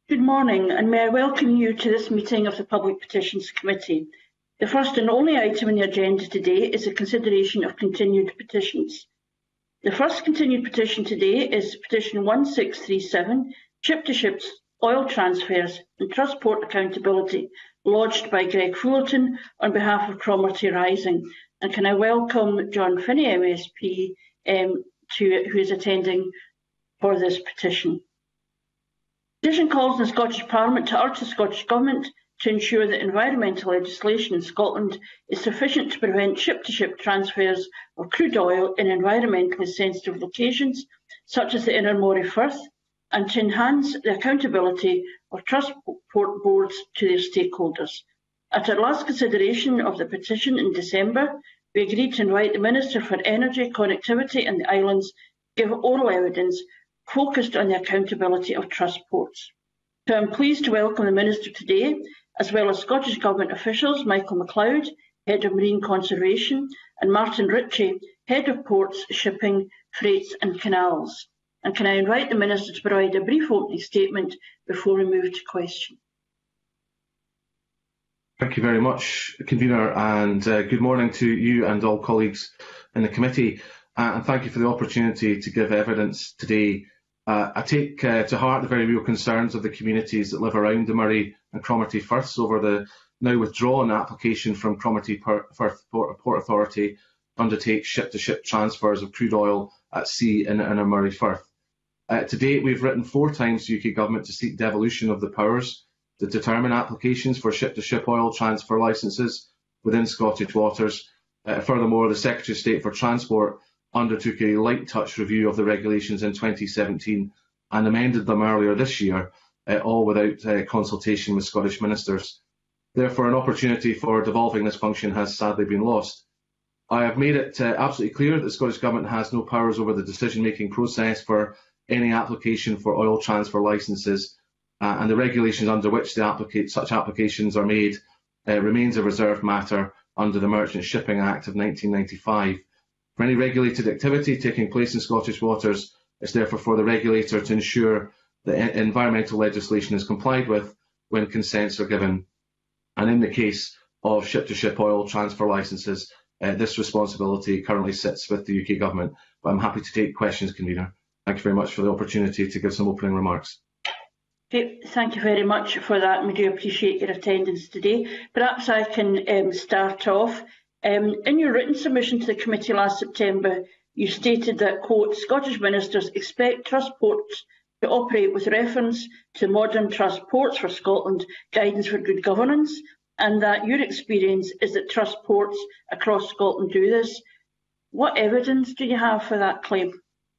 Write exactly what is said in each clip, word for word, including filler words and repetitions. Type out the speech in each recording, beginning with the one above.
Good morning, and may I welcome you to this meeting of the Public Petitions Committee. The first and only item on the agenda today is the consideration of continued petitions. The first continued petition today is Petition one six three seven, Ship-to-Ship Oil Transfers and Trust Port Accountability, lodged by Greg Fullerton on behalf of Cromarty Rising. And can I welcome John Finney, M S P, um, to, who is attending for this petition. The petition calls on the Scottish Parliament to urge the Scottish Government to ensure that environmental legislation in Scotland is sufficient to prevent ship-to-ship transfers of crude oil in environmentally sensitive locations, such as the Inner Moray Firth, and to enhance the accountability of trust port boards to their stakeholders. At our last consideration of the petition in December, we agreed to invite the Minister for Energy, Connectivity and the Islands to give oral evidence focused on the accountability of trust ports. So I'm pleased to welcome the Minister today, as well as Scottish Government officials, Michael MacLeod, Head of Marine Conservation, and Martin Ritchie, Head of Ports, Shipping, Freights and Canals. And can I invite the Minister to provide a brief opening statement before we move to question? Thank you very much, Convener, and uh, good morning to you and all colleagues in the committee. Uh, and thank you for the opportunity to give evidence today. Uh, I take uh, to heart the very real concerns of the communities that live around the Moray and Cromarty Firths over the now withdrawn application from Cromarty Firth Port, Port Authority to undertake ship-to-ship transfers of crude oil at sea in Inner Moray Firth. Uh, to date, we've written four times to the U K Government to seek devolution of the powers to determine applications for ship-to-ship oil transfer licences within Scottish waters. Uh, furthermore, the Secretary of State for Transport undertook a light touch review of the regulations in twenty seventeen and amended them earlier this year, uh, all without uh, consultation with Scottish ministers. Therefore, an opportunity for devolving this function has sadly been lost. I have made it uh, absolutely clear that the Scottish Government has no powers over the decision-making process for any application for oil transfer licences, uh, and the regulations under which the applica such applications are made uh, remains a reserved matter under the Merchant Shipping Act of nineteen ninety-five. For any regulated activity taking place in Scottish waters, it's therefore for the regulator to ensure that environmental legislation is complied with when consents are given. And in the case of ship-to-ship oil transfer licences, uh, this responsibility currently sits with the U K Government. But I'm happy to take questions, Convener. Thank you very much for the opportunity to give some opening remarks. Okay, thank you very much for that, and we do appreciate your attendance today. Perhaps I can um, start off. Um, in your written submission to the committee last September, you stated that, quote, Scottish ministers expect trust ports to operate with reference to modern trust ports for Scotland, guidance for good governance, and that your experience is that trust ports across Scotland do this. What evidence do you have for that claim?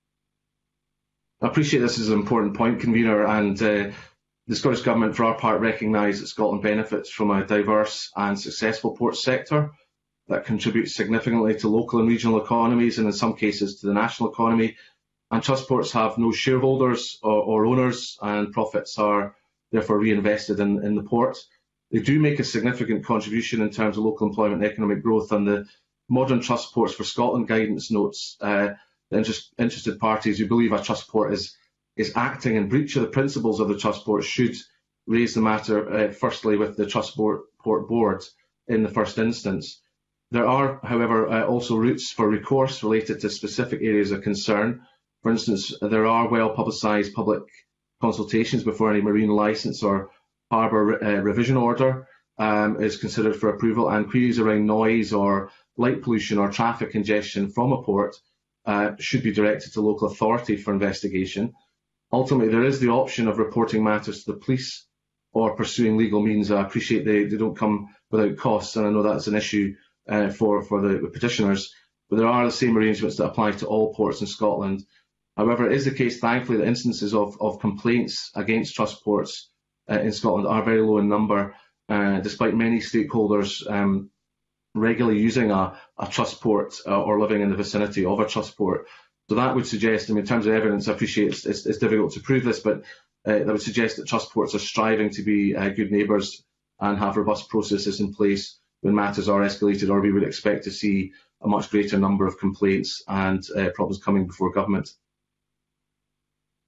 I appreciate this is an important point, Convener, and uh, the Scottish Government, for our part, recognise that Scotland benefits from a diverse and successful port sector that contributes significantly to local and regional economies and in some cases to the national economy. And trust ports have no shareholders or, or owners, and profits are therefore reinvested in, in the port. They do make a significant contribution in terms of local employment and economic growth, and the Modern Trust Ports for Scotland guidance notes uh, the interest, interested parties who believe a trust port is, is acting in breach of the principles of the trust port should raise the matter uh, firstly with the Trust Port, port Board in the first instance. There are, however, uh, also routes for recourse related to specific areas of concern. For instance, there are well-publicised public consultations before any marine licence or harbour uh, revision order um, is considered for approval, and queries around noise or light pollution or traffic congestion from a port uh, should be directed to local authority for investigation. Ultimately, there is the option of reporting matters to the police or pursuing legal means. I appreciate they, they don't come without costs, and I know that's an issue Uh, for, for the, the petitioners, but there are the same arrangements that apply to all ports in Scotland. However, it is the case, thankfully, that instances of, of complaints against trust ports uh, in Scotland are very low in number, uh, despite many stakeholders um, regularly using a, a trust port uh, or living in the vicinity of a trust port. So that would suggest, I mean, in terms of evidence, I appreciate it's, it's, it's difficult to prove this, but uh, that would suggest that trust ports are striving to be uh, good neighbours and have robust processes in place when matters are escalated, or we would expect to see a much greater number of complaints and uh, problems coming before government.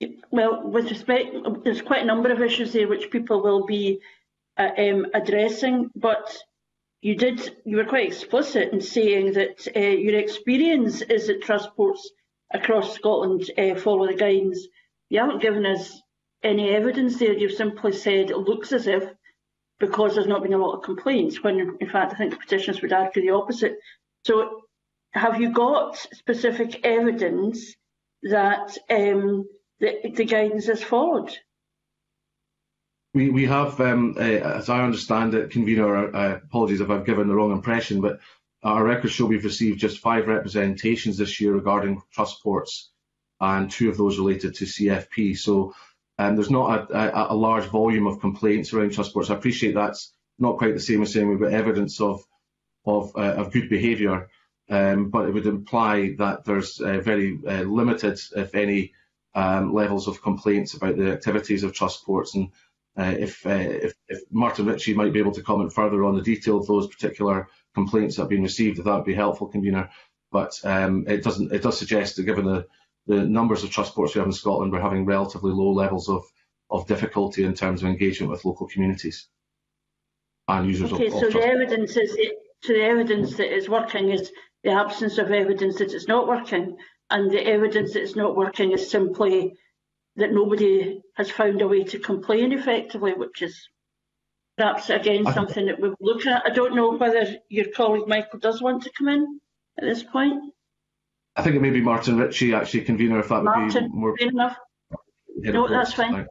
Well, with respect, there's quite a number of issues there which people will be uh, um, addressing, but you did, you were quite explicit in saying that uh, your experience is that trust ports across Scotland uh, follow the guidance. You haven't given us any evidence there. You've simply said it looks as if, because there's not been a lot of complaints, when in fact I think the petitions would argue the opposite. So have you got specific evidence that um, the, the guidance is followed? We, we have, um, uh, as I understand it, Convener, uh, apologies if I've given the wrong impression, but our records show we've received just five representations this year regarding trust ports, and two of those related to C F P. So um, there's not a, a, a large volume of complaints around trust ports. I appreciate that's not quite the same as saying we've got evidence of, of, uh, of good behaviour, um, but it would imply that there's uh, very uh, limited, if any, um, levels of complaints about the activities of trust ports. And Uh, if, uh, if, if Martin Ritchie might be able to comment further on the detail of those particular complaints that have been received, if that would be helpful, Convener. But um, it doesn't. It does suggest that given the, the numbers of trust ports we have in Scotland, we're having relatively low levels of, of difficulty in terms of engagement with local communities and users okay, of, of so trust the evidence is so the evidence that is working is the absence of evidence that it's not working, and the evidence that it's not working is simply that nobody has found a way to complain effectively, which is perhaps again something that we'll look at. I don't know whether your colleague Michael does want to come in at this point. I think it may be Martin Ritchie, actually, Convener, if that would Martin, be more. Fair enough. No, that's fine.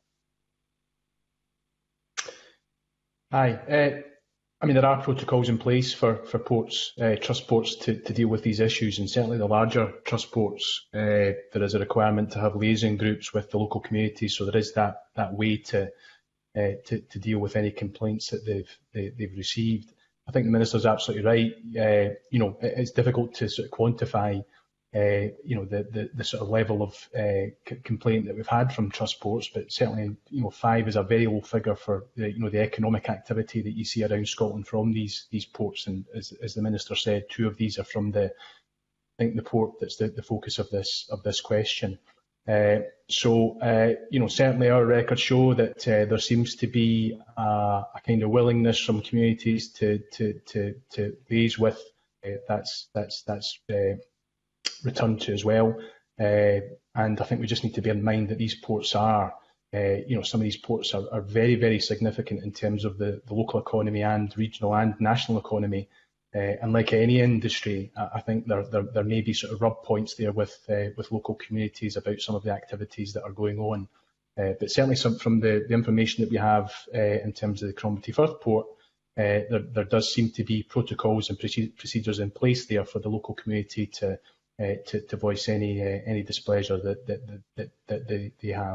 Aye. Uh, I mean, there are protocols in place for, for ports, uh, trust ports to, to deal with these issues, and certainly the larger trust ports, uh, there is a requirement to have liaison groups with the local communities, so there is that, that way to, uh, to, to deal with any complaints that they've, they, they've received. I think the Minister's absolutely right. Uh, you know, it, it's difficult to sort of quantify Uh, you know, the, the, the sort of level of uh, complaint that we've had from trust ports, but certainly, you know, five is a very low figure for the, you know, the economic activity that you see around Scotland from these these ports. And as, as the Minister said, two of these are from the, I think, the port that's the, the focus of this of this question. Uh, so, uh, you know, certainly our records show that uh, there seems to be a, a kind of willingness from communities to to to, to liaise with. Uh, that's that's that's. Uh, returned to as well, uh, and I think we just need to bear in mind that these ports are, uh, you know, some of these ports are, are very, very significant in terms of the, the local economy and regional and national economy, uh, and like any industry, I, I think there, there there may be sort of rub points there with uh, with local communities about some of the activities that are going on, uh, but certainly some from the, the information that we have uh, in terms of the Crombie Firth port, uh, there, there does seem to be protocols and procedures in place there for the local community to Uh, to, to voice any uh, any displeasure that that, that, that they, they have.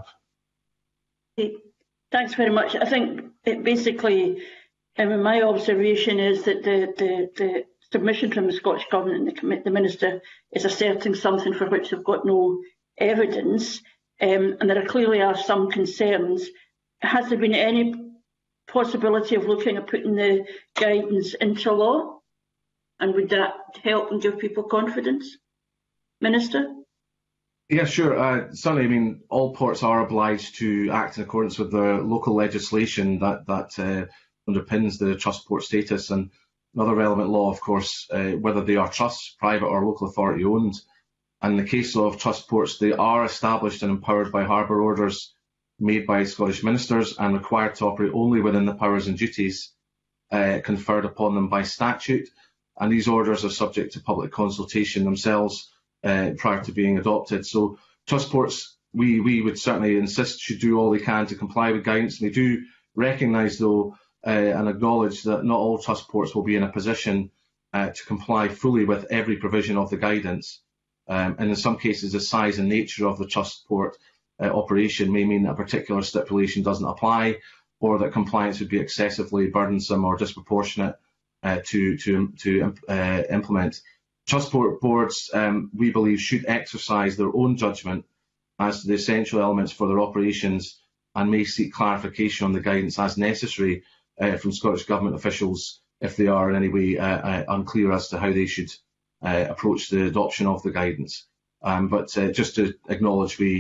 Okay. Thanks very much. I think it basically, I mean, my observation is that the, the, the submission from the Scottish Government and the, the Minister is asserting something for which they've got no evidence, um, and there clearly are some concerns. Has there been any possibility of looking at putting the guidance into law? And would that help and give people confidence? Minister? Yeah, sure. Uh, certainly, I mean, all ports are obliged to act in accordance with the local legislation that, that uh, underpins the trust port status, and another relevant law, of course, uh, whether they are trusts, private or local authority owned. And in the case of trust ports, they are established and empowered by harbour orders made by Scottish ministers and required to operate only within the powers and duties uh, conferred upon them by statute. And these orders are subject to public consultation themselves Uh, prior to being adopted. So trust ports, we, we would certainly insist, should do all they can to comply with guidance. We do recognise, though, uh, and acknowledge that not all trust ports will be in a position uh, to comply fully with every provision of the guidance. Um, and in some cases, the size and nature of the trust port uh, operation may mean that a particular stipulation doesn't apply, or that compliance would be excessively burdensome or disproportionate uh, to, to, to uh, implement. Trust port boards, um, we believe, should exercise their own judgment as to the essential elements for their operations and may seek clarification on the guidance as necessary uh, from Scottish Government officials if they are in any way uh, uh, unclear as to how they should uh, approach the adoption of the guidance. Um, but uh, just to acknowledge, we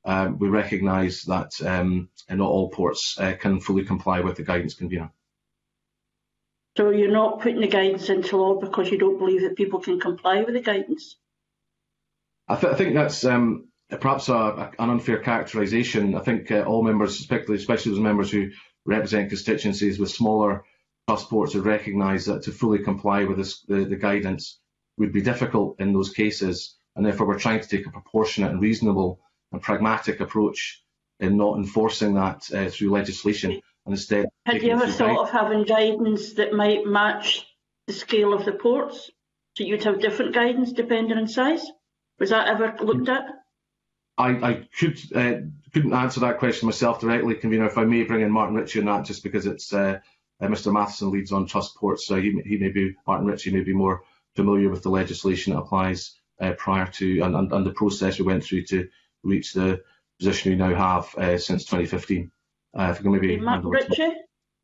um, we recognise that um, not all ports uh, can fully comply with the guidance, convener. So you're not putting the guidance into law because you don't believe that people can comply with the guidance? I, th I think that's um, perhaps a, a, an unfair characterisation. I think uh, all members, especially, especially those members who represent constituencies with smaller trust ports, would recognise that to fully comply with this, the, the guidance would be difficult in those cases, and therefore we're trying to take a proportionate and reasonable and pragmatic approach in not enforcing that uh, through legislation, and instead. Had you ever thought of having guidance that might match the scale of the ports, so you'd have different guidance depending on size? Was that ever looked at? I, I could, uh, couldn't answer that question myself directly, convener. If I may bring in Martin Ritchie on that, just because it's uh, uh, Mister Matheson leads on trust ports, so he, he may be Martin Ritchie may be more familiar with the legislation that applies uh, prior to and, and, and the process we went through to reach the position we now have uh, since twenty fifteen. Uh, if we can maybe Martin Ritchie.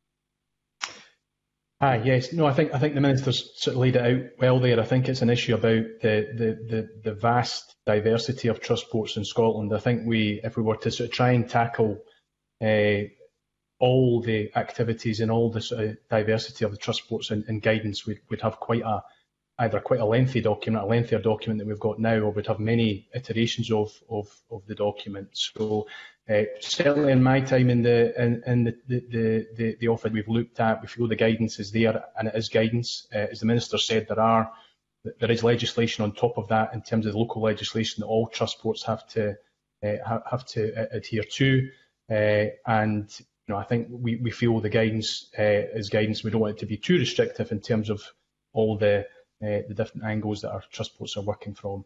Ah, yes. No, I think I think the Minister's sort of laid it out well there. I think it's an issue about the the the, the vast diversity of trust ports in Scotland. I think we, if we were to sort of try and tackle uh, all the activities and all the sort of diversity of the trust ports and, and guidance, we'd, we'd have quite a either quite a lengthy document, a lengthier document that we've got now, or we'd have many iterations of of, of the document. So uh, certainly in my time in the in, in the, the, the, the office we've looked at, we feel the guidance is there, and it is guidance. Uh, as the Minister said, there are there is legislation on top of that in terms of the local legislation that all trust ports have to uh, have to uh, adhere to, uh, and you know, I think we, we feel the guidance uh, is guidance. We don't want it to be too restrictive in terms of all the Uh, the different angles that our trust ports are working from.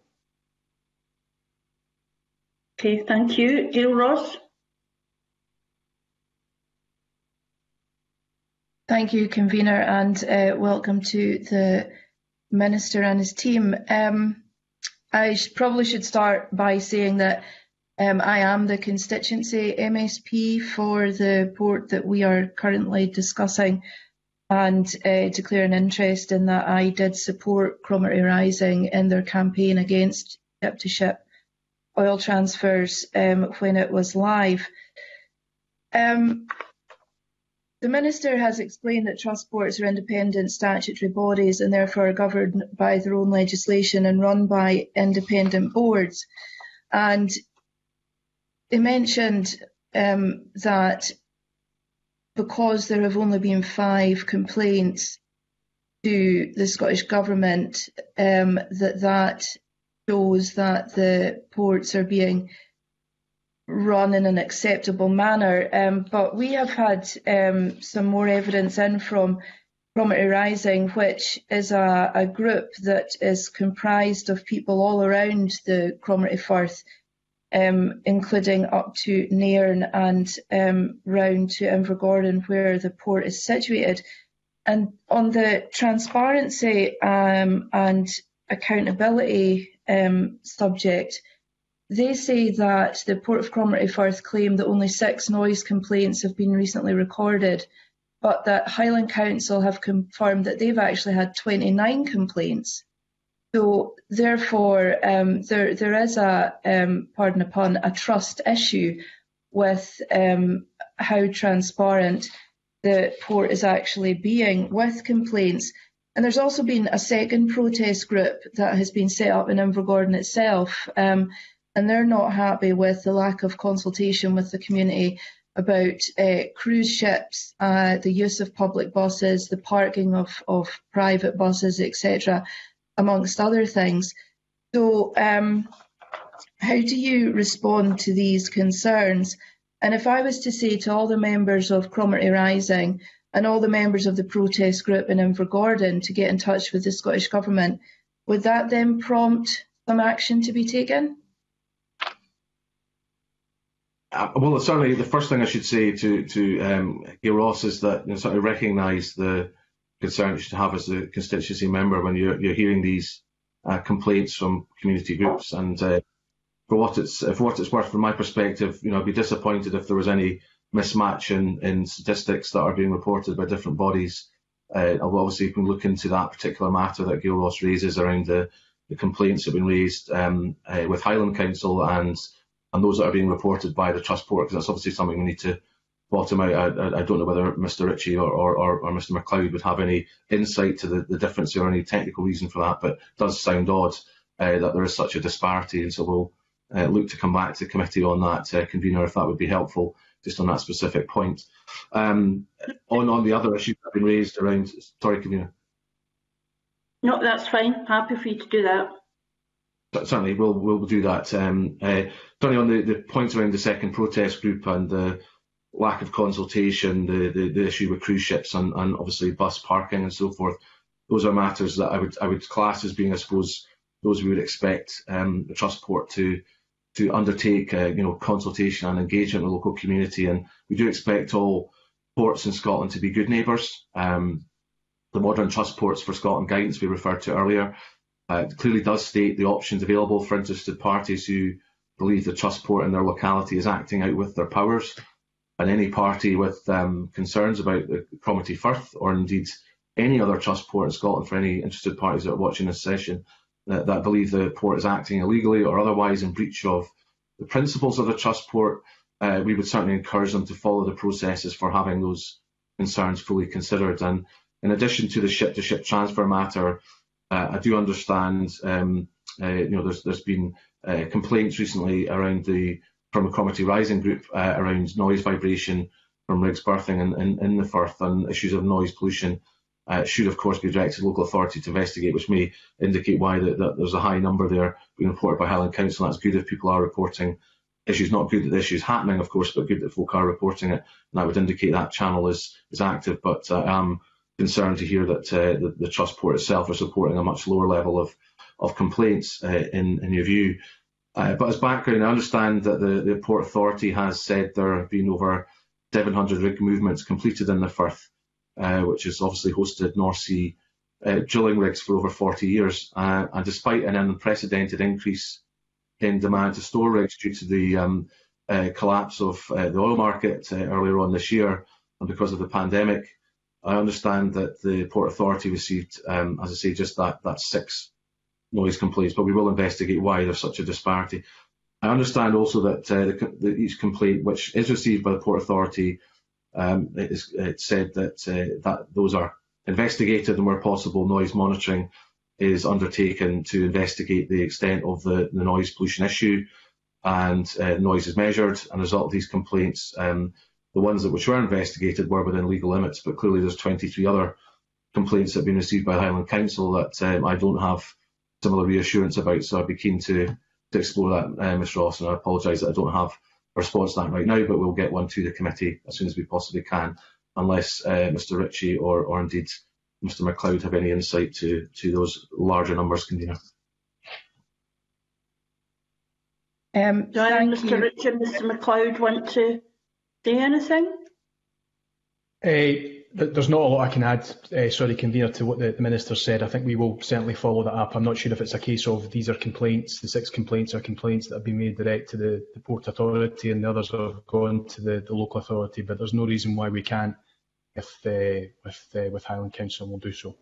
Okay, thank you. Gail Ross. Thank you, convener, and uh, welcome to the Minister and his team. Um, I sh probably should start by saying that um, I am the constituency M S P for the port that we are currently discussing, and uh, declare an interest in that I did support Cromarty Rising in their campaign against ship-to-ship oil transfers um, when it was live. Um, the Minister has explained that trust ports are independent statutory bodies and therefore are governed by their own legislation and run by independent boards. And he mentioned um, that because there have only been five complaints to the Scottish Government, um, that that shows that the ports are being run in an acceptable manner. Um, but we have had um, some more evidence in from Cromarty Rising, which is a, a group that is comprised of people all around the Cromarty Firth, Um, including up to Nairn and um, round to Invergordon, where the port is situated. And on the transparency um, and accountability um, subject, they say that the Port of Cromarty Firth claim that only six noise complaints have been recently recorded, but that Highland Council have confirmed that they've actually had twenty-nine complaints. So therefore, um, there there is a, um, pardon the pun, a trust issue with um, how transparent the port is actually being with complaints. And there's also been a second protest group that has been set up in Invergordon itself, um, and they're not happy with the lack of consultation with the community about uh, cruise ships, uh, the use of public buses, the parking of, of private buses, et cetera, amongst other things. So um, how do you respond to these concerns? And if I was to say to all the members of Cromarty Rising and all the members of the protest group in Invergordon to get in touch with the Scottish Government, would that then prompt some action to be taken? Uh, well, certainly the first thing I should say to, to um, Gail Ross is that you know, certainly recognise the concern you should have as a constituency member when you're, you're hearing these uh, complaints from community groups. And uh, for what it's for what it's worth, from my perspective, you know, I'd be disappointed if there was any mismatch in, in statistics that are being reported by different bodies. Uh, obviously, you can look into that particular matter that Gail Ross raises around the, the complaints that have been raised um, uh, with Highland Council and and those that are being reported by the Trust Port, because that's obviously something we need to bottom out. I, I, I don't know whether Mr Ritchie or, or, or, or Mr MacLeod would have any insight to the, the difference or any technical reason for that, but it does sound odd uh, that there is such a disparity, and so we'll uh, look to come back to committee on that, uh, convener, if that would be helpful, just on that specific point. Um, on, on the other issues that have been raised around, sorry, convener. No, that's fine. Happy for you to do that. Certainly, we'll we'll do that. Um, uh, Tony, on the, the points around the second protest group and the lack of consultation, the, the, the issue with cruise ships and, and obviously bus parking and so forth, those are matters that I would I would class as being, I suppose, those we would expect um, the Trust Port to to undertake, uh, you know, consultation and engagement with the local community, and we do expect all ports in Scotland to be good neighbours. Um, the modern Trust Ports for Scotland guidance we referred to earlier uh, clearly does state the options available for interested parties who believe the Trust Port in their locality is acting out with their powers, and any party with um, concerns about the Cromarty Firth, or indeed any other Trust Port in Scotland, for any interested parties that are watching this session, that, that believe the port is acting illegally or otherwise in breach of the principles of the Trust Port, uh, we would certainly encourage them to follow the processes for having those concerns fully considered. And in addition to the ship-to-ship transfer matter, uh, I do understand, um, uh, you know, there's there's been uh, complaints recently around the from the Cromarty Rising group uh, around noise vibration from rigs berthing in, in, in the Firth, and issues of noise pollution uh, should of course be directed to local authority to investigate, which may indicate why the, the, there's a high number there being reported by Highland Council. That's good if people are reporting issues, not good that the issue is happening, of course, but good that folk are reporting it, and that would indicate that channel is, is active. But uh, I'm concerned to hear that uh, the, the Trust Port itself is reporting a much lower level of, of complaints uh, in, in your view. Uh, but as background, I understand that the, the Port Authority has said there have been over seven hundred rig movements completed in the Firth, uh, which has obviously hosted North Sea uh, drilling rigs for over forty years. Uh, and despite an unprecedented increase in demand to store rigs due to the um, uh, collapse of uh, the oil market uh, earlier on this year, and because of the pandemic, I understand that the Port Authority received, um, as I say, just that, that six noise complaints, but we will investigate why there's such a disparity. I understand also that, uh, the, the, each complaint which is received by the Port Authority, um, it is it's said that, uh, that those are investigated, and where possible noise monitoring is undertaken to investigate the extent of the, the noise pollution issue, and uh, noise is measured, and as a result of these complaints, um, the ones that which were investigated were within legal limits, but clearly there's twenty-three other complaints that have been received by Highland Council that um, I don't have similar reassurance about, so I'd be keen to, to explore that, uh, Miz Ross, and I apologise that I don't have a response to that right now, but we'll get one to the committee as soon as we possibly can, unless uh, Mr Ritchie or, or indeed Mr MacLeod have any insight to, to those larger numbers, convener. Um, Do I, Mr Ritchie and Mr MacLeod, want to say anything? Uh, there's not a lot I can add, uh, sorry, convener, to what the, the Minister said. I think we will certainly follow that up. I'm not sure if it's a case of these are complaints, the six complaints are complaints that have been made direct to the, the Port Authority, and the others have gone to the, the local authority, but there's no reason why we can't, if uh, with, uh, with Highland Council, we'll do so.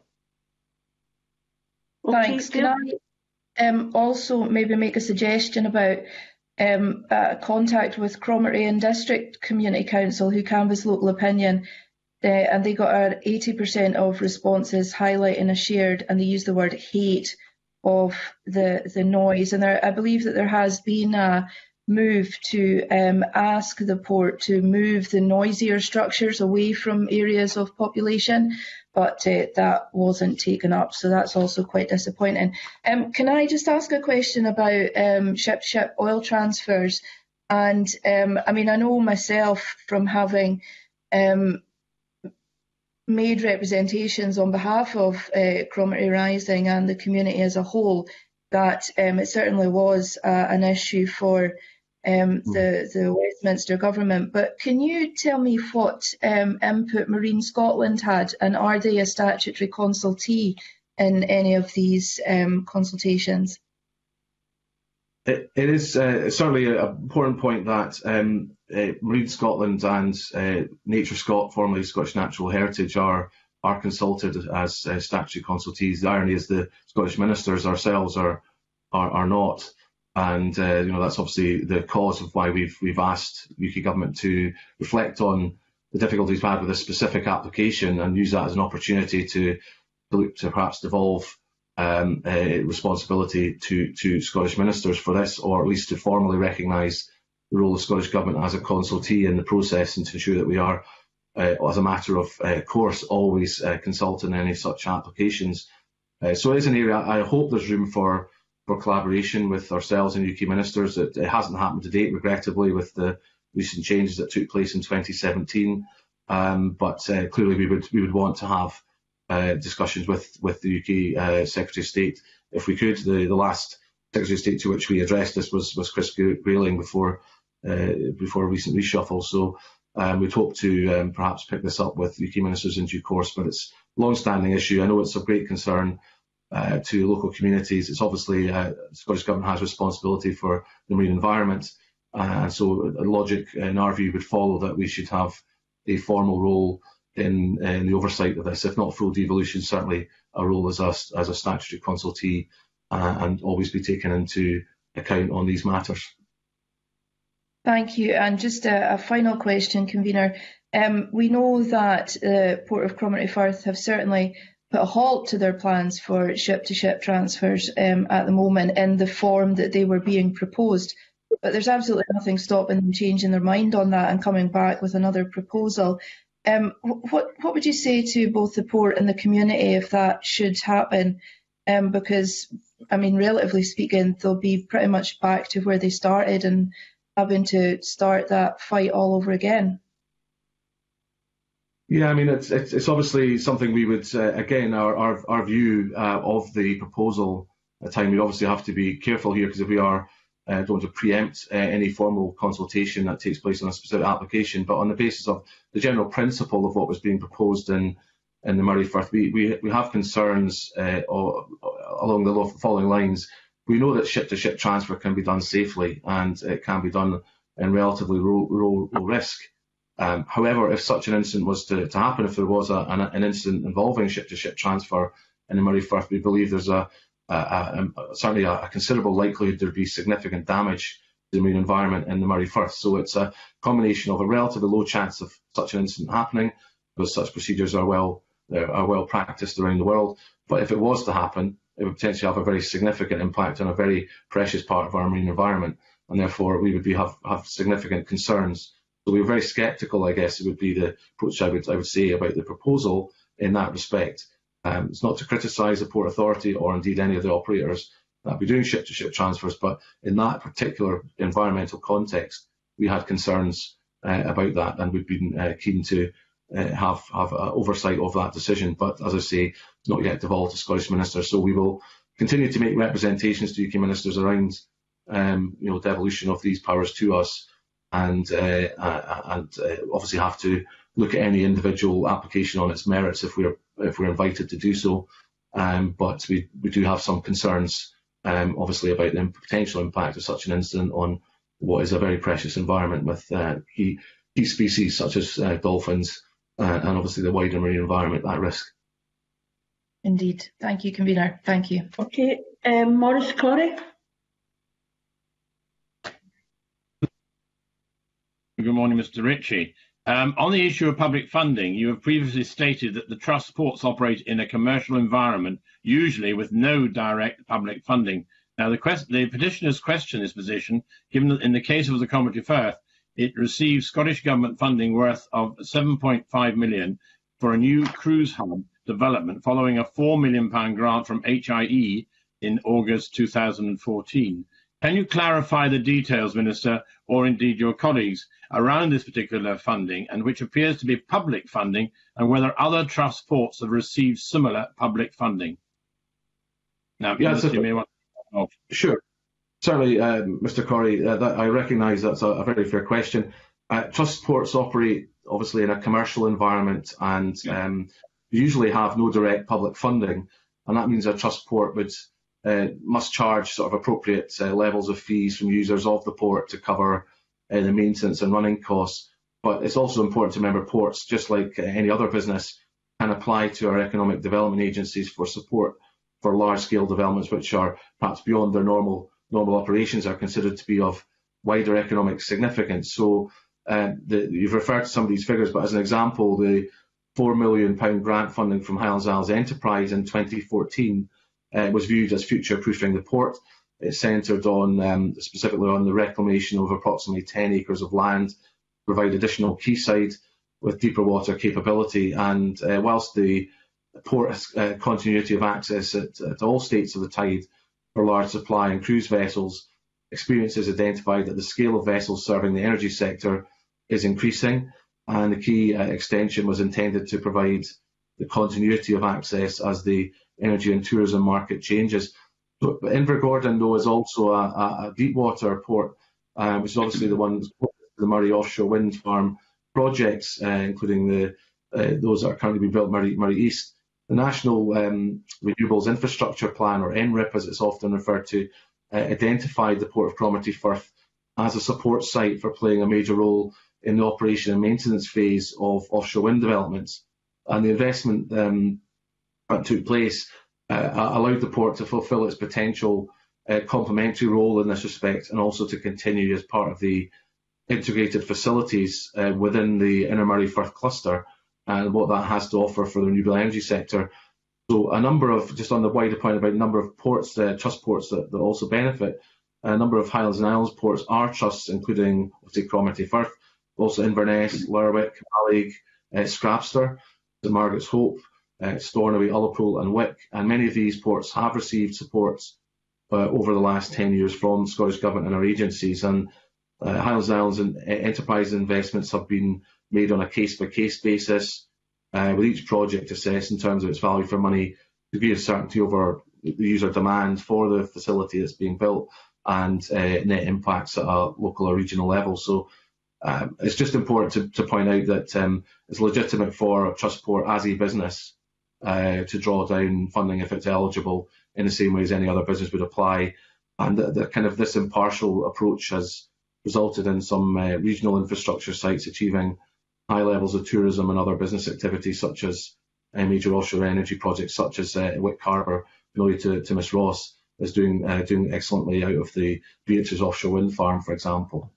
Thanks. Can I um, also maybe make a suggestion about um, uh, contact with Cromarty and District Community Council, who canvassed local opinion, uh, and they got our eighty percent of responses highlighting a shared, and they used the word hate of the the noise. And there, I believe that there has been a move to um, ask the port to move the noisier structures away from areas of population, but uh, that wasn't taken up, so that's also quite disappointing. Um, can I just ask a question about um, ship-to-ship oil transfers? And um, I mean, I know myself from having um, made representations on behalf of uh, Cromarty Rising and the community as a whole, that um, it certainly was uh, an issue for um, the, the Westminster government. But can you tell me what um, input Marine Scotland had, and are they a statutory consultee in any of these um, consultations? It, it is uh, certainly an important point that um, uh, Marine Scotland and uh, Nature Scot, formerly Scottish Natural Heritage, are are consulted as uh, statutory consultees. The irony is the Scottish ministers ourselves are are, are not. And uh, you know, that's obviously the cause of why we've we've asked U K government to reflect on the difficulties we've had with this specific application and use that as an opportunity to, to look to perhaps devolve um, uh, responsibility to, to Scottish ministers for this, or at least to formally recognise the role of Scottish Government as a consultee in the process, and to ensure that we are, uh, as a matter of uh, course, always uh, consulting any such applications. Uh, so it is an area I hope there's room for for collaboration with ourselves and U K ministers. It, it hasn't happened to date, regrettably, with the recent changes that took place in twenty seventeen. Um, but uh, clearly, we would we would want to have uh, discussions with with the U K uh, Secretary of State if we could. The the last Secretary of State to which we addressed this was was Chris Grayling before uh, before a recent reshuffle. So um, we'd hope to um, perhaps pick this up with U K ministers in due course. But it's a long-standing issue. I know it's of great concern Uh, to local communities. It's obviously uh, the Scottish Government has responsibility for the marine environment, uh, and so a logic in our view would follow that we should have a formal role in, in the oversight of this, if not full devolution, certainly a role as a, as a statutory consultee, uh, and always be taken into account on these matters. Thank you. And just a, a final question, Convener. Um, we know that the Port of Cromarty Firth have certainly put a halt to their plans for ship-to-ship transfers um, at the moment in the form that they were being proposed. But there's absolutely nothing stopping them changing their mind on that and coming back with another proposal. Um, what, what would you say to both the port and the community if that should happen? Um, because, I mean, relatively speaking, they'll be pretty much back to where they started and having to start that fight all over again. Yeah, I mean, it's it's, it's obviously something we would, uh, again, our, our, our view uh, of the proposal at the time, we obviously have to be careful here, because if we are, uh, don't want to preempt uh, any formal consultation that takes place on a specific application, but on the basis of the general principle of what was being proposed in, in the Moray Firth, we, we, we have concerns uh, along the following lines. We know that ship-to-ship transfer can be done safely, and it can be done in relatively low, low, low risk. Um, however, if such an incident was to, to happen, if there was a, an, an incident involving ship-to-ship transfer in the Moray Firth, we believe there's a, a, a, a certainly a, a considerable likelihood there'd be significant damage to the marine environment in the Moray Firth. So it's a combination of a relatively low chance of such an incident happening, because such procedures are well are well practiced around the world. But if it was to happen, it would potentially have a very significant impact on a very precious part of our marine environment, and therefore we would be have, have significant concerns. So we're very sceptical, I guess, it would be the approach I would, I would say about the proposal in that respect. Um, it's not to criticise the Port Authority or indeed any of the operators that be doing ship-to-ship transfers, but in that particular environmental context, we had concerns uh, about that, and we've been uh, keen to uh, have, have uh, oversight of that decision. But as I say, it's not yet devolved to Scottish ministers, so we will continue to make representations to U K ministers around um, you know, devolution of these powers to us, and, uh, uh, and uh, obviously have to look at any individual application on its merits if we're if we're invited to do so. Um, but we, we do have some concerns, um, obviously, about the potential impact of such an incident on what is a very precious environment with uh, key, key species such as uh, dolphins uh, and obviously the wider marine environment at risk. Indeed. Thank you, Convener. Thank you. Okay. Um, Maurice Corrie. Good morning, Mister Ritchie. Um, on the issue of public funding, you have previously stated that the Trust ports operate in a commercial environment, usually with no direct public funding. Now, the, quest the petitioners question this position, given that in the case of the Cromarty Firth, it received Scottish Government funding worth of seven point five million pounds for a new cruise hub development following a four million pound grant from H I E in August two thousand fourteen. Can you clarify the details, Minister, or indeed your colleagues, around this particular funding, and which appears to be public funding, and whether other trust ports have received similar public funding? Now, yeah, Minister, so, you may want to... oh. Sure. Certainly, um, Mister Corrie, uh, that, I recognise that's a, a very fair question. Uh, trust ports operate, obviously, in a commercial environment and yeah. um, usually have no direct public funding, and that means a trust port would Uh, must charge sort of appropriate uh, levels of fees from users of the port to cover uh, the maintenance and running costs. But it's also important to remember ports, just like uh, any other business, can apply to our economic development agencies for support for large-scale developments which are perhaps beyond their normal normal operations are considered to be of wider economic significance. So uh, the, you've referred to some of these figures, but as an example, the four million pound grant funding from Highlands Isles Enterprise in twenty fourteen uh, was viewed as future-proofing the port. It centred on um, specifically on the reclamation of approximately ten acres of land to provide additional quayside with deeper water capability. And uh, whilst the port has uh, continuity of access at, at all states of the tide for large supply and cruise vessels, experience has identified that the scale of vessels serving the energy sector is increasing, and the key uh, extension was intended to provide the continuity of access as the energy and tourism market changes. So, but Invergordon, though, is also a, a, a deep water port, uh, which is obviously the one the Murray offshore wind farm projects, uh, including the uh, those that are currently being built Murray, Murray East. The National um, Renewables Infrastructure Plan, or N R I P as it's often referred to, uh, identified the Port of Cromarty Firth as a support site for playing a major role in the operation and maintenance phase of offshore wind developments. And the investment um, that took place uh, allowed the port to fulfil its potential uh, complementary role in this respect, and also to continue as part of the integrated facilities uh, within the Inner Murray Firth cluster and what that has to offer for the renewable energy sector. So a number of, just on the wider point about a number of ports, uh, trust ports that, that also benefit, a number of Highlands and Islands ports are trusts, including obviously Cromarty Firth, also Inverness, Lerwick, Ballig, uh, Scrabster, St Margaret's Hope, uh, Stornoway, Ullapool and Wick, and many of these ports have received supports uh, over the last ten years from Scottish Government and our agencies, and uh, Highlands and Islands and uh, enterprise investments have been made on a case-by-case basis, uh, with each project assessed in terms of its value for money, degree of certainty over the user demand for the facility that's being built, and uh, net impacts at a local or regional level. So um, it's just important to, to point out that um, it's legitimate for a trust port as a business uh, to draw down funding if it's eligible, in the same way as any other business would apply. And the, the kind of this impartial approach has resulted in some uh, regional infrastructure sites achieving high levels of tourism and other business activities, such as uh, major offshore energy projects, such as uh, Wick Harbour, familiar to, to Miss Ross, is doing uh, doing excellently out of the Beatrice's offshore wind farm, for example.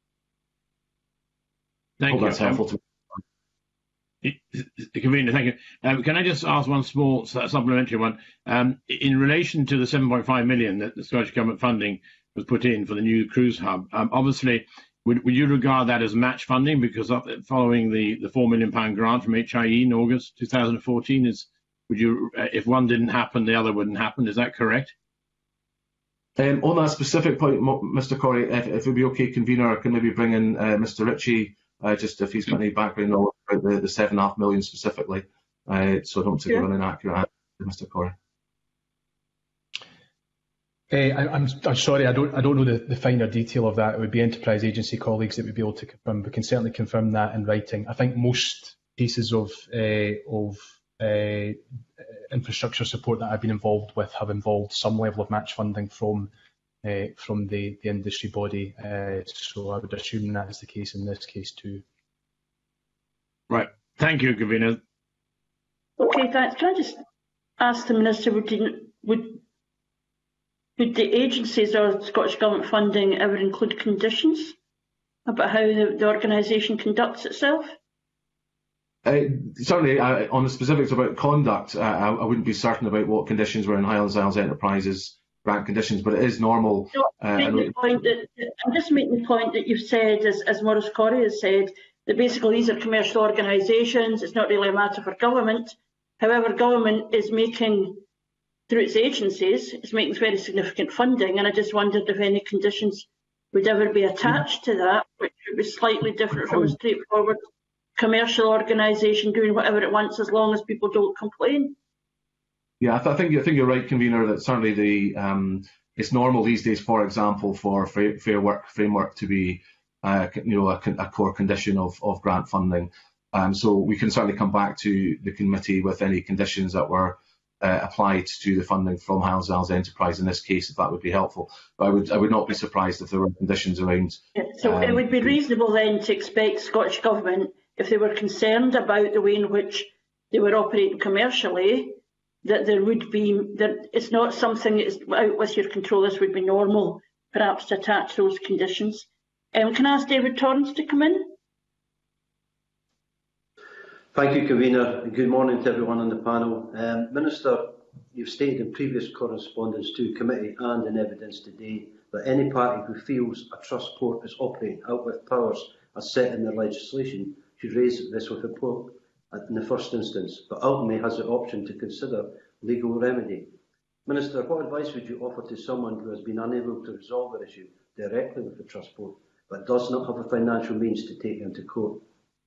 Thank Hope you. That's helpful to Convener, thank you. Um, can I just ask one small supplementary one? Um, in relation to the seven point five million that the Scottish Government funding was put in for the new cruise hub, um, obviously, would, would you regard that as match funding? Because following the, the four million pound grant from H I E in August two thousand fourteen, is would you, uh, if one didn't happen, the other wouldn't happen? Is that correct? Um, on that specific point, Mister Corrie, if, if it would be okay, Convener, I can maybe bring in uh, Mister Ritchie, uh, just if he's got any background knowledge about the, the seven and a half million specifically, uh, so I don't take yeah. an inaccurate answer, Mister Corrie. Uh, I, I'm, I'm sorry, I don't, I don't know the, the finer detail of that. It would be enterprise agency colleagues that would be able to confirm. We can certainly confirm that in writing. I think most pieces of uh, of uh, infrastructure support that I've been involved with have involved some level of match funding from uh, from the, the industry body. Uh, so I would assume that is the case in this case too. Right. Thank you, Convener. Okay, thanks. Can I just ask the Minister, would you, would Would the agencies or Scottish Government funding ever include conditions about how the, the organisation conducts itself? Uh, certainly, uh, on the specifics about conduct, uh, I, I wouldn't be certain about what conditions were in Highlands Isles Enterprises grant conditions, but it is normal. No, uh, the point that, I'm just making the point that you've said, as, as Maurice Corrie has said, that basically these are commercial organisations, it's not really a matter for government. However, government is making, through its agencies, it's making very significant funding, and I just wondered if any conditions would ever be attached to that, which would be slightly different from a straightforward commercial organisation doing whatever it wants as long as people don't complain. Yeah, I, th I think I think you're right, Convener, that certainly the um, it's normal these days, for example, for fair, fair work framework to be uh, you know a, a core condition of, of grant funding. Um, so we can certainly come back to the committee with any conditions that were Uh, applied to the funding from Highlands Isles Enterprise in this case, if that would be helpful. But I would I would not be surprised if there were conditions around. Yeah, so um, it would be reasonable then to expect Scottish Government, if they were concerned about the way in which they were operating commercially, that there would be that it's not something that's out with your control. This would be normal perhaps to attach those conditions. Um, can I ask David Torrance to come in? Thank you, Convener, and good morning to everyone on the panel. Um, Minister, you've stated in previous correspondence to committee and in evidence today that any party who feels a trust port is operating out with powers as set in their legislation should raise this with the port in the first instance, but ultimately has the option to consider legal remedy. Minister, what advice would you offer to someone who has been unable to resolve their issue directly with the trust board, but does not have the financial means to take them to court?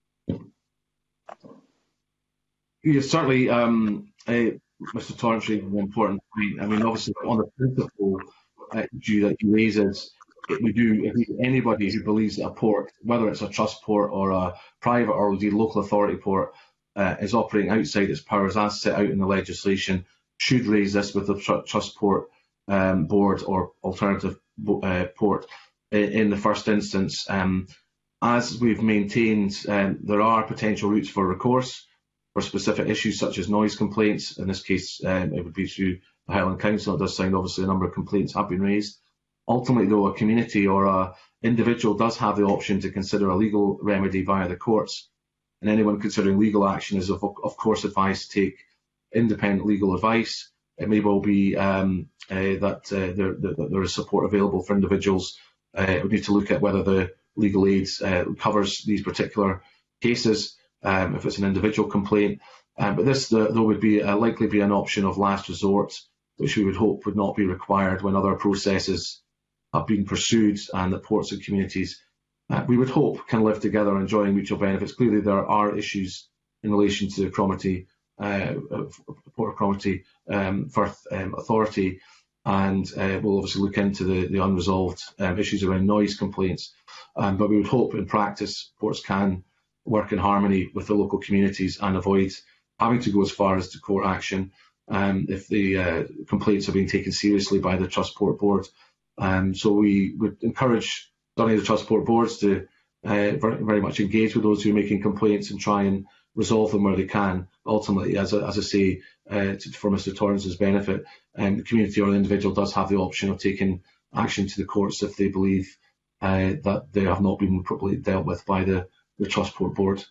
Yes, certainly, um, uh, Mr Torrance raised an important point. I mean, obviously, on the principle uh, issue that he raises, we do, if anybody who believes that a port, whether it's a trust port or a private or indeed local authority port, uh, is operating outside its powers as set out in the legislation, should raise this with the tr trust port um, board or alternative uh, port in, in the first instance. Um, as we've maintained, um, there are potential routes for recourse for specific issues such as noise complaints. In this case, um, it would be through the Highland Council. It does sound obviously a number of complaints have been raised. Ultimately, though, a community or an individual does have the option to consider a legal remedy via the courts, and anyone considering legal action is of, of course advised to take independent legal advice. It may well be um, uh, that, uh, there, that there is support available for individuals. Uh, we need to look at whether the legal aid uh, covers these particular cases. Um, if it's an individual complaint, um, but this the, though would be uh, likely be an option of last resort, which we would hope would not be required when other processes have been pursued and that ports and communities, uh, we would hope, can live together enjoying mutual benefits. Clearly, there are issues in relation to the Cromarty, uh, Port of Cromarty um, Firth um, Authority, and uh, we'll obviously look into the, the unresolved um, issues around noise complaints. Um, but we would hope, in practice, ports can work in harmony with the local communities and avoid having to go as far as to court action um, if the uh, complaints are being taken seriously by the Trust Port Board. Um, so we would encourage certainly the Trust Port Boards to uh, very, very much engage with those who are making complaints and try and resolve them where they can. Ultimately, as, a, as I say, uh, to, for Mr Torrance's benefit, um, the community or the individual does have the option of taking action to the courts if they believe uh, that they have not been properly dealt with by the the Trust Port Board.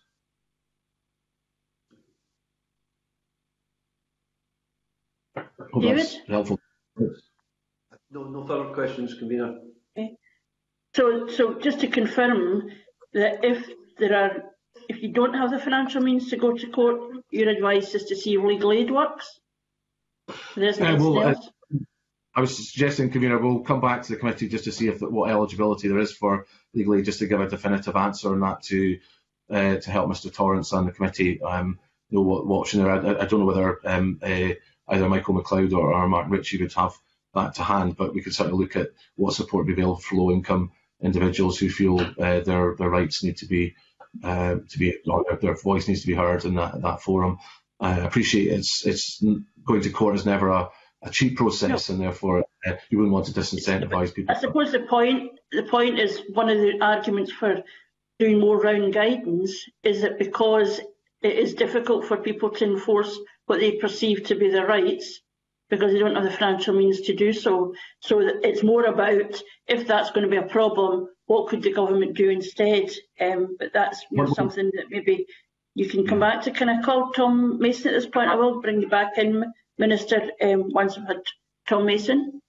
Hope David? that's helpful. No, no further questions, Convener. Okay. So, so just to confirm that if there are, if you don't have the financial means to go to court, your advice is to see if legal aid works? There's uh, well, uh, I was suggesting, Convener, we'll come back to the committee just to see if what eligibility there is for legal aid, just to give a definitive answer on that to uh, to help Mr Torrance and the committee um, know what, what option there. I, I don't know whether um, uh, either Michael McLeod or, or Martin Ritchie would have that to hand, but we could certainly look at what support would be available for low-income individuals who feel uh, their their rights need to be uh, to be or their, their voice needs to be heard in that that forum. I appreciate it's it's going to court is never a a cheap process, no. And therefore uh, you wouldn't want to disincentivise people. I suppose the point the point is one of the arguments for doing more round guidance is that because it is difficult for people to enforce what they perceive to be their rights because they don't have the financial means to do so. So it's more about if that's going to be a problem, what could the government do instead? Um, but that's more well, something that maybe you can come back to. Can I call Tom Mason at this point? I will bring you back in, Minister, um, once I've had Tom Mason.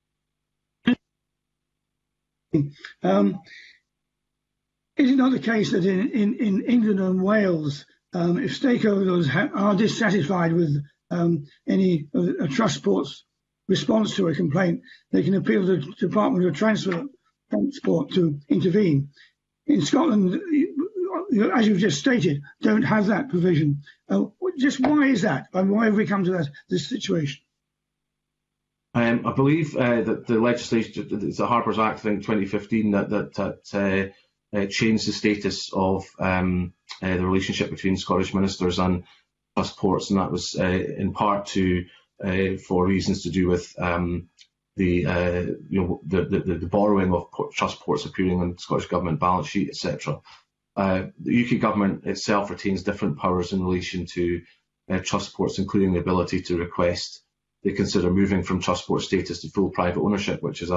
Um, is it not the case that in, in, in England and Wales, um, if stakeholders ha are dissatisfied with um, any uh, a trust port's response to a complaint, they can appeal to the Department of Transport, Transport to intervene? In Scotland, as you've just stated, don't have that provision. Uh, just why is that? And why have we come to that, this situation? Um, I believe uh, that the legislation, it's the Harper's Act, I think, twenty fifteen, that that, that uh, uh, changed the status of um, uh, the relationship between Scottish ministers and trust ports, and that was uh, in part to uh, for reasons to do with um, the uh, you know the, the the borrowing of port, trust ports appearing on the Scottish Government balance sheet, et cetera. Uh, the U K Government itself retains different powers in relation to uh, trust ports, including the ability to request they consider moving from trust port status to full private ownership, which is a,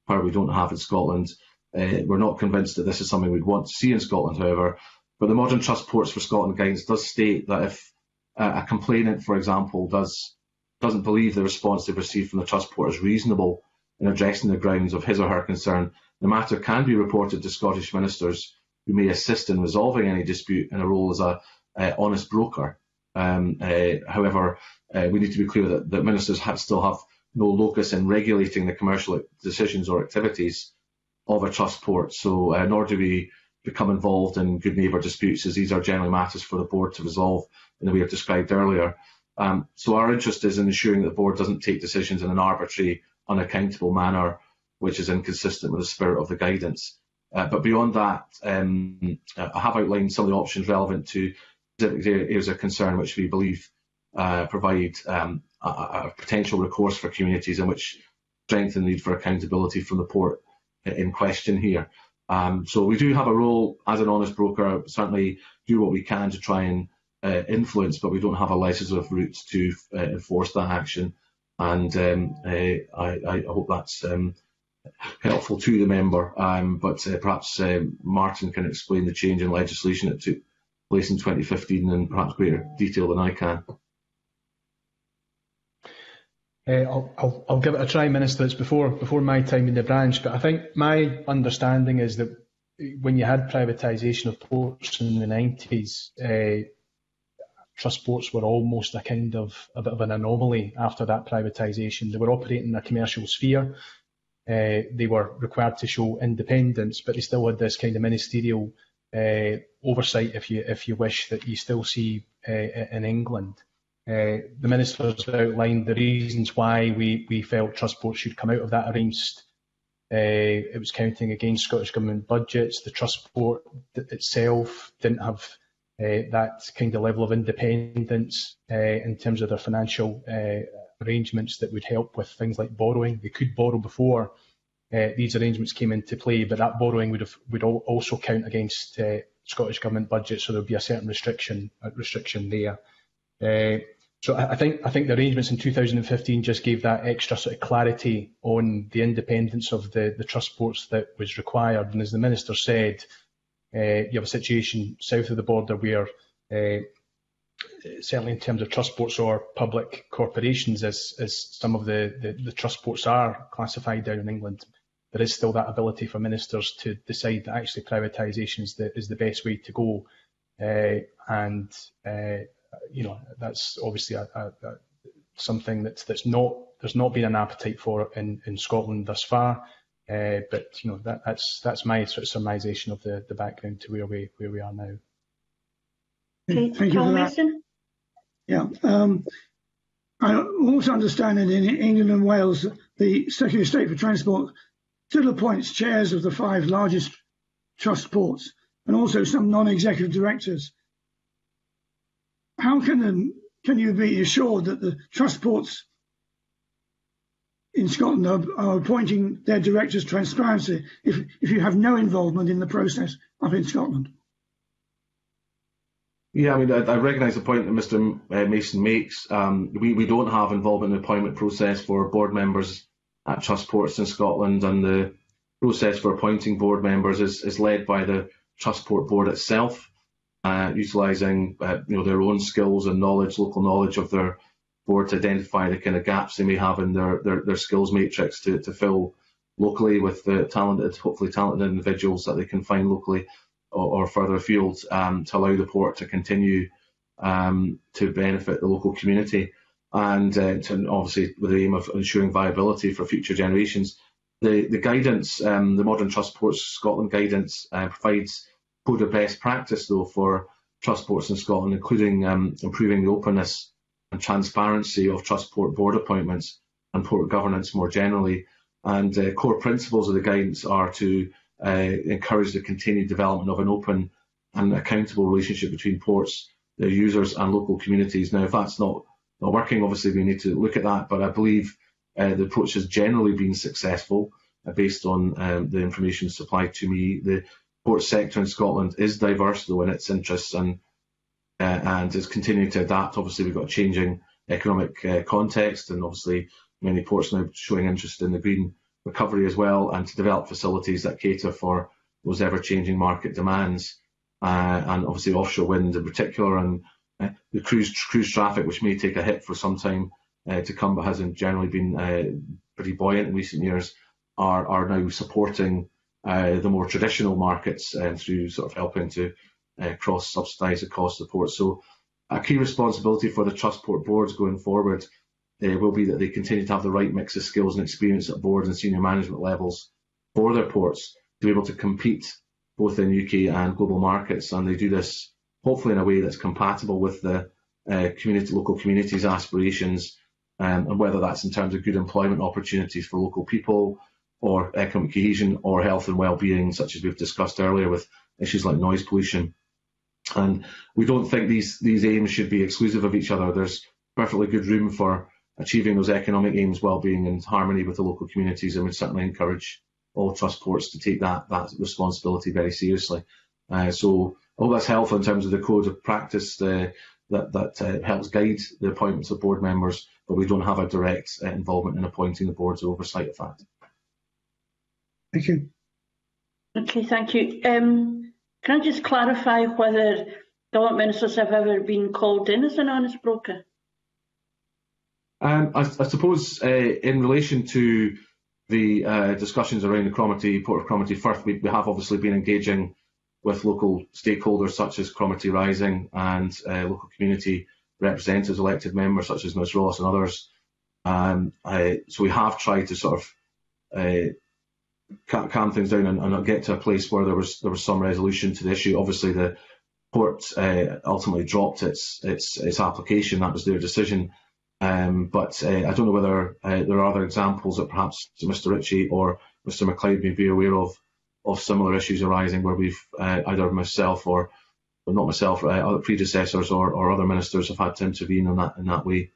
power we don't have in Scotland. Uh, we're not convinced that this is something we'd want to see in Scotland, however. But the Modern Trust Ports for Scotland guidance does state that if uh, a complainant, for example, does, doesn't believe the response they've received from the Trust Port is reasonable in addressing the grounds of his or her concern, the matter can be reported to Scottish ministers who may assist in resolving any dispute in a role as a uh, honest broker. Um, uh, however, uh, we need to be clear that, that ministers have, still have no locus in regulating the commercial decisions or activities of a trust port, so uh, nor do we become involved in good neighbour disputes, as these are generally matters for the board to resolve in the way I've described earlier. Um, so our interest is in ensuring that the board doesn't take decisions in an arbitrary, unaccountable manner, which is inconsistent with the spirit of the guidance. Uh, but beyond that, um, I have outlined some of the options relevant to specific areas of concern which we believe uh, provide um, a, a potential recourse for communities and which strengthen the need for accountability from the port in question here. Um, so we do have a role as an honest broker, certainly do what we can to try and uh, influence, but we don't have a legislative route to uh, enforce that action. And um, uh, I, I hope that's um, helpful to the member, um, but uh, perhaps uh, Martin can explain the change in legislation that took place in twenty fifteen in perhaps greater detail than I can. Uh, I'll, I'll, I'll give it a try, Minister. It's before, before my time in the branch, but I think my understanding is that when you had privatisation of ports in the nineties, uh, trust ports were almost a kind of a bit of an anomaly after that privatisation. They were operating in a commercial sphere. Uh, they were required to show independence, but they still had this kind of ministerial uh, oversight, if you if you wish, that you still see uh, in England. Uh, the ministers outlined the reasons why we, we felt trust ports should come out of that arrangement. Uh, it was counting against Scottish Government budgets. The trust port itself didn't have uh, that kind of level of independence uh, in terms of their financial uh, arrangements that would help with things like borrowing. They could borrow before uh, these arrangements came into play, but that borrowing would have would also count against uh, Scottish Government budget, so there would be a certain restriction uh, restriction there. Uh, So I think I think the arrangements in two thousand fifteen just gave that extra sort of clarity on the independence of the, the trust ports that was required. And as the Minister said, uh, you have a situation south of the border where, uh, certainly in terms of trust ports or public corporations, as, as some of the, the, the trust ports are classified down in England, there is still that ability for ministers to decide that actually privatisation is the, is the best way to go. Uh, and uh, you know, that's obviously a, a, a, something that's that's not there's not been an appetite for in, in Scotland thus far. Uh, but you know, that, that's that's my sort of surmisation of the, the background to where we where we are now. Okay, thank you Paul for that. Mason. Yeah, um, I also understand that in England and Wales, the Secretary of State for Transport still appoints chairs of the five largest trust ports and also some non-executive directors. How can um, can you be assured that the trust ports in Scotland are, are appointing their directors transparency if if you have no involvement in the process up in Scotland? Yeah, I mean, I, I recognise the point that Mister Mason makes. Um, we we don't have involvement in the appointment process for board members at trust ports in Scotland, and the process for appointing board members is is led by the trust port board itself. Uh, utilising uh, you know, their own skills and knowledge, local knowledge of their board to identify the kind of gaps they may have in their, their, their skills matrix to, to fill locally with the talented, hopefully talented individuals that they can find locally or, or further afield, um, to allow the port to continue um, to benefit the local community and uh, to, obviously with the aim of ensuring viability for future generations. The, the guidance, um, the Modern Trust Ports Scotland guidance uh, provides code of best practice, though, for trust ports in Scotland, including um, improving the openness and transparency of trust port board appointments and port governance more generally. And uh, core principles of the guidance are to uh, encourage the continued development of an open and accountable relationship between ports, their users and local communities. Now, if that's not, not working, obviously we need to look at that, but I believe uh, the approach has generally been successful uh, based on um, the information supplied to me. The port sector in Scotland is diverse, though, in its interests and uh, and is continuing to adapt. Obviously, we've got a changing economic uh, context, and obviously many ports now showing interest in the green recovery as well, and to develop facilities that cater for those ever-changing market demands, uh, and obviously offshore wind in particular, and uh, the cruise cruise traffic, which may take a hit for some time uh, to come, but hasn't generally been uh, pretty buoyant in recent years, are are now supporting uh, the more traditional markets uh, through sort of helping to uh, cross-subsidise the cost of the port. So a key responsibility for the trust port boards going forward uh, will be that they continue to have the right mix of skills and experience at board and senior management levels for their ports to be able to compete both in U K and global markets, and they do this hopefully in a way that's compatible with the uh, community, local communities' aspirations, um, and whether that's in terms of good employment opportunities for local people, or economic cohesion, or health and well-being, such as we've discussed earlier with issues like noise pollution. And we don't think these these aims should be exclusive of each other. There's perfectly good room for achieving those economic aims, well-being and harmony with the local communities, and we'd certainly encourage all trust ports to take that that responsibility very seriously. Uh, so I hope that's helpful in terms of the code of practice uh, that, that uh, helps guide the appointments of board members, but we don't have a direct uh, involvement in appointing the boards or oversight of that. Thank you. Okay, thank you. Um, can I just clarify whether government ministers have ever been called in as an honest broker? Um, I, I suppose uh, in relation to the uh, discussions around the Cromarty, Port of Cromarty Firth, we, we have obviously been engaging with local stakeholders such as Cromarty Rising and uh, local community representatives, elected members such as Miz Ross and others. Um, I, so we have tried to sort of uh, calm things down and, and get to a place where there was there was some resolution to the issue. Obviously, the port uh, ultimately dropped its its its application. That was their decision. Um, but uh, I don't know whether uh, there are other examples that perhaps Mister Ritchie or Mister MacLeod may be aware of of similar issues arising where we've uh, either myself or, well, not myself, uh, other predecessors or, or other ministers have had to intervene in that in that way.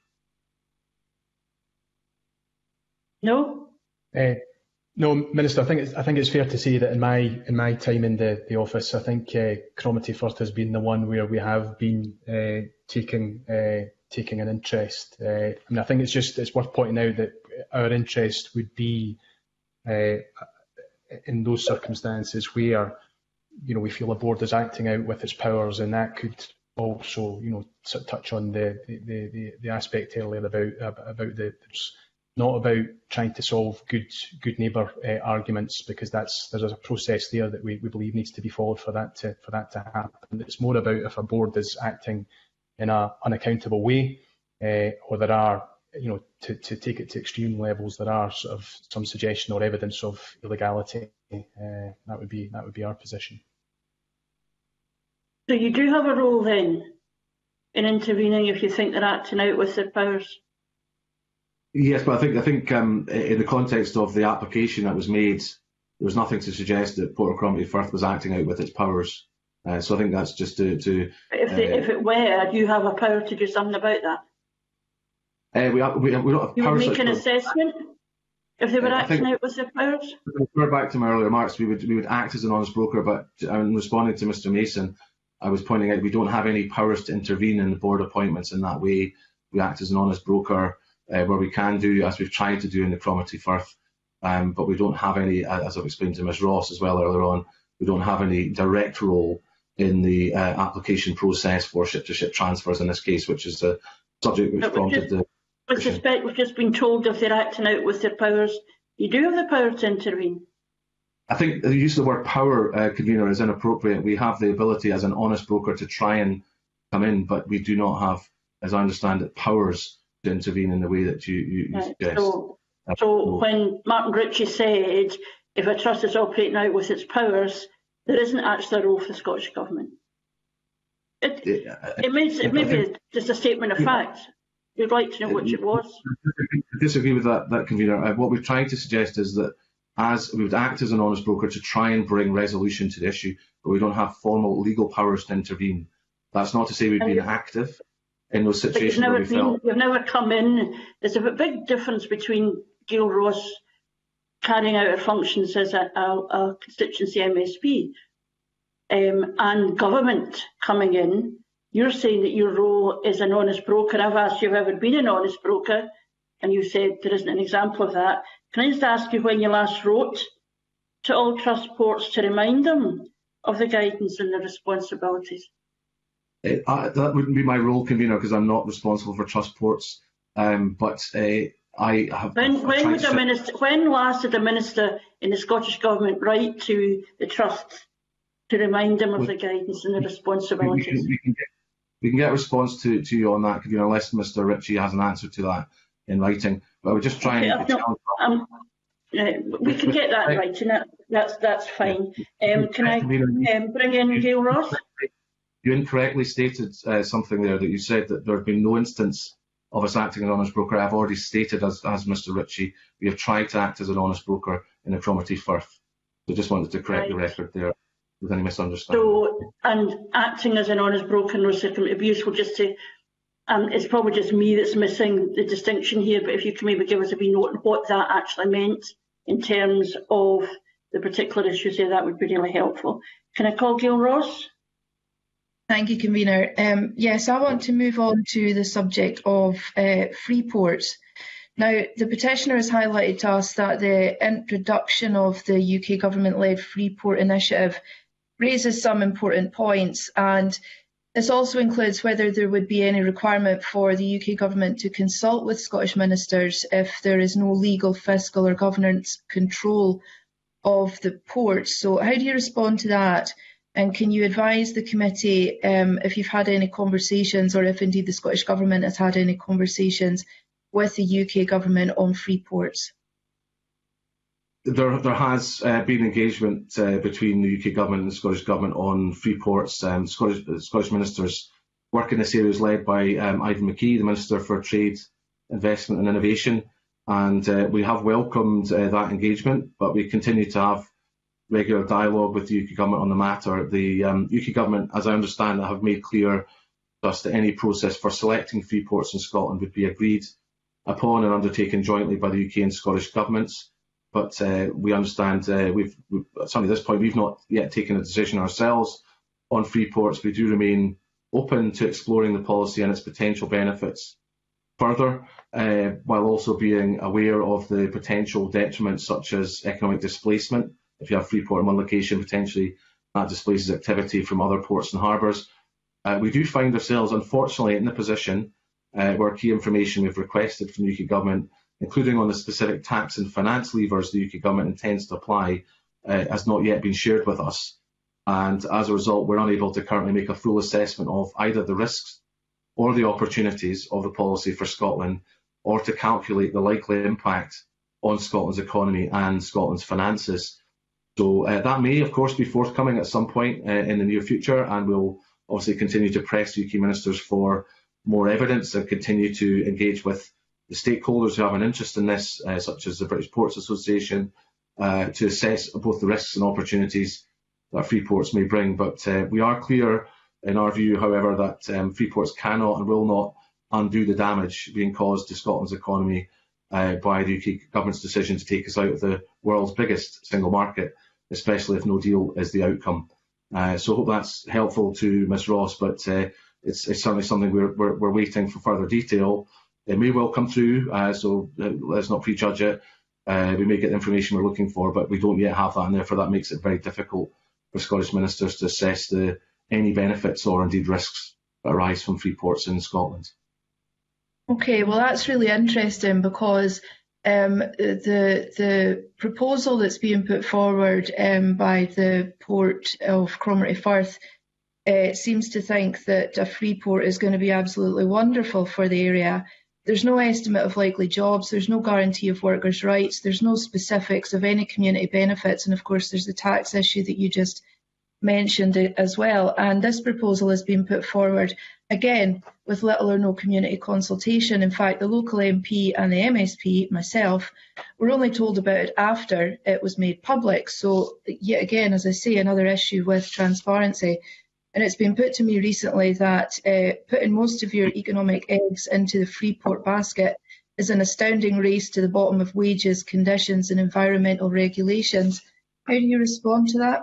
No. Uh, no, Minister. I think it's, I think it's fair to say that in my in my time in the, the office, I think uh, Cromarty Firth has been the one where we have been uh, taking. Uh, taking an interest. Uh, I mean, I think it's just it's worth pointing out that our interest would be uh, in those circumstances where, you know, we feel a board is acting out with its powers, and that could also, you know, touch on the the, the, the aspect earlier about about the it's not about trying to solve good good neighbour uh, arguments, because that's there's a process there that we, we believe needs to be followed for that to for that to happen. It's more about if a board is acting in an unaccountable way, uh, or there are, you know, to, to take it to extreme levels, there are sort of some suggestion or evidence of illegality. Uh, that would be that would be our position. So you do have a role then in intervening if you think they're acting out with their powers? Yes, but I think I think um, in the context of the application that was made, there was nothing to suggest that Port of Cromarty Firth was acting out with its powers. Uh, so I think that's just to. to if, they, uh, if it were, do you have a power to do something about that? Uh, we, have, we, we don't have you power. would make an assessment if they were uh, acting out with their powers. Refer back to my earlier remarks. We would we would act as an honest broker, but I'm responding to Mister Mason. I was pointing out we don't have any powers to intervene in the board appointments in that way. We act as an honest broker uh, where we can do, as we've tried to do in the Cromarty Firth, um, but we don't have any, as I've explained to Miz Ross as well earlier on, we don't have any direct role in the uh, application process for ship-to-ship transfers in this case, which is the subject which prompted the... With respect, we've just been told if they're acting out with their powers, you do have the power to intervene. I think the use of the word power, uh, convener, is inappropriate. We have the ability as an honest broker to try and come in, but we do not have, as I understand it, powers to intervene in the way that you, you, you right. suggest. So, so when Martin Ritchie said, if a trust is operating out with its powers, there isn't actually a role for the Scottish Government. It, yeah, it, may, it may be just a statement of yeah. fact. You'd like to know which it was. I disagree with that, that convener. Uh, what we're trying to suggest is that as we would act as an honest broker to try and bring resolution to the issue, but we don't have formal legal powers to intervene. That's not to say we've and been active in those situations you've never where we been, felt... You've never come in. There's a big difference between Gail Ross carrying out her functions as a, a, a constituency M S P um, and government coming in. You're saying that your role is an honest broker. I've asked you if you've ever been an honest broker, and you said there isn't an example of that. Can I just ask you when you last wrote to all trust ports to remind them of the guidance and the responsibilities? Uh, I, that wouldn't be my role, convener, because I'm not responsible for trust ports. Um, but uh, I have. When, I've, when, I've would a minister, when last did a minister in the Scottish Government write to the trusts to remind them of the guidance and the responsibilities? We, we, we, can, get, we can get a response to, to you on that, convener, unless Mr Ritchie has an answer to that in writing. But I would just try okay, and. Not, um, uh, we can get that in writing. That, that's that's fine. Um, can I um, bring in Gail Ross? You incorrectly stated uh, something there, that you said that there have been no instance of us acting as an honest broker. I've already stated, as, as Mr Ritchie, we have tried to act as an honest broker in the Cromarty Firth. So just wanted to correct right. the record there with any misunderstanding. So, and acting as an honest broker in recipient abuse, will just say, um, it's probably just me that's missing the distinction here, but if you can maybe give us a wee note on what that actually meant in terms of the particular issues here, that would be really helpful. Can I call Gail Ross? Thank you, convener. Um, yes, I want to move on to the subject of uh, free ports. Now, the petitioner has highlighted to us that the introduction of the U K government-led free port initiative raises some important points, and this also includes whether there would be any requirement for the U K government to consult with Scottish ministers if there is no legal, fiscal or governance control of the ports. So how do you respond to that? And can you advise the committee um, if you've had any conversations, or if indeed the Scottish Government has had any conversations with the U K Government on free ports? There, there has uh, been engagement uh, between the U K Government and the Scottish Government on free ports. Um, Scottish, Scottish ministers work in this area is led by um, Ivan McKee, the Minister for Trade, Investment and Innovation. And uh, we have welcomed uh, that engagement, but we continue to have regular dialogue with the U K Government on the matter. The um, U K Government, as I understand it, have made clear to us that any process for selecting free ports in Scotland would be agreed upon and undertaken jointly by the U K and Scottish governments. But uh, we understand, uh, we've, we've, certainly at this point, we've not yet taken a decision ourselves on free ports. We do remain open to exploring the policy and its potential benefits further, uh, while also being aware of the potential detriments such as economic displacement. If you have free port in one location, potentially that displaces activity from other ports and harbours. Uh, we do find ourselves, unfortunately, in the position uh, where key information we've requested from the U K Government, including on the specific tax and finance levers the U K Government intends to apply, uh, has not yet been shared with us. And as a result, we're unable to currently make a full assessment of either the risks or the opportunities of the policy for Scotland, or to calculate the likely impact on Scotland's economy and Scotland's finances. So uh, that may, of course, be forthcoming at some point uh, in the near future, and we'll obviously continue to press U K ministers for more evidence and continue to engage with the stakeholders who have an interest in this, uh, such as the British Ports Association, uh, to assess both the risks and opportunities that free ports may bring. But uh, we are clear in our view, however, that um, free ports cannot and will not undo the damage being caused to Scotland's economy uh, by the U K Government's decision to take us out of the world's biggest single market, especially if no deal is the outcome. Uh, so I hope that's helpful to Miz Ross, but uh, it's, it's certainly something we're, we're, we're waiting for further detail. It may well come through, uh, so uh, let's not prejudge it. Uh, we may get the information we're looking for, but we don't yet have that, and therefore that makes it very difficult for Scottish ministers to assess the, any benefits or indeed risks that arise from free ports in Scotland. Okay, well that's really interesting, because um, the the proposal that's being put forward um, by the Port of Cromarty Firth uh, seems to think that a free port is going to be absolutely wonderful for the area. There's no estimate of likely jobs, there's no guarantee of workers' rights, there's no specifics of any community benefits, and of course there's the tax issue that you just mentioned as well. And this proposal has been put forward, again, with little or no community consultation. In fact, the local M P and the M S P, myself, were only told about it after it was made public. So yet again, as I say, another issue with transparency. And it's been put to me recently that uh, putting most of your economic eggs into the free port basket is an astounding race to the bottom of wages, conditions and environmental regulations. How do you respond to that?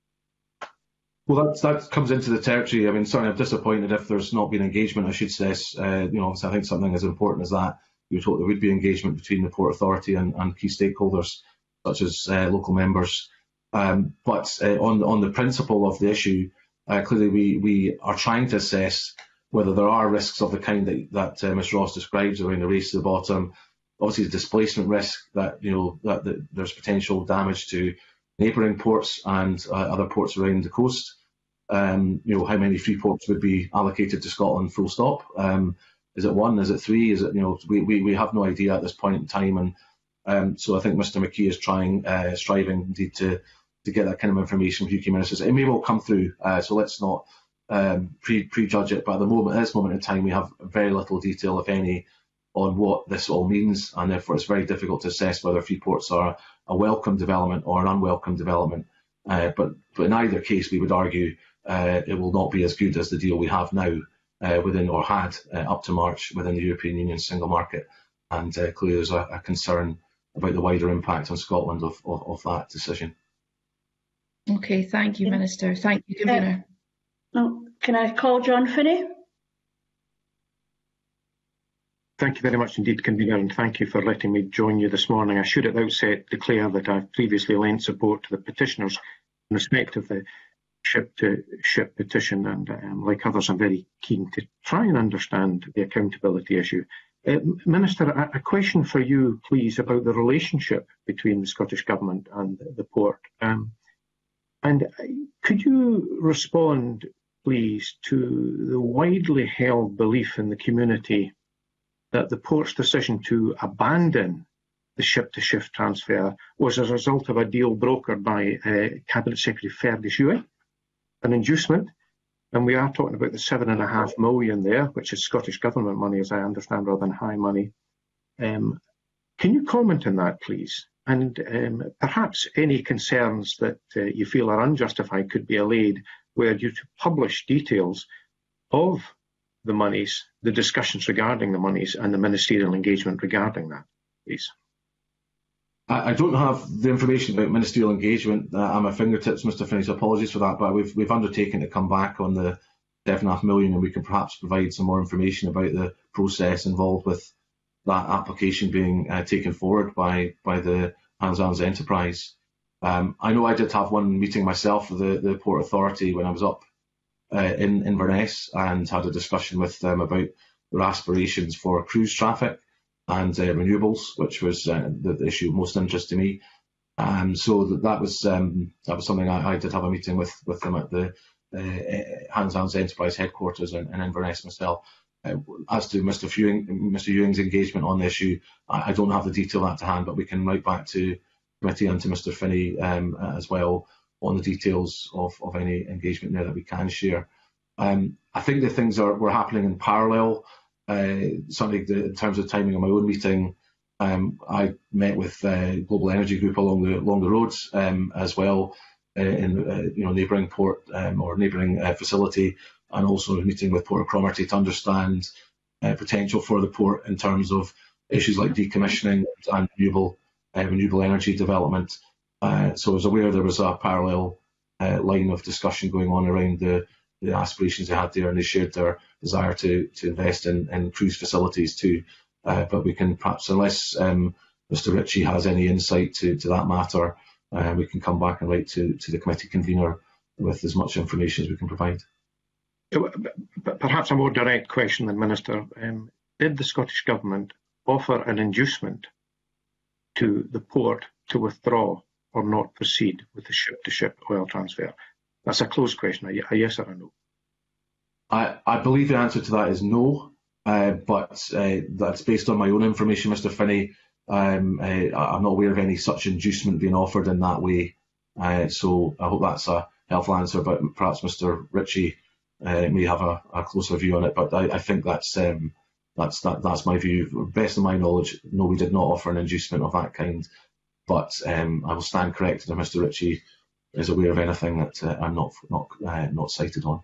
Well, that, that comes into the territory. I mean, certainly I'm disappointed if there's not been engagement, I should say. Uh, you know, so I think something as important as that we would hope there would be engagement between the Port Authority and, and key stakeholders, such as uh, local members. Um, but uh, on, on the principle of the issue, uh, clearly we, we are trying to assess whether there are risks of the kind that, that uh, Miz Ross describes around the race to the bottom. Obviously, the displacement risk that, you know, that, that there's potential damage to neighbouring ports and uh, other ports around the coast. Um, you know, how many free ports would be allocated to Scotland, full stop? Um, is it one? Is it three? Is it, you know, we, we, we have no idea at this point in time. And um, so I think Mister McKee is trying, uh, striving indeed to, to get that kind of information from U K ministers. It may well come through, uh, so let's not um, pre, prejudge it. But at the moment, at this moment in time, we have very little detail, if any, on what this all means. And therefore, it's very difficult to assess whether free ports are a welcome development or an unwelcome development. Uh, but, but in either case, we would argue Uh, it will not be as good as the deal we have now uh, within, or had uh, up to March within the European Union single market. And uh, clearly there's a, a concern about the wider impact on Scotland of, of, of that decision. Okay, thank you, Minister. Thank you, Convener. Uh, oh, can I call John Finney? Thank you very much indeed, Convener, and thank you for letting me join you this morning. I should at the outset declare that I've previously lent support to the petitioners in respect of the ship-to-ship petition, and um, like others, I'm very keen to try and understand the accountability issue. Uh, Minister, a, a question for you, please, about the relationship between the Scottish Government and the port. Um, and could you respond, please, to the widely held belief in the community that the port's decision to abandon the ship-to-ship transfer was as a result of a deal brokered by uh, Cabinet Secretary Fergus Ewing, an inducement, and we are talking about the seven and a half million there, which is Scottish Government money, as I understand, rather than high money. Um, can you comment on that, please? And um, perhaps any concerns that uh, you feel are unjustified could be allayed were you to publish details of the monies, the discussions regarding the monies, and the ministerial engagement regarding that, please. I don't have the information about ministerial engagement uh, at my fingertips, Mister Finney, so apologies for that, but we've, we've undertaken to come back on the seven and a half million, and we can perhaps provide some more information about the process involved with that application being uh, taken forward by, by the Hans Hans enterprise. Um, I know I did have one meeting myself with the, the Port Authority when I was up uh, in Inverness, and had a discussion with them about their aspirations for cruise traffic and uh, renewables, which was uh, the, the issue of most interest to me. Um, so that, that was um, that was something I, I did have a meeting with with them at the uh, Hans Hans Enterprise headquarters in, in Inverness myself. Uh, as to Mister Ewing, Mister Ewing's engagement on the issue, I, I don't have the detail at hand, but we can write back to committee and to Mister Finney um, as well on the details of, of any engagement there that we can share. Um, I think the things are were happening in parallel. Uh, something that, in terms of timing of my own meeting, um, I met with uh, Global Energy Group along the along the roads um, as well uh, in uh, you know neighbouring port um, or neighbouring uh, facility, and also a meeting with Port of Cromarty to understand uh, potential for the port in terms of issues like decommissioning and renewable uh, renewable energy development. Uh, so I was aware there was a parallel uh, line of discussion going on around the, the aspirations they had there, and they shared their desire to, to invest in, in cruise facilities too. Uh, but we can perhaps, unless um, Mister Ritchie has any insight to, to that matter, uh, we can come back and write to, to the committee convener with as much information as we can provide. Perhaps a more direct question than Minister. Um, did the Scottish Government offer an inducement to the port to withdraw or not proceed with the ship-to-ship oil transfer? That's a closed question, a yes or a no. I, I believe the answer to that is no, uh, but uh, that's based on my own information, Mister Finney. Um, uh, I'm not aware of any such inducement being offered in that way, uh, so I hope that's a helpful answer, but perhaps Mister Ritchie uh, may have a, a closer view on it, but I, I think that's um, that's that, that's my view. Best of my knowledge, no, we did not offer an inducement of that kind, but um, I will stand corrected if Mister Ritchie is aware of anything that uh, I'm not not uh, not cited on.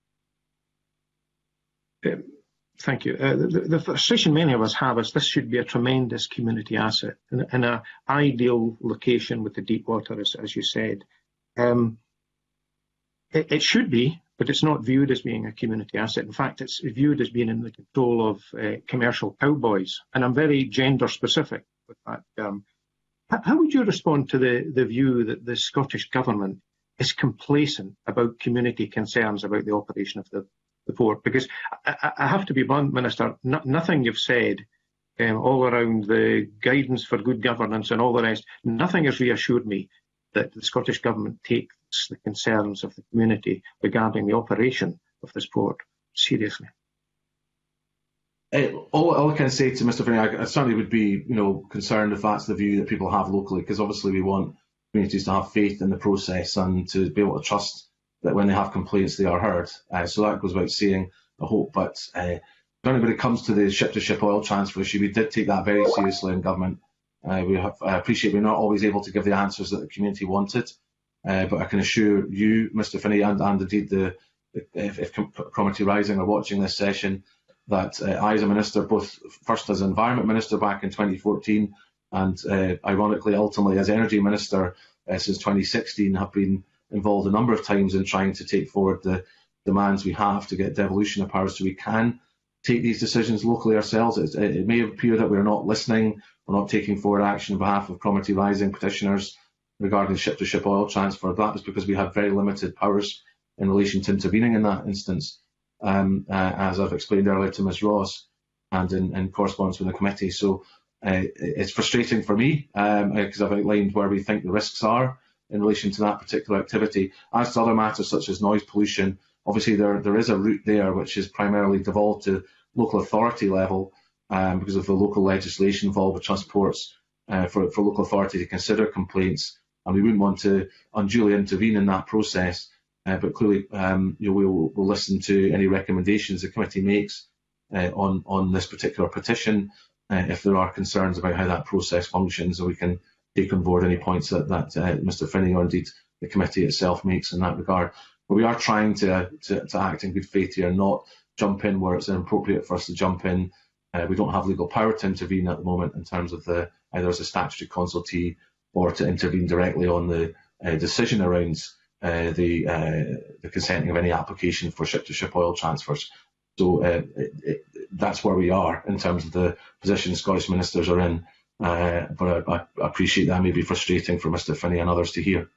Um, thank you. Uh, the, the frustration many of us have is this should be a tremendous community asset in, in an ideal location with the deep water, as, as you said. Um, it, it should be, but it's not viewed as being a community asset. In fact, it's viewed as being in the control of uh, commercial cowboys. And I'm very gender specific with that term. How, how would you respond to the, the view that the Scottish Government is complacent about community concerns about the operation of the, the port? Because I, I have to be blunt, Minister, no, nothing you've said um, all around the guidance for good governance and all the rest, nothing has reassured me that the Scottish Government takes the concerns of the community regarding the operation of this port seriously. Uh, all, all I can say to Mr Finney, I, I certainly would be, you know, concerned if that's the view that people have locally, because obviously we want communities to have faith in the process and to be able to trust that when they have complaints they are heard. Uh, so that goes without saying, I hope. But uh, when it comes to the ship-to-ship oil transfer issue, we did take that very seriously in government. Uh, we have, I appreciate we're not always able to give the answers that the community wanted, uh, but I can assure you, Mr Finney, and, and indeed the, if, if Cromarty Rising are watching this session, that uh, I as a minister, both first as Environment Minister back in twenty fourteen and uh, ironically ultimately as Energy Minister uh, since twenty sixteen, have been involved a number of times in trying to take forward the demands we have to get devolution of powers so we can take these decisions locally ourselves. It, it may appear that we're not listening, we're not taking forward action on behalf of Cromarty Rising petitioners regarding ship-to-ship oil transfer. That is because we have very limited powers in relation to intervening in that instance, um, uh, as I've explained earlier to Miz Ross and in, in correspondence with the committee. So uh, it's frustrating for me because um, I've outlined where we think the risks are in relation to that particular activity. As to other matters such as noise pollution, obviously there, there is a route there which is primarily devolved to local authority level um, because of the local legislation involved with transports uh, for, for local authority to consider complaints, and we wouldn't want to unduly intervene in that process. Uh, but clearly, um, you know, we'll, we'll listen to any recommendations the committee makes uh, on on this particular petition. Uh, if there are concerns about how that process functions, and we can take on board any points that, that uh, Mr Finney or indeed the committee itself makes in that regard. But we are trying to, to, to act in good faith here, not jump in where it's inappropriate for us to jump in. Uh, we don't have legal power to intervene at the moment in terms of the either as a statutory consultee or to intervene directly on the uh, decision around uh, the, uh, the consenting of any application for ship-to-ship oil transfers. So uh, it, it, that's where we are in terms of the position Scottish ministers are in. Uh, but I, I appreciate that may be frustrating for Mr Finney and others to hear.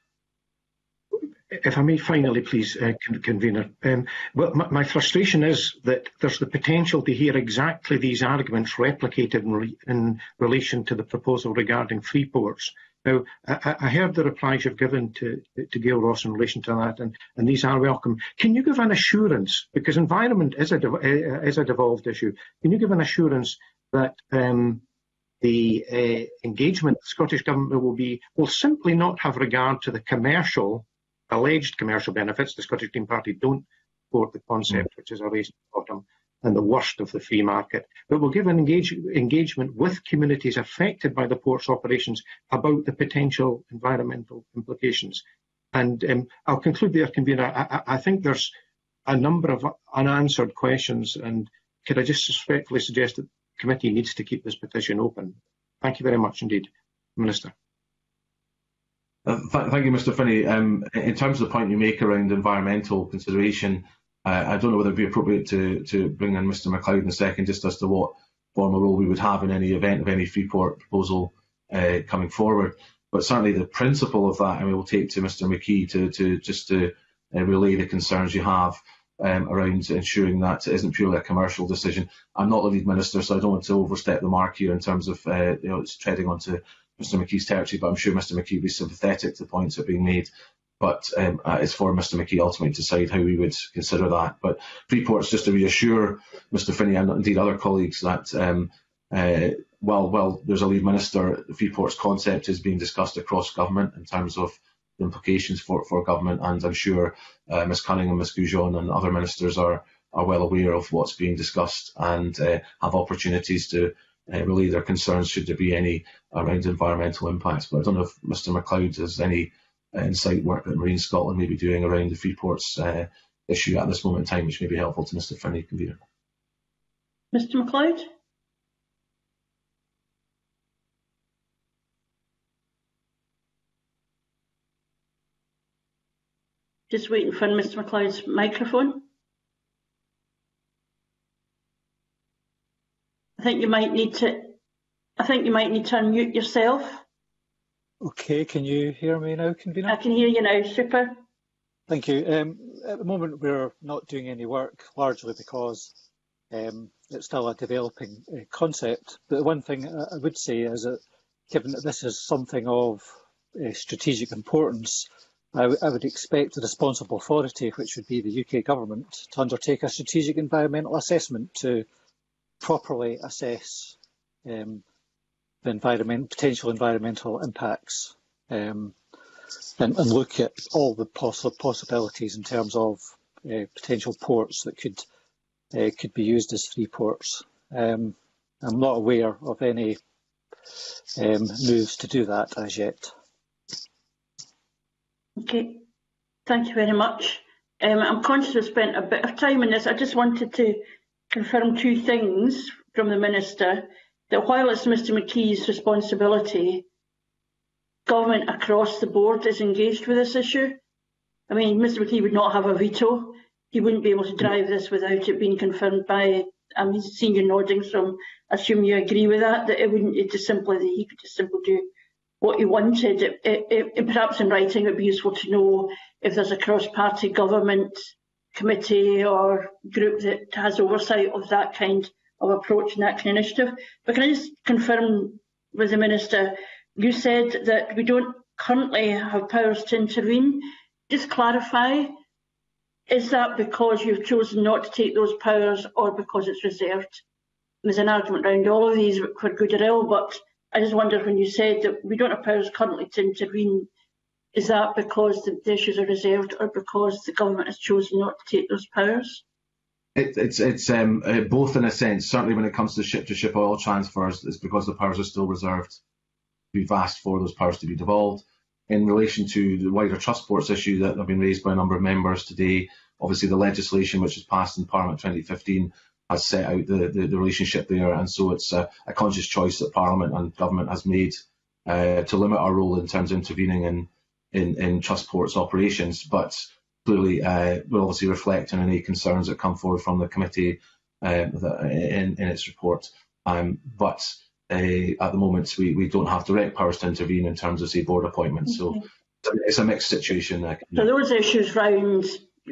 If I may finally, please, uh, Convener, um, well, my, my frustration is that there's the potential to hear exactly these arguments replicated in, re in relation to the proposal regarding free ports. Now, I, I heard the replies you've given to, to Gail Ross in relation to that, and, and these are welcome. Can you give an assurance, because environment is a, is a devolved issue, can you give an assurance that um, the uh, engagement the Scottish Government will be, will simply not have regard to the commercial alleged commercial benefits? The Scottish Green Party don't support the concept, mm. which is a race to the bottom and the worst of the free market, but will give an engage, engagement with communities affected by the port's operations about the potential environmental implications. And um, I'll conclude there, Convener. I, I, I think there's a number of unanswered questions, and could I just respectfully suggest that the committee needs to keep this petition open? Thank you very much indeed, Minister. Uh, th thank you, Mr Finney. Um, in terms of the point you make around environmental consideration, uh, I don't know whether it would be appropriate to, to bring in Mr MacLeod in a second, just as to what formal role we would have in any event of any Freeport proposal uh, coming forward. But certainly the principle of that, and we will take to Mr McKee to, to just to uh, relay the concerns you have um, around ensuring that it isn't purely a commercial decision. I'm not the lead minister, so I don't want to overstep the mark here in terms of uh, you know, it's treading onto Mr McKee's territory, but I'm sure Mr McKee would be sympathetic to the points that are being made. But um, uh, it's for Mr McKee ultimately to decide how we would consider that. But Freeport's just to reassure Mr Finney and indeed other colleagues that um, uh, while, while there's a lead minister, Freeport's concept is being discussed across government in terms of the implications for, for government, and I'm sure uh, Miz Cunningham, Miz Goujon and other ministers are, are well aware of what's being discussed and uh, have opportunities to Uh, relay their concerns should there be any around environmental impacts. But I don't know if Mr MacLeod has any uh, insight work that Marine Scotland may be doing around the Freeport's uh, issue at this moment in time, which may be helpful to Mr Finney, Convener. Mr MacLeod? Just waiting for Mr MacLeod's microphone. I think you might need to. I think you might need to unmute yourself. Okay, can you hear me now, Convener? I can hear you now. Super. Thank you. Um, at the moment, we're not doing any work, largely because um, it's still a developing uh, concept. But the one thing I would say is that, given that this is something of uh, strategic importance, I, I would expect the responsible authority, which would be the U K government, to undertake a strategic environmental assessment to properly assess um, the environment, potential environmental impacts, um, and, and look at all the poss possibilities in terms of uh, potential ports that could uh, could be used as free ports. Um, I'm not aware of any um, moves to do that as yet. Okay, thank you very much. Um, I'm conscious we've spent a bit of time on this. I just wanted to confirm two things from the Minister, that while it's Mr McKee's responsibility, government across the board is engaged with this issue. I mean, Mr McKee would not have a veto. He wouldn't be able to drive this without it being confirmed by, um, he's seen you nodding, so I assume you agree with that, that it wouldn't, it just simply, that he could just simply do what he wanted. It, it, it, perhaps in writing it would be useful to know if there's a cross-party government committee or group that has oversight of that kind of approach and that kind of initiative. But can I just confirm with the Minister, you said that we don't currently have powers to intervene. Just clarify, is that because you've chosen not to take those powers or because it's reserved? There's an argument around all of these for good or ill, but I just wondered when you said that we don't have powers currently to intervene, is that because the, the issues are reserved or because the government has chosen not to take those powers? It, it's it's um, uh, both in a sense. Certainly when it comes to ship-to-ship oil transfers, it's because the powers are still reserved. We've asked for those powers to be devolved. In relation to the wider trust ports issue that have been raised by a number of members today, obviously the legislation which was passed in Parliament twenty fifteen has set out the, the, the relationship there, and so it's a, a conscious choice that Parliament and Government has made uh, to limit our role in terms of intervening in, in, in trust ports operations. But clearly uh, we'll obviously reflect on any concerns that come forward from the committee uh, in, in its report. Um, but uh, at the moment we, we don't have direct powers to intervene in terms of, say, board appointments. Okay. So it's a mixed situation. Uh, so those issues round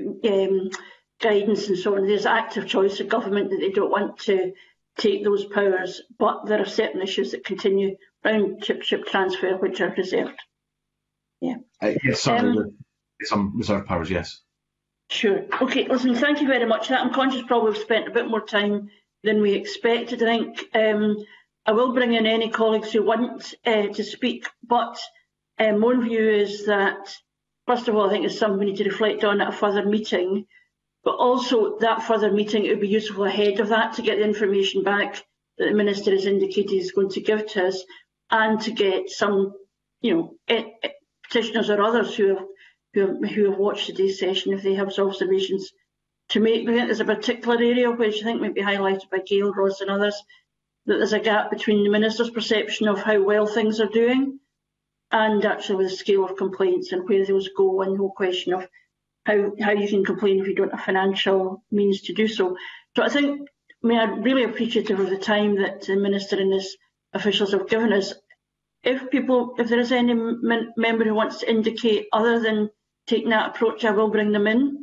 um, guidance and so on, there's active choice of government that they don't want to take those powers, but there are certain issues that continue around chip-to-chip transfer which are reserved. Yeah. Uh, yes, certainly. Um, Some reserve powers, yes. Sure. Okay, listen, thank you very much for that. I'm conscious probably we've spent a bit more time than we expected. I think um, I will bring in any colleagues who want uh, to speak, but um, one view is that, first of all, I think it's something we need to reflect on at a further meeting, but also that further meeting, it would be useful ahead of that to get the information back that the Minister has indicated he's going to give to us, and to get some, you know, it, it, petitioners or others who have Who have, who have watched today's session, if they have observations to make. I think there's a particular area which I think might be highlighted by Gail, Ross and others, that there's a gap between the Minister's perception of how well things are doing and actually the scale of complaints and where those go, and the whole question of how, how you can complain if you don't have financial means to do so. So I think, I mean, I'm really appreciative of the time that the Minister and his officials have given us. If people, if there is any member who wants to indicate other than taking that approach, I will bring them in.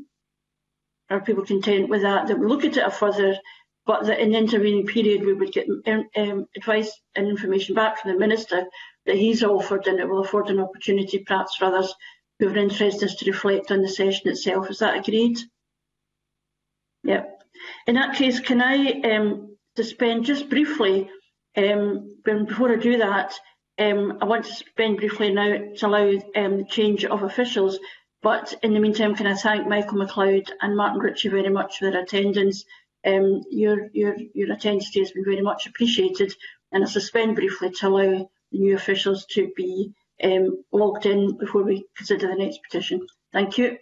Are people content with that? That we look at it a further, but that in the intervening period we would get um, advice and information back from the Minister that he's offered, and it will afford an opportunity perhaps for others who are interested to reflect on the session itself. Is that agreed? Yeah. In that case, can I um, suspend just briefly, um, before I do that, um, I want to suspend briefly now to allow um, the change of officials. But in the meantime, can I thank Michael MacLeod and Martin Ritchie very much for their attendance. Um, your, your, your attendance today has been very much appreciated, and I suspend briefly to allow the new officials to be um, logged in before we consider the next petition. Thank you.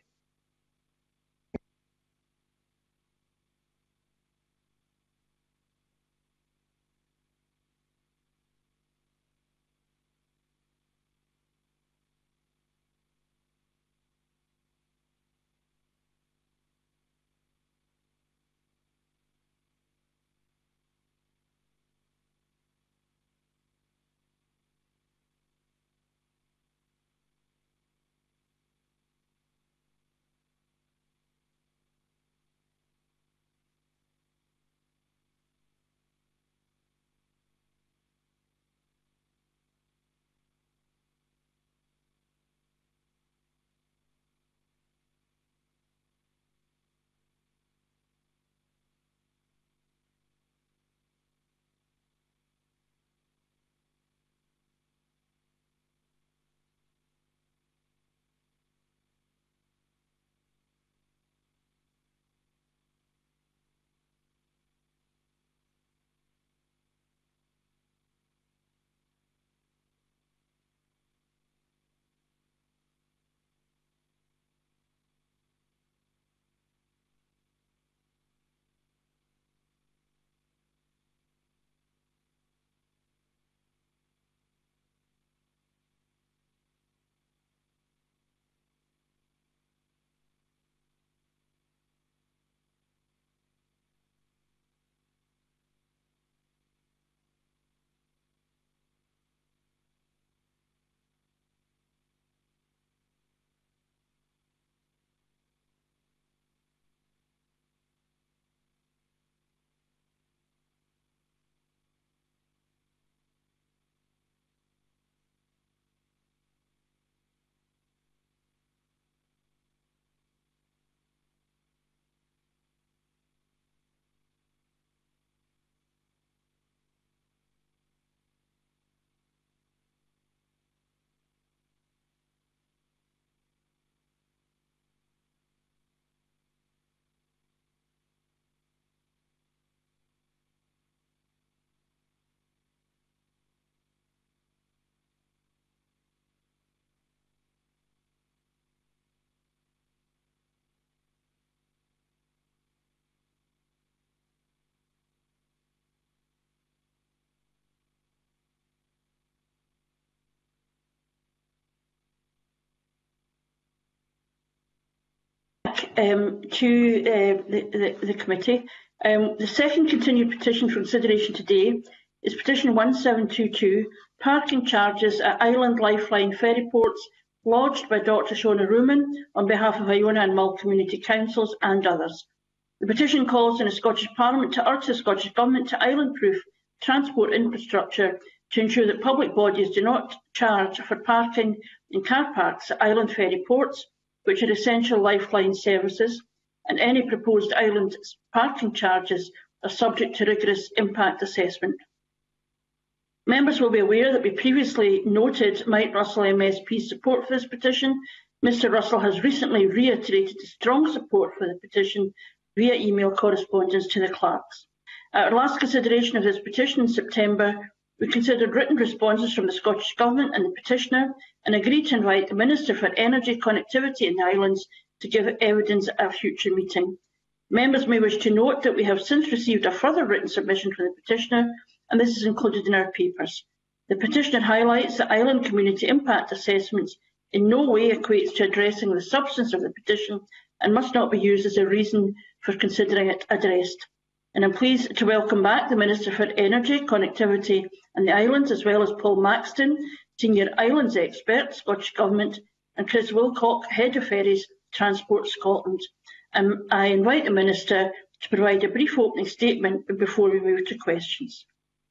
um, to uh, the, the, the committee. Um, the second continued petition for consideration today is petition one seven two two, parking charges at Island Lifeline ferryports, lodged by Doctor Shona Ruman on behalf of Iona and Mull Community Councils and others. The petition calls on the Scottish Parliament to urge the Scottish Government to island-proof transport infrastructure to ensure that public bodies do not charge for parking in car parks at island ferry ports, which are essential lifeline services, and any proposed island parking charges are subject to rigorous impact assessment. Members will be aware that we previously noted Mike Russell M S P's support for this petition. Mr Russell has recently reiterated strong support for the petition via email correspondence to the clerks. At our last consideration of this petition in September, we considered written responses from the Scottish Government and the petitioner and agreed to invite the Minister for Energy, Connectivity in the Islands to give evidence at a future meeting. Members may wish to note that we have since received a further written submission from the petitioner, and this is included in our papers. The petitioner highlights that island community impact assessments in no way equates to addressing the substance of the petition and must not be used as a reason for considering it addressed. And I'm pleased to welcome back the Minister for Energy, Connectivity and the Islands, as well as Paul Maxton, Senior Islands Expert, Scottish Government, and Chris Wilcock, Head of Ferries, Transport Scotland. Um, I invite the Minister to provide a brief opening statement before we move to questions.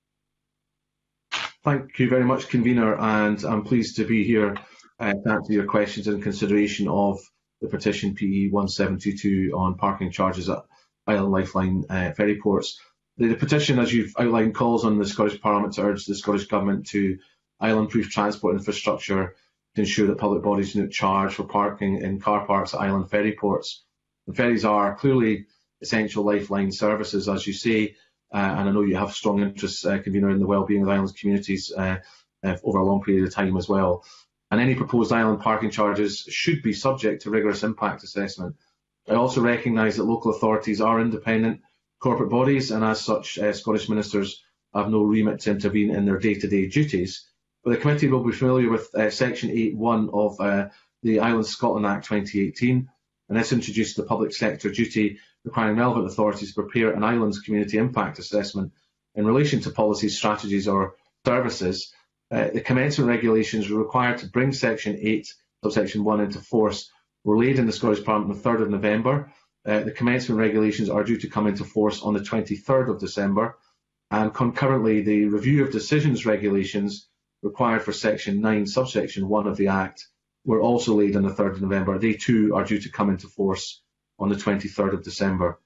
Thank you very much, Convener, and I'm pleased to be here uh, to answer your questions in consideration of the petition P E one seven two two on parking charges at Island Lifeline uh, ferry ports. The, the petition, as you've outlined, calls on the Scottish Parliament to urge the Scottish Government to island-proof transport infrastructure to ensure that public bodies do not charge for parking in car parks at island ferry ports. The ferries are clearly essential lifeline services, as you say, uh, and I know you have strong interests, uh, Convener, in the well-being of island communities uh, uh, over a long period of time as well. And any proposed island parking charges should be subject to rigorous impact assessment. I also recognise that local authorities are independent corporate bodies, and as such, uh, Scottish ministers have no remit to intervene in their day-to-day duties. But the committee will be familiar with uh, Section eight one of uh, the Islands Scotland Act twenty eighteen, and this introduced the public sector duty requiring relevant authorities to prepare an island's community impact assessment in relation to policies, strategies or services. Uh, the commencement regulations were required to bring Section eight, subsection one into force, were laid in the Scottish Parliament on the third of November. Uh, the commencement regulations are due to come into force on the twenty-third of December, and concurrently the review of decisions regulations required for Section nine, subsection one of the Act were also laid on the third of November. They too are due to come into force on the twenty-third of December.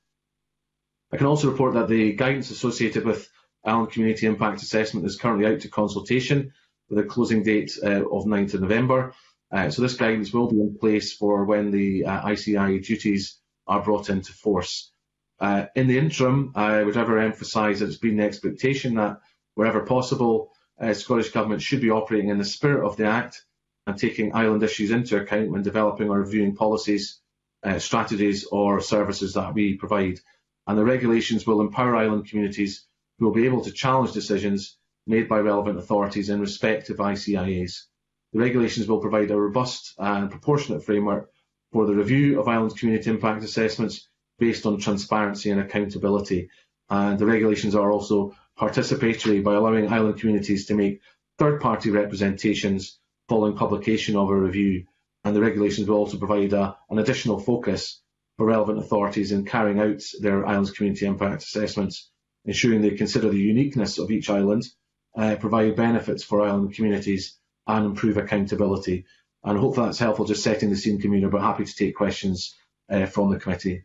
I can also report that the guidance associated with Island Community Impact Assessment is currently out to consultation with a closing date uh, of ninth of November. Uh, so this guidance will be in place for when the uh, I C I A duties are brought into force. Uh, in the interim, I would ever emphasise that it's been the expectation that wherever possible, uh, Scottish Government should be operating in the spirit of the Act and taking island issues into account when developing or reviewing policies, uh, strategies or services that we provide. And the regulations will empower island communities who will be able to challenge decisions made by relevant authorities in respect of I C I As. The regulations will provide a robust and proportionate framework for the review of island community impact assessments based on transparency and accountability. And the regulations are also participatory by allowing island communities to make third-party representations following publication of a review. And the regulations will also provide a, an additional focus for relevant authorities in carrying out their islands community impact assessments, ensuring they consider the uniqueness of each island, uh, provide benefits for island communities and improve accountability. And hopefully that's helpful, just setting the scene, Convener, but happy to take questions uh, from the committee.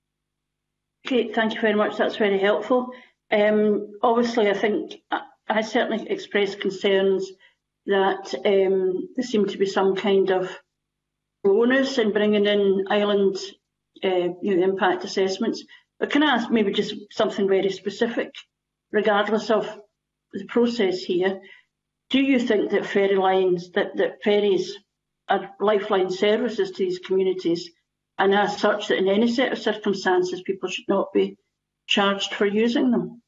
Great, thank you very much. That's very helpful. Um, obviously, I think I, I certainly expressed concerns that um, there seemed to be some kind of slowness in bringing in island uh, you know, impact assessments. But can I ask maybe just something very specific, regardless of the process here? Do you think that ferry lines, that, that ferries are lifeline services to these communities, and as such that in any set of circumstances people should not be charged for using them?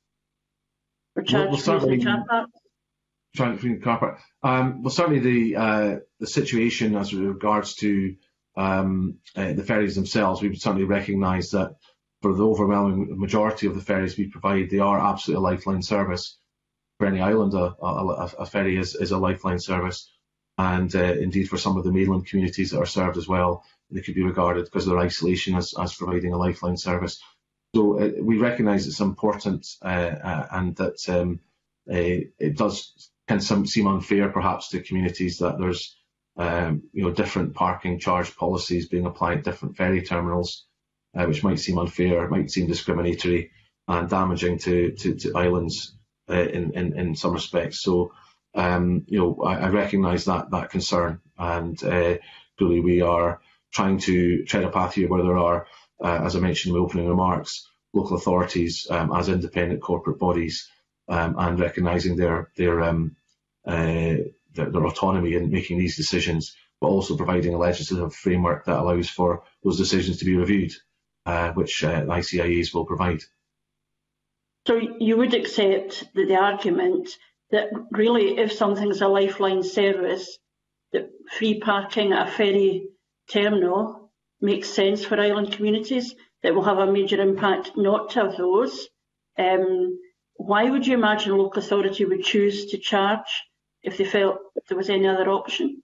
Or charged well, for using the car park? Trying to the car park. Um, well, certainly the uh, the situation as regards to um, uh, the ferries themselves, we would certainly recognise that for the overwhelming majority of the ferries we provide, they are absolutely a lifeline service. For any island, a, a, a ferry is, is a lifeline service, and uh, indeed for some of the mainland communities that are served as well, they could be regarded because of their isolation as, as providing a lifeline service. So uh, we recognise it's important, uh, uh, and that um, uh, it does can some, seem unfair perhaps to communities that there's um, you know different parking charge policies being applied at different ferry terminals, uh, which might seem unfair, might seem discriminatory and damaging to, to, to islands uh, in, in, in some respects. So um, you know I, I recognise that that concern, and uh, really we are trying to tread a path here where there are, uh, as I mentioned in my opening remarks, local authorities um, as independent corporate bodies, um, and recognising their their, um, uh, their their autonomy in making these decisions, but also providing a legislative framework that allows for those decisions to be reviewed, uh, which uh, I C I As will provide. So you would accept that the argument that really, if something's a lifeline service, that free parking at a ferry terminal makes sense for island communities, that will have a major impact not to have those. Um, why would you imagine a local authority would choose to charge if they felt there was any other option?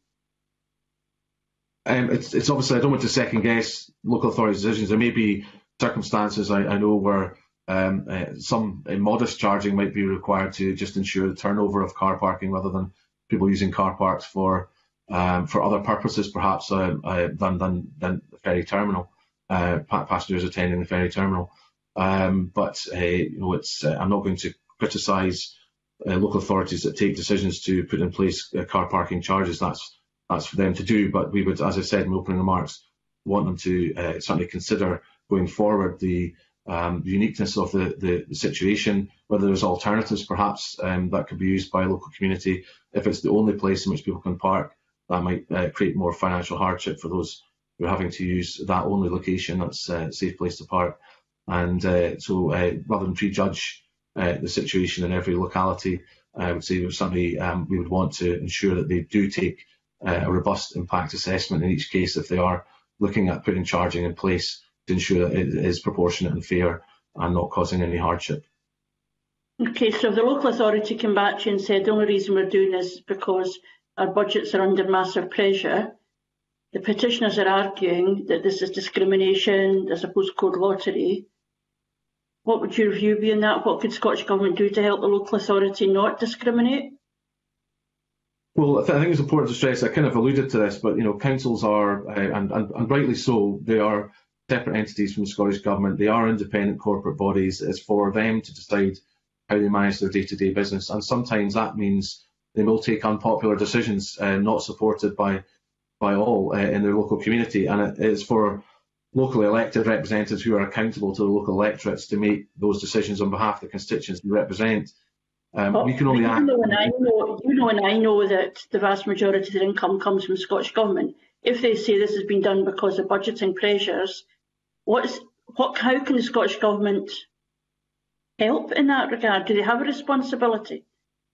Um, it's, it's obviously, I don't want to second guess local authority decisions. There may be circumstances I, I know where um, uh, some uh, modest charging might be required to just ensure the turnover of car parking rather than people using car parks for Um, for other purposes, perhaps, uh, uh, than, than, than the ferry terminal, uh, passengers attending the ferry terminal. Um, but uh, you know, it's, uh, I'm not going to criticise uh, local authorities that take decisions to put in place uh, car parking charges. That's that's for them to do. But we would, as I said in my opening remarks, want them to uh, certainly consider going forward the um, uniqueness of the, the, the situation, whether there's alternatives perhaps um, that could be used by a local community. If it's the only place in which people can park, that might uh, create more financial hardship for those who are having to use that only location that's uh, a safe place to park. And uh, so uh, rather than prejudge uh, the situation in every locality, I would say certainly um, we would want to ensure that they do take uh, a robust impact assessment in each case if they are looking at putting charging in place to ensure that it is proportionate and fair and not causing any hardship. Okay, so if the local authority came back to you and said the only reason we're doing this is because our budgets are under massive pressure, the petitioners are arguing that this is discrimination, there's a postcode lottery. What would your view be on that? What could Scottish Government do to help the local authority not discriminate? Well, I, th I think it's important to stress, I kind of alluded to this, but you know, councils are, uh, and, and, and rightly so, they are separate entities from the Scottish Government. They are independent corporate bodies. It's for them to decide how they manage their day-to-day business, and sometimes that means they will take unpopular decisions uh, not supported by by all uh, in their local community, and it is for locally elected representatives who are accountable to the local electorates to make those decisions on behalf of the constituents they represent. Um, well, we can only you act. Know and I know, you know, and I know that the vast majority of their income comes from Scottish Government. If they say this has been done because of budgeting pressures, what's what? How can the Scottish Government help in that regard? Do they have a responsibility?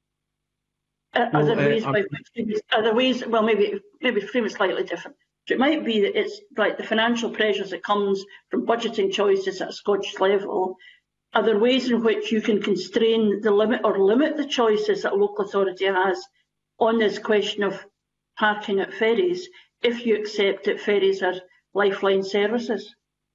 Are, Well, are there ways uh, by which, are there ways, well, maybe maybe frame it slightly different. So it might be that it's like the financial pressures that comes from budgeting choices at a Scottish level. Are there ways in which you can constrain the limit or limit the choices that a local authority has on this question of parking at ferries if you accept that ferries are lifeline services?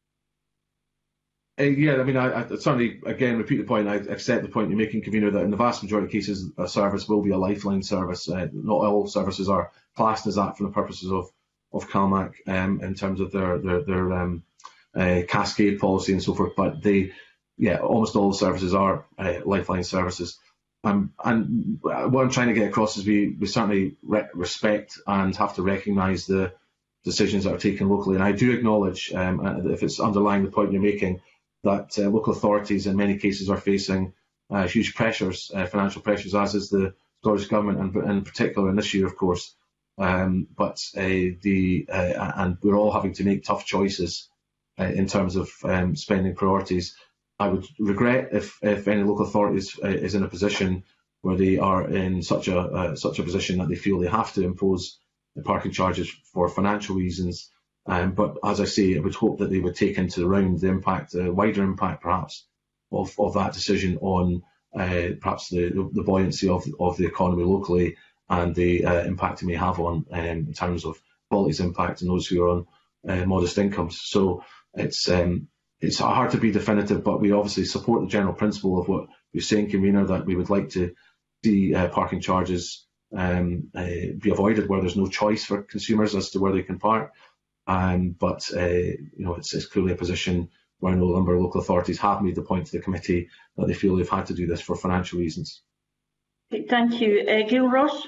Uh, yeah, I mean, I, I certainly, again, repeat the point. I accept the point you're making, Convener, that in the vast majority of cases, a service will be a lifeline service. Uh, not all services are classed as that for the purposes of of CalMac um, in terms of their their, their um, uh, cascade policy and so forth. But they, yeah, almost all services are uh, lifeline services. Um, and what I'm trying to get across is we we certainly re respect and have to recognise the decisions that are taken locally. And I do acknowledge, um, if it's underlying the point you're making, that uh, local authorities in many cases are facing uh, huge pressures, uh, financial pressures, as is the Scottish Government, and in particular in this year, of course. Um, but uh, the uh, and we're all having to make tough choices uh, in terms of um, spending priorities. I would regret if, if any local authority is, uh, is in a position where they are in such a uh, such a position that they feel they have to impose the parking charges for financial reasons. Um, but as I say, I would hope that they would take into the round the impact, the wider impact perhaps, of, of that decision on uh, perhaps the, the, the buoyancy of, of the economy locally and the uh, impact it may have on um, in terms of quality's impact on those who are on uh, modest incomes. So it's um, it's hard to be definitive, but we obviously support the general principle of what you're saying, Convener, that we would like to see uh, parking charges um, uh, be avoided where there's no choice for consumers as to where they can park. Um, but uh, you know, it's, it's clearly a position where a number of local authorities have made the point to the committee that they feel they've had to do this for financial reasons. Thank you. Uh, Gail Ross.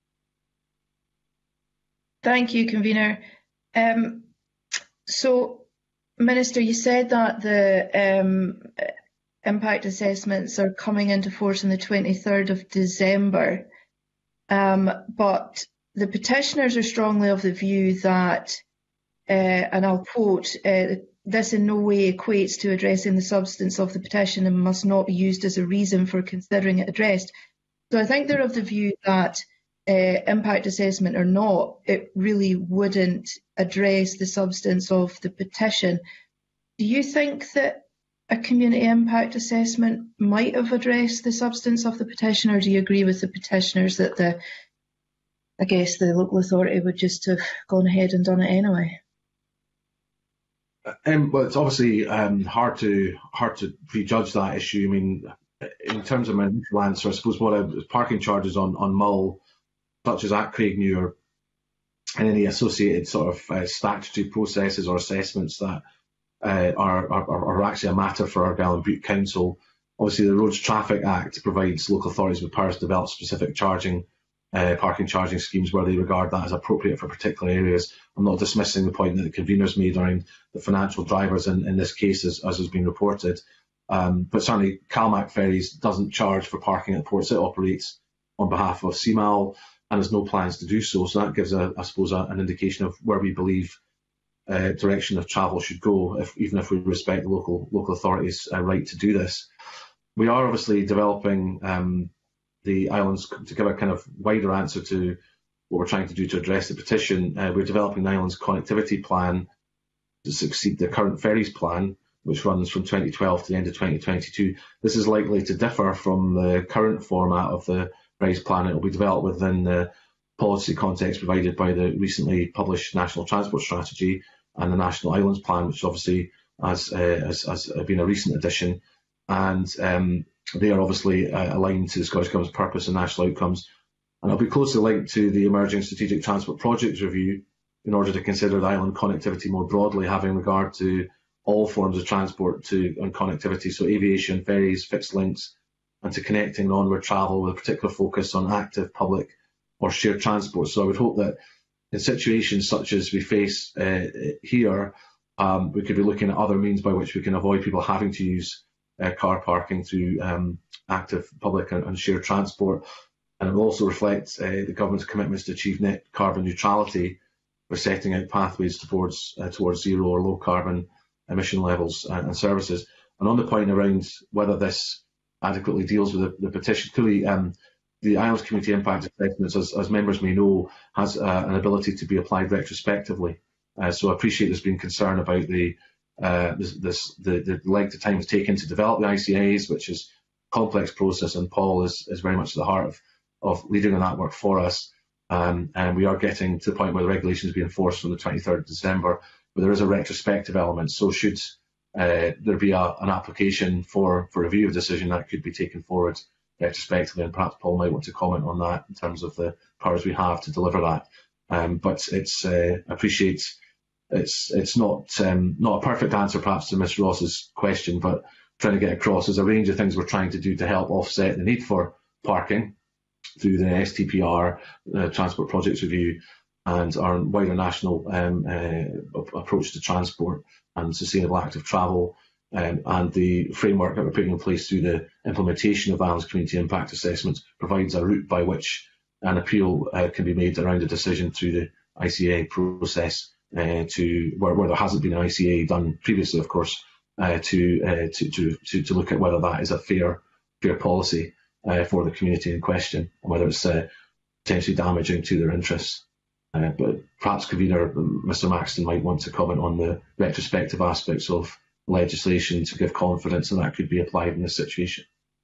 Thank you, Convener. Um, so, Minister, you said that the um, impact assessments are coming into force on the twenty-third of December, um, but the petitioners are strongly of the view that, uh, and I'll quote, uh, this in no way equates to addressing the substance of the petition and must not be used as a reason for considering it addressed. So I think they're of the view that Uh, impact assessment or not, it really wouldn't address the substance of the petition. Do you think that a community impact assessment might have addressed the substance of the petition, or do you agree with the petitioners that the, I guess the local authority would just have gone ahead and done it anyway? Um, well, it's obviously um, hard to hard to prejudge that issue. I mean, in terms of my initial answer, I suppose what I, parking charges on on Mull, such as at Craigmuir, and any associated sort of uh, statutory processes or assessments that uh, are, are, are actually a matter for Argyll and Bute Council. Obviously, the Roads Traffic Act provides local authorities with powers to develop specific charging, uh, parking charging schemes where they regard that as appropriate for particular areas. I'm not dismissing the point that the conveners made around the financial drivers in, in this case, as, as has been reported. Um, but certainly, Calmac Ferries doesn't charge for parking at ports. It operates on behalf of C M A L and has no plans to do so. So that gives, a, I suppose, a, an indication of where we believe uh, direction of travel should go, if, even if we respect the local local authorities' uh, right to do this. We are obviously developing um, the islands, to give a kind of wider answer to what we're trying to do to address the petition. Uh, we're developing the islands connectivity plan to succeed the current ferries plan, which runs from twenty twelve to the end of twenty twenty-two. This is likely to differ from the current format of the ferries plan. It will be developed within the policy context provided by the recently published National Transport Strategy and the National Islands Plan, which obviously has, uh, has, has been a recent addition. And um, they are obviously uh, aligned to the Scottish Government's purpose and national outcomes. And it'll be closely linked to the emerging Strategic Transport Projects Review in order to consider the island connectivity more broadly, having regard to all forms of transport to and connectivity, so aviation, ferries, fixed links, and to connecting onward travel with a particular focus on active public or shared transport. So I would hope that in situations such as we face uh, here, um, we could be looking at other means by which we can avoid people having to use uh, car parking through um, active public and, and shared transport. And it will also reflect uh, the government's commitments to achieve net carbon neutrality. We're setting out pathways towards uh, towards zero or low carbon emission levels and, and services. And on the point around whether this adequately deals with the, the petition, clearly um, the Islands Community Impact Assessments, as, as members may know, has uh, an ability to be applied retrospectively. Uh, so I appreciate there's been concern about the uh, this, this the, the length of time it's taken to develop the I C As, which is a complex process, and Paul is, is very much at the heart of, of leading on that work for us. Um, and we are getting to the point where the regulations be enforced on the twenty-third of December, but there is a retrospective element. So should uh, there be a, an application for, for review of decision, that could be taken forward retrospectively, and perhaps Paul might want to comment on that in terms of the powers we have to deliver that. Um, but it's uh, I appreciate it's it's not um, not a perfect answer perhaps to Miz Ross's question, but trying to get across there's a range of things we're trying to do to help offset the need for parking through the S T P R, the Transport Projects Review, and our wider national um, uh, approach to transport and sustainable active travel, um, and the framework that we're putting in place through the implementation of Islands Community Impact Assessments provides a route by which an appeal uh, can be made around a decision through the I C A process uh, to where, where there hasn't been an I C A done previously, of course, uh, to, uh, to, to, to, to look at whether that is a fair, fair policy Uh, for the community in question, and whether it's uh, potentially damaging to their interests. Uh, but perhaps Convener Mr Maxton might want to comment on the retrospective aspects of legislation to give confidence that that could be applied in this situation.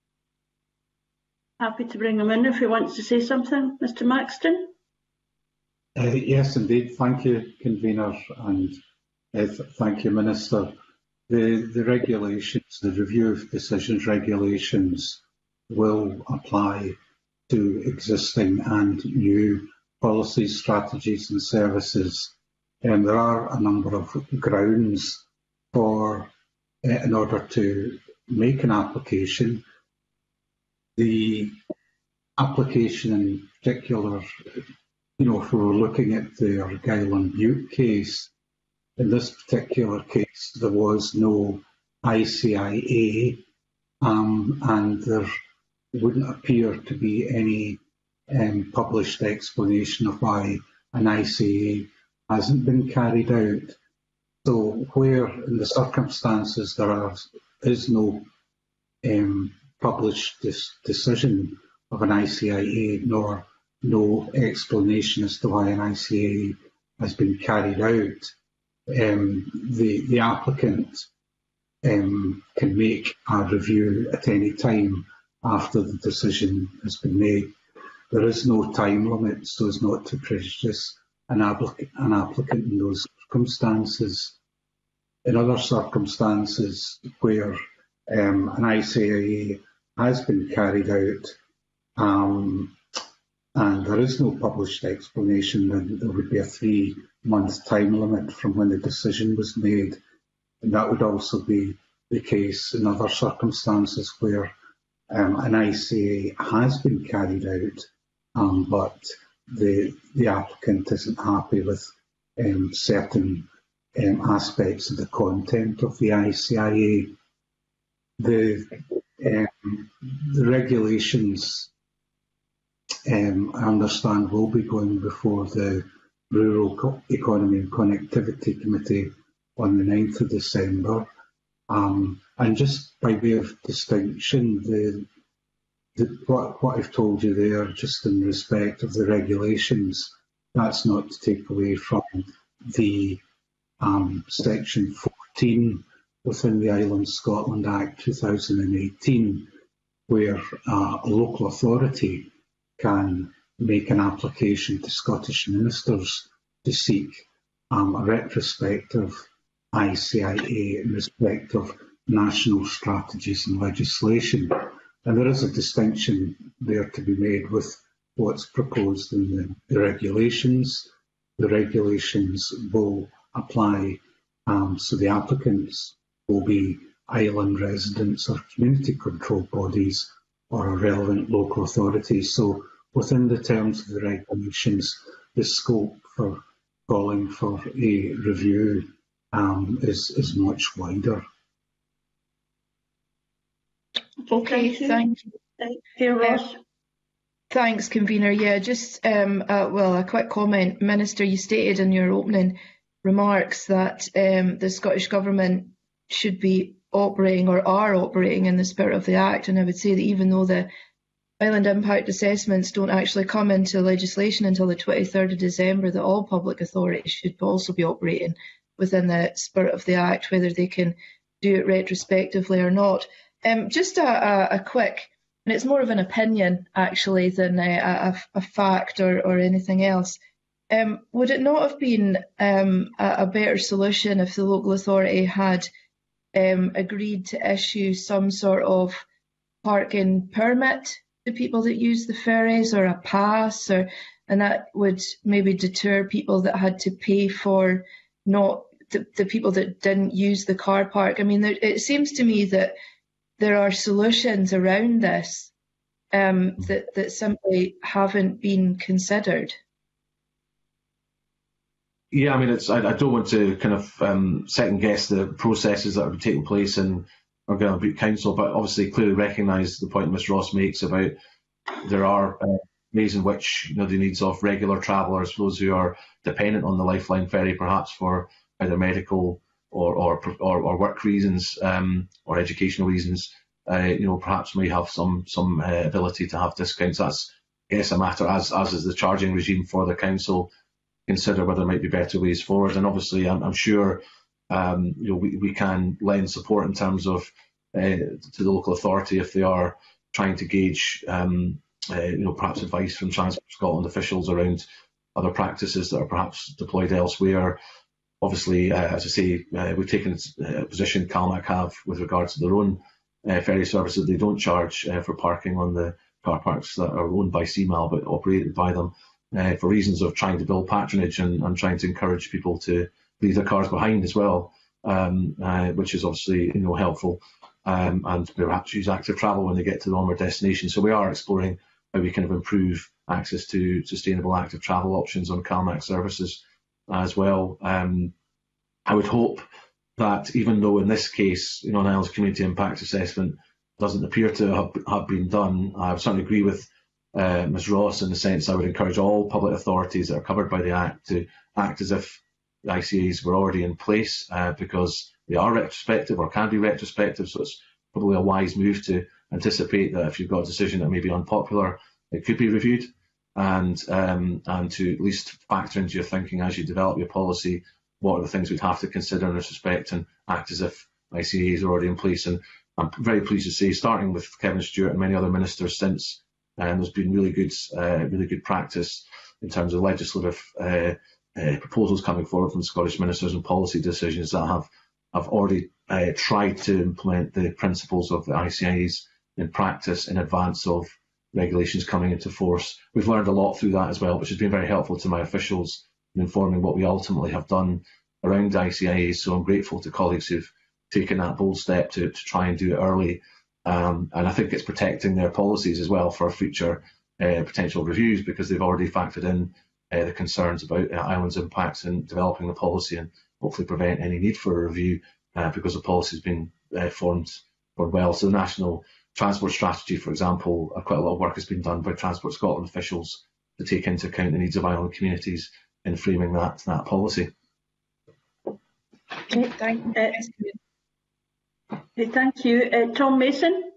Happy to bring him in if he wants to say something. Mr Maxton? Uh, yes, indeed. Thank you, Convener, and uh, th thank you, Minister. The, the regulations, the review of decisions regulations will apply to existing and new policies, strategies and services. And there are a number of grounds for, uh, in order to make an application. The application in particular, you know, if we were looking at the Argyll and Bute case, in this particular case, there was no I C I A, um, and there wouldn't appear to be any um, published explanation of why an I C A hasn't been carried out. So where in the circumstances there are, is no um, published dis decision of an I C I A, nor no explanation as to why an I C A has been carried out, um, the, the applicant um, can make a review at any time after the decision has been made. There is no time limit so as not to prejudice an, applic an applicant in those circumstances. In other circumstances where um, an I C I A has been carried out um, and there is no published explanation, then there would be a three-month time limit from when the decision was made. And that would also be the case in other circumstances where um, an I C A has been carried out, um, but the, the applicant isn't happy with um, certain um, aspects of the content of the I C I A. The, um, the regulations, um, I understand, will be going before the Rural Co Economy and Connectivity Committee on the ninth of December. Um, and just by way of distinction, the, the, what, what I've told you there, just in respect of the regulations, that's not to take away from the um, section fourteen within the Island Scotland Act two thousand eighteen, where uh, a local authority can make an application to Scottish ministers to seek um, a retrospective I C I A in respect of national strategies and legislation. And there is a distinction there to be made with what's proposed in the, the regulations. The regulations will apply, um, so the applicants will be island residents or community controlled bodies or a relevant local authority. So within the terms of the regulations, the scope for calling for a review um, is, is much wider. Okay, thank you. Thank you, Ross. Uh, thanks, Convener. Yeah, just, um, uh, well, a quick comment. Minister, you stated in your opening remarks that um, the Scottish Government should be operating or are operating in the spirit of the Act, and I would say that even though the Island impact assessments don't actually come into legislation until the twenty-third of December, that all public authorities should also be operating within the spirit of the Act, whether they can do it retrospectively or not. Um, just a, a, a quick, and it's more of an opinion actually than a, a, a fact or, or anything else. Um, would it not have been um, a, a better solution if the local authority had um, agreed to issue some sort of parking permit to people that use the ferries, or a pass, or and that would maybe deter people that had to pay for not the, the people that didn't use the car park? I mean, there, it seems to me that there are solutions around this um, that, that simply haven't been considered. Yeah, I mean, it's. I, I don't want to kind of um, second guess the processes that are taking place in Argyll and Bute Council, but obviously clearly recognise the point Miz Ross makes about there are uh, ways in which, you know, the needs of regular travellers, those who are dependent on the Lifeline ferry, perhaps for either medical or or or, or work reasons um, or educational reasons, uh, you know, perhaps may have some some uh, ability to have discounts. That's, I guess, a matter, as as is the charging regime for the council, consider whether there might be better ways forward. And obviously, I'm, I'm sure um, you know we, we can lend support in terms of uh, to the local authority if they are trying to gauge um, uh, you know perhaps advice from Transport Scotland officials around other practices that are perhaps deployed elsewhere. Obviously, uh, as I say, uh, we've taken a position CalMac have with regard to their own uh, ferry services. They don't charge uh, for parking on the car parks that are owned by C M A L but operated by them uh, for reasons of trying to build patronage and, and trying to encourage people to leave their cars behind as well, um, uh, which is obviously you know helpful, um, and perhaps use active travel when they get to the onward destination. So we are exploring how we kind of improve access to sustainable active travel options on CalMac services as well. Um, I would hope that even though in this case, you know, an Islands Community Impact Assessment doesn't appear to have, have been done, I would certainly agree with uh, Miz Ross in the sense I would encourage all public authorities that are covered by the Act to act as if the I C As were already in place, uh, because they are retrospective or can be retrospective, so it's probably a wise move to anticipate that if you've got a decision that may be unpopular, it could be reviewed, and um, and to at least factor into your thinking as you develop your policy what are the things we'd have to consider in this respect and act as if I C As are already in place. And I'm very pleased to say, starting with Kevin Stewart and many other ministers since, um, there's been really good, uh, really good practice in terms of legislative uh, uh, proposals coming forward from Scottish ministers and policy decisions that have have already uh, tried to implement the principles of the I C As in practice in advance of regulations coming into force. We've learned a lot through that as well, which has been very helpful to my officials in informing what we ultimately have done around I C As. So I'm grateful to colleagues who've taken that bold step to, to try and do it early. Um, and I think it's protecting their policies as well for future uh, potential reviews, because they've already factored in uh, the concerns about uh, islands' impacts in developing the policy, and hopefully prevent any need for a review uh, because the policy has been uh, formed, formed well. So the National Transport Strategy, for example, uh, quite a lot of work has been done by Transport Scotland officials to take into account the needs of island communities in framing that, that policy. Okay, thank, uh, okay, thank you. Uh, Tom Mason?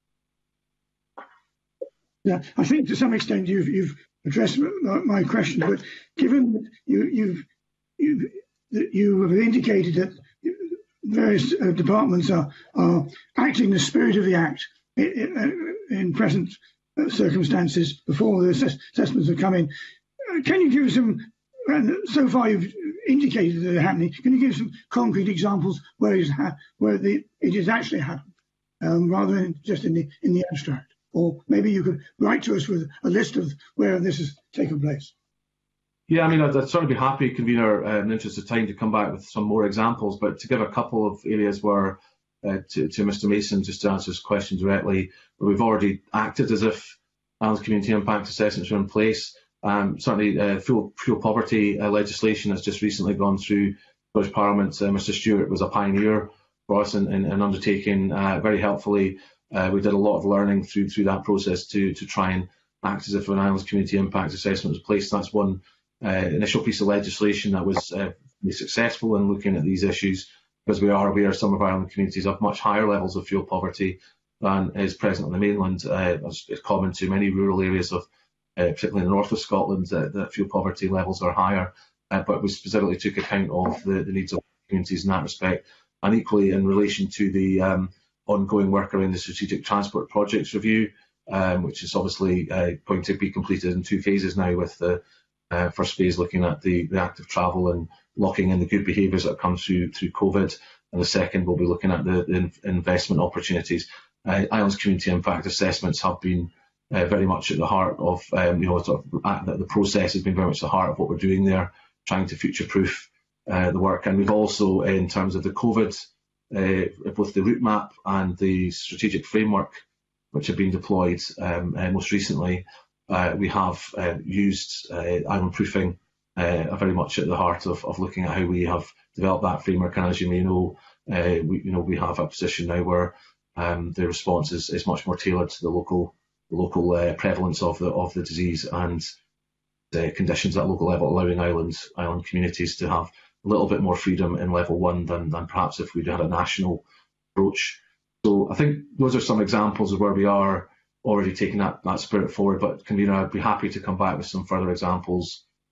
Yeah, I think to some extent you've, you've addressed my question, but given that you, you've, you've, you have indicated that various uh, departments are, are acting in the spirit of the Act in, in present circumstances before the assess assessments have come in, uh, can you give some, and so far you've indicated that they're happening, can you give some concrete examples where it, ha where the, it has actually happened, um, rather than just in the, in the abstract? Or maybe you could write to us with a list of where this has taken place. Yeah, I mean, I'd, I'd certainly be happy, Convener, uh, in the interest of time, to come back with some more examples, but to give a couple of areas where, uh, to, to Mister Mason, just to answer his question directly, where we've already acted as if Islands Community Impact Assessments were in place. Um, certainly, uh, fuel, fuel poverty uh, legislation has just recently gone through British Parliament. Uh, Mister Stewart was a pioneer for us in, in, in undertaking uh, very helpfully. Uh, we did a lot of learning through through that process to to try and act as if an Islands Community Impact Assessment was placed. That's one uh, initial piece of legislation that was uh, successful in looking at these issues, because we are aware some of our island communities have much higher levels of fuel poverty than is present on the mainland. Uh, it's common to many rural areas of, uh, particularly in the north of Scotland, that, that fuel poverty levels are higher. Uh, but we specifically took account of the, the needs of communities in that respect, and equally in relation to the um, ongoing work around the Strategic Transport Projects Review, um, which is obviously uh, going to be completed in two phases now, with the uh, first phase looking at the, the active travel and locking in the good behaviours that come through through COVID, and the second will be looking at the, the investment opportunities. Uh, Islands Community Impact Assessments have been uh, very much at the heart of, um, you know, sort of, uh, the process has been very much at the heart of what we're doing there, trying to future-proof uh, the work. And we've also, in terms of the COVID, uh, both the route map and the strategic framework, which have been deployed um, uh, most recently, uh, we have uh, used uh, island proofing uh, very much at the heart of, of looking at how we have developed that framework. And as you may know, uh, we, you know, we have a position now where um, the response is, is much more tailored to the local the local uh, prevalence of the of the disease and the conditions at local level, allowing islands island communities to have a little bit more freedom in level one than, than perhaps if we'd had a national approach. So I think those are some examples of where we are already taking that, that spirit forward, but Convener, I'd be happy to come back with some further examples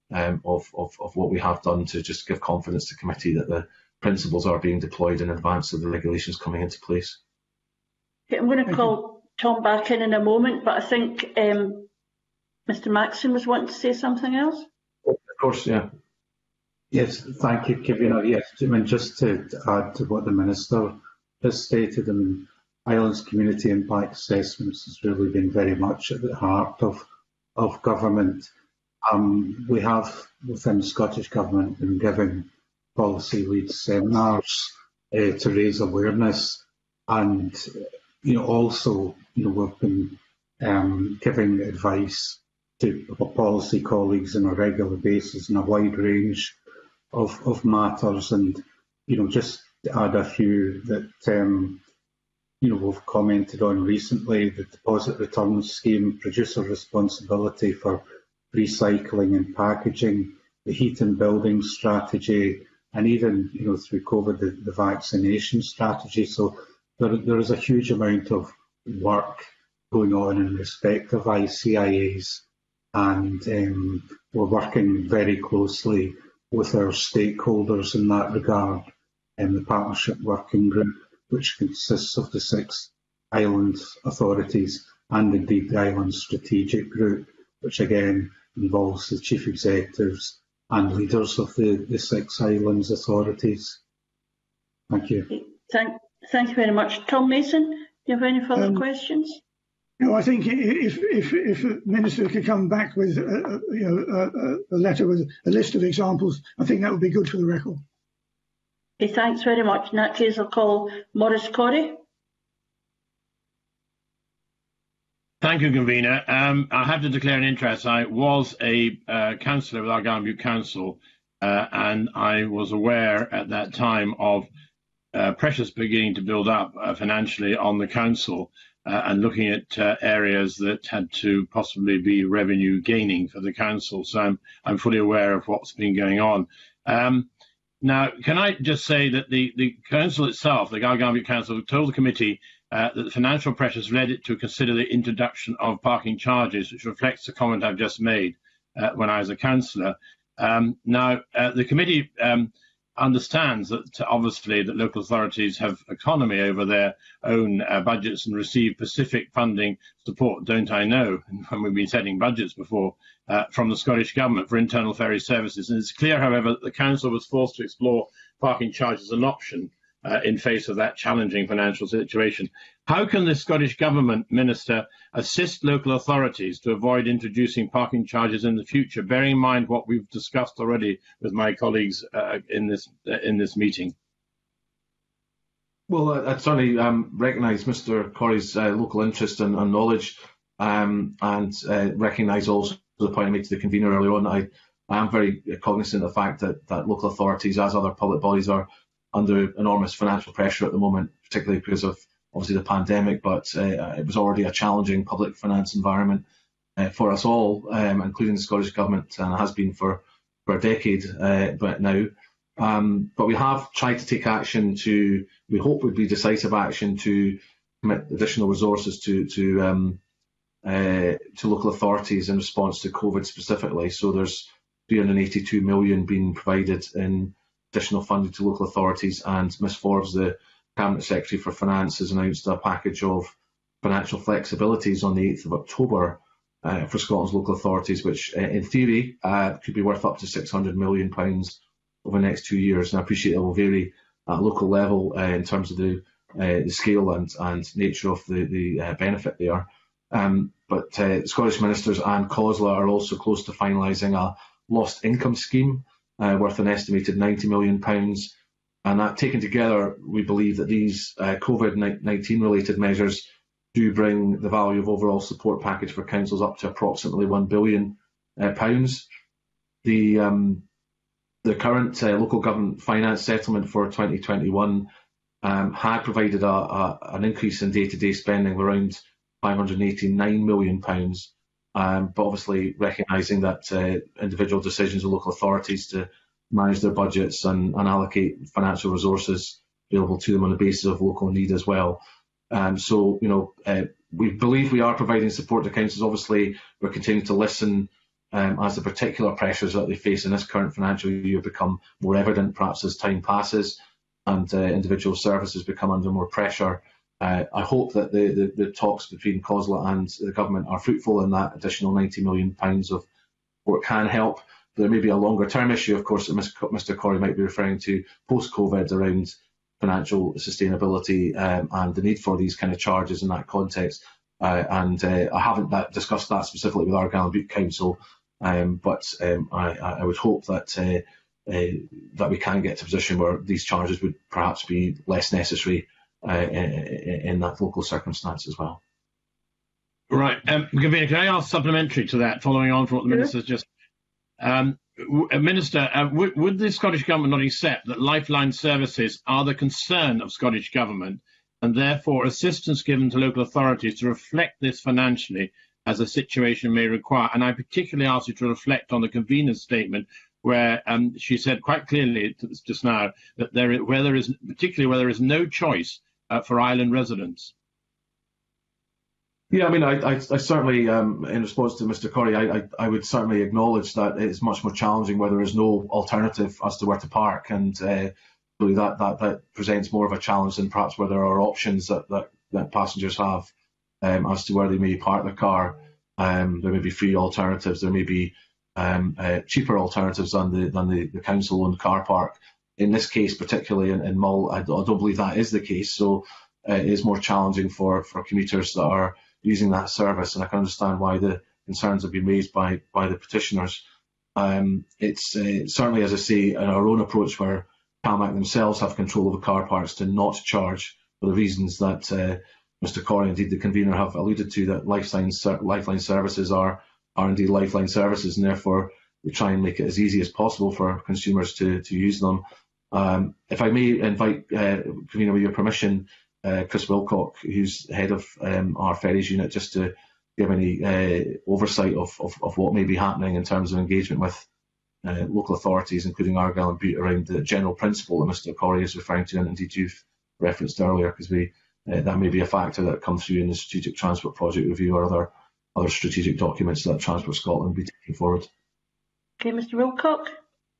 um, of, of, of what we have done to just give confidence to committee that the principles are being deployed in advance of the regulations coming into place. Okay, I'm going to call Tom back in in a moment, but I think um, Mr Maxson was wanting to say something else. Of course, yeah. Yes, thank you, Convener. Yes, I mean, just to add to what the Minister has stated, I mean, Islands Community Impact Assessments has really been very much at the heart of, of government. Um, we have, within the Scottish Government, been giving policy leads seminars uh, to raise awareness, and you know, also, you know, we've been um, giving advice to our policy colleagues on a regular basis in a wide range of, of matters. And you know, just to add a few that um, you know, we've commented on recently: the deposit return scheme, producer responsibility for recycling and packaging, the heat and building strategy, and even, you know, through COVID, the, the vaccination strategy. So there, there is a huge amount of work going on in respect of I C I As, and um, we're working very closely with our stakeholders in that regard, and the Partnership Working Group, which consists of the six island authorities and indeed the Island Strategic Group, which again involves the chief executives and leaders of the, the six islands authorities. Thank you. Thank, thank you very much. Tom Mason, do you have any further um, questions? No, I think if if if the Minister could come back with a, you know, a, a letter with a list of examples, I think that would be good for the record. Okay, thanks very much. In that case, I'll call Maurice Corrie. Thank you, Convener. Um, I have to declare an interest. I was a uh, councillor with Argyll Bute Council, uh, and I was aware at that time of uh, pressures beginning to build up uh, financially on the council, uh, and looking at uh, areas that had to possibly be revenue gaining for the council. So I'm, I'm fully aware of what's been going on. Um, now, can I just say that the, the council itself, the Argyll Bute Council, told the committee Uh, that the financial pressures led it to consider the introduction of parking charges, which reflects the comment I've just made uh, when I was a councillor. Um, now, uh, the committee um, understands that obviously that local authorities have autonomy over their own uh, budgets and receive specific funding support, don't I know, when we've been setting budgets before, uh, from the Scottish Government for internal ferry services. And it's clear, however, that the council was forced to explore parking charges as an option Uh, in face of that challenging financial situation. How can the Scottish Government, Minister, assist local authorities to avoid introducing parking charges in the future, bearing in mind what we've discussed already with my colleagues uh, in this uh, in this meeting? Well, I, I certainly um, recognise Mr Corrie's uh, local interest and, and knowledge, um, and uh, recognise also the point I made to the convener earlier on. I, I am very cognizant of the fact that, that local authorities, as other public bodies, are under enormous financial pressure at the moment, particularly because of obviously the pandemic, but uh, it was already a challenging public finance environment uh, for us all, um, including the Scottish Government, and has been for, for a decade uh, but now. Um, but we have tried to take action to, we hope would be decisive action to commit additional resources to, to, um, uh, to local authorities in response to COVID specifically. So there's three hundred eighty-two million being provided in additional funding to local authorities, and Miz Forbes, the Cabinet Secretary for Finance, has announced a package of financial flexibilities on the eighth of October uh, for Scotland's local authorities, which uh, in theory uh, could be worth up to six hundred million pounds over the next two years. And I appreciate it will vary at local level uh, in terms of the, uh, the scale and, and nature of the, the uh, benefit there. Um, but uh, Scottish Ministers and COSLA are also close to finalising a lost income scheme Uh, worth an estimated ninety million pounds, and that taken together, we believe that these uh, COVID nineteen related measures do bring the value of overall support package for councils up to approximately one billion pounds. The um, the current uh, local government finance settlement for twenty twenty-one um, had provided a, a, an increase in day-to-day spending of around five hundred eighty-nine million pounds. Um, but obviously recognising that uh, individual decisions of local authorities to manage their budgets and, and allocate financial resources available to them on the basis of local need as well. Um, so, you know, uh, we believe we are providing support to councils. Obviously, we're continuing to listen um, as the particular pressures that they face in this current financial year become more evident, perhaps as time passes and uh, individual services become under more pressure. Uh, I hope that the, the, the talks between COSLA and the government are fruitful, and that additional ninety million pounds of support can help. There may be a longer term issue, of course, that Mr Corrie might be referring to post-COVID around financial sustainability um, and the need for these kind of charges in that context. Uh, and uh, I haven't that, discussed that specifically with Argyll and Bute Council, um, but um, I, I would hope that uh, uh, that we can get to a position where these charges would perhaps be less necessary uh, in, in that local circumstance as well. Right. Um, Convener, can I ask supplementary to that, following on from what the Sure. Minister's just... Um, Minister, uh, would, would the Scottish Government not accept that lifeline services are the concern of Scottish Government, and therefore assistance given to local authorities to reflect this financially as the situation may require? And I particularly ask you to reflect on the convener's statement, where um, she said quite clearly just now that there, where there is, particularly where there is no choice uh, for island residents. Yeah, I mean, I, I, I certainly, um, in response to Mr Corrie, I, I, I would certainly acknowledge that it's much more challenging where there is no alternative as to where to park, and uh, really that, that, that presents more of a challenge than perhaps where there are options that, that, that passengers have um, as to where they may park their car. Um, there may be free alternatives, there may be um, uh, cheaper alternatives than the, than the, the council-owned car park. In this case, particularly in, in Mull, I don't, I don't believe that is the case, so uh, it is more challenging for, for commuters that are using that service, and I can understand why the concerns have been raised by by the petitioners. Um, it's uh, certainly, as I say, in our own approach where CalMac themselves have control of the car parks to not charge for the reasons that uh, Mr Corrie, indeed the convener, have alluded to, that lifeline, lifeline services are, are indeed lifeline services, and therefore we try and make it as easy as possible for consumers to, to use them. Um, if I may invite, uh, convener, with your permission, Uh, Chris Wilcock, who's head of um, our ferries unit, just to give any uh, oversight of, of, of what may be happening in terms of engagement with uh, local authorities, including Argyll and Bute, around the general principle that Mr Corrie is referring to, and indeed you've referenced earlier, because we uh, that may be a factor that comes through in the Strategic Transport Project Review or other other strategic documents that Transport Scotland will be taking forward. Okay, Mr Wilcock.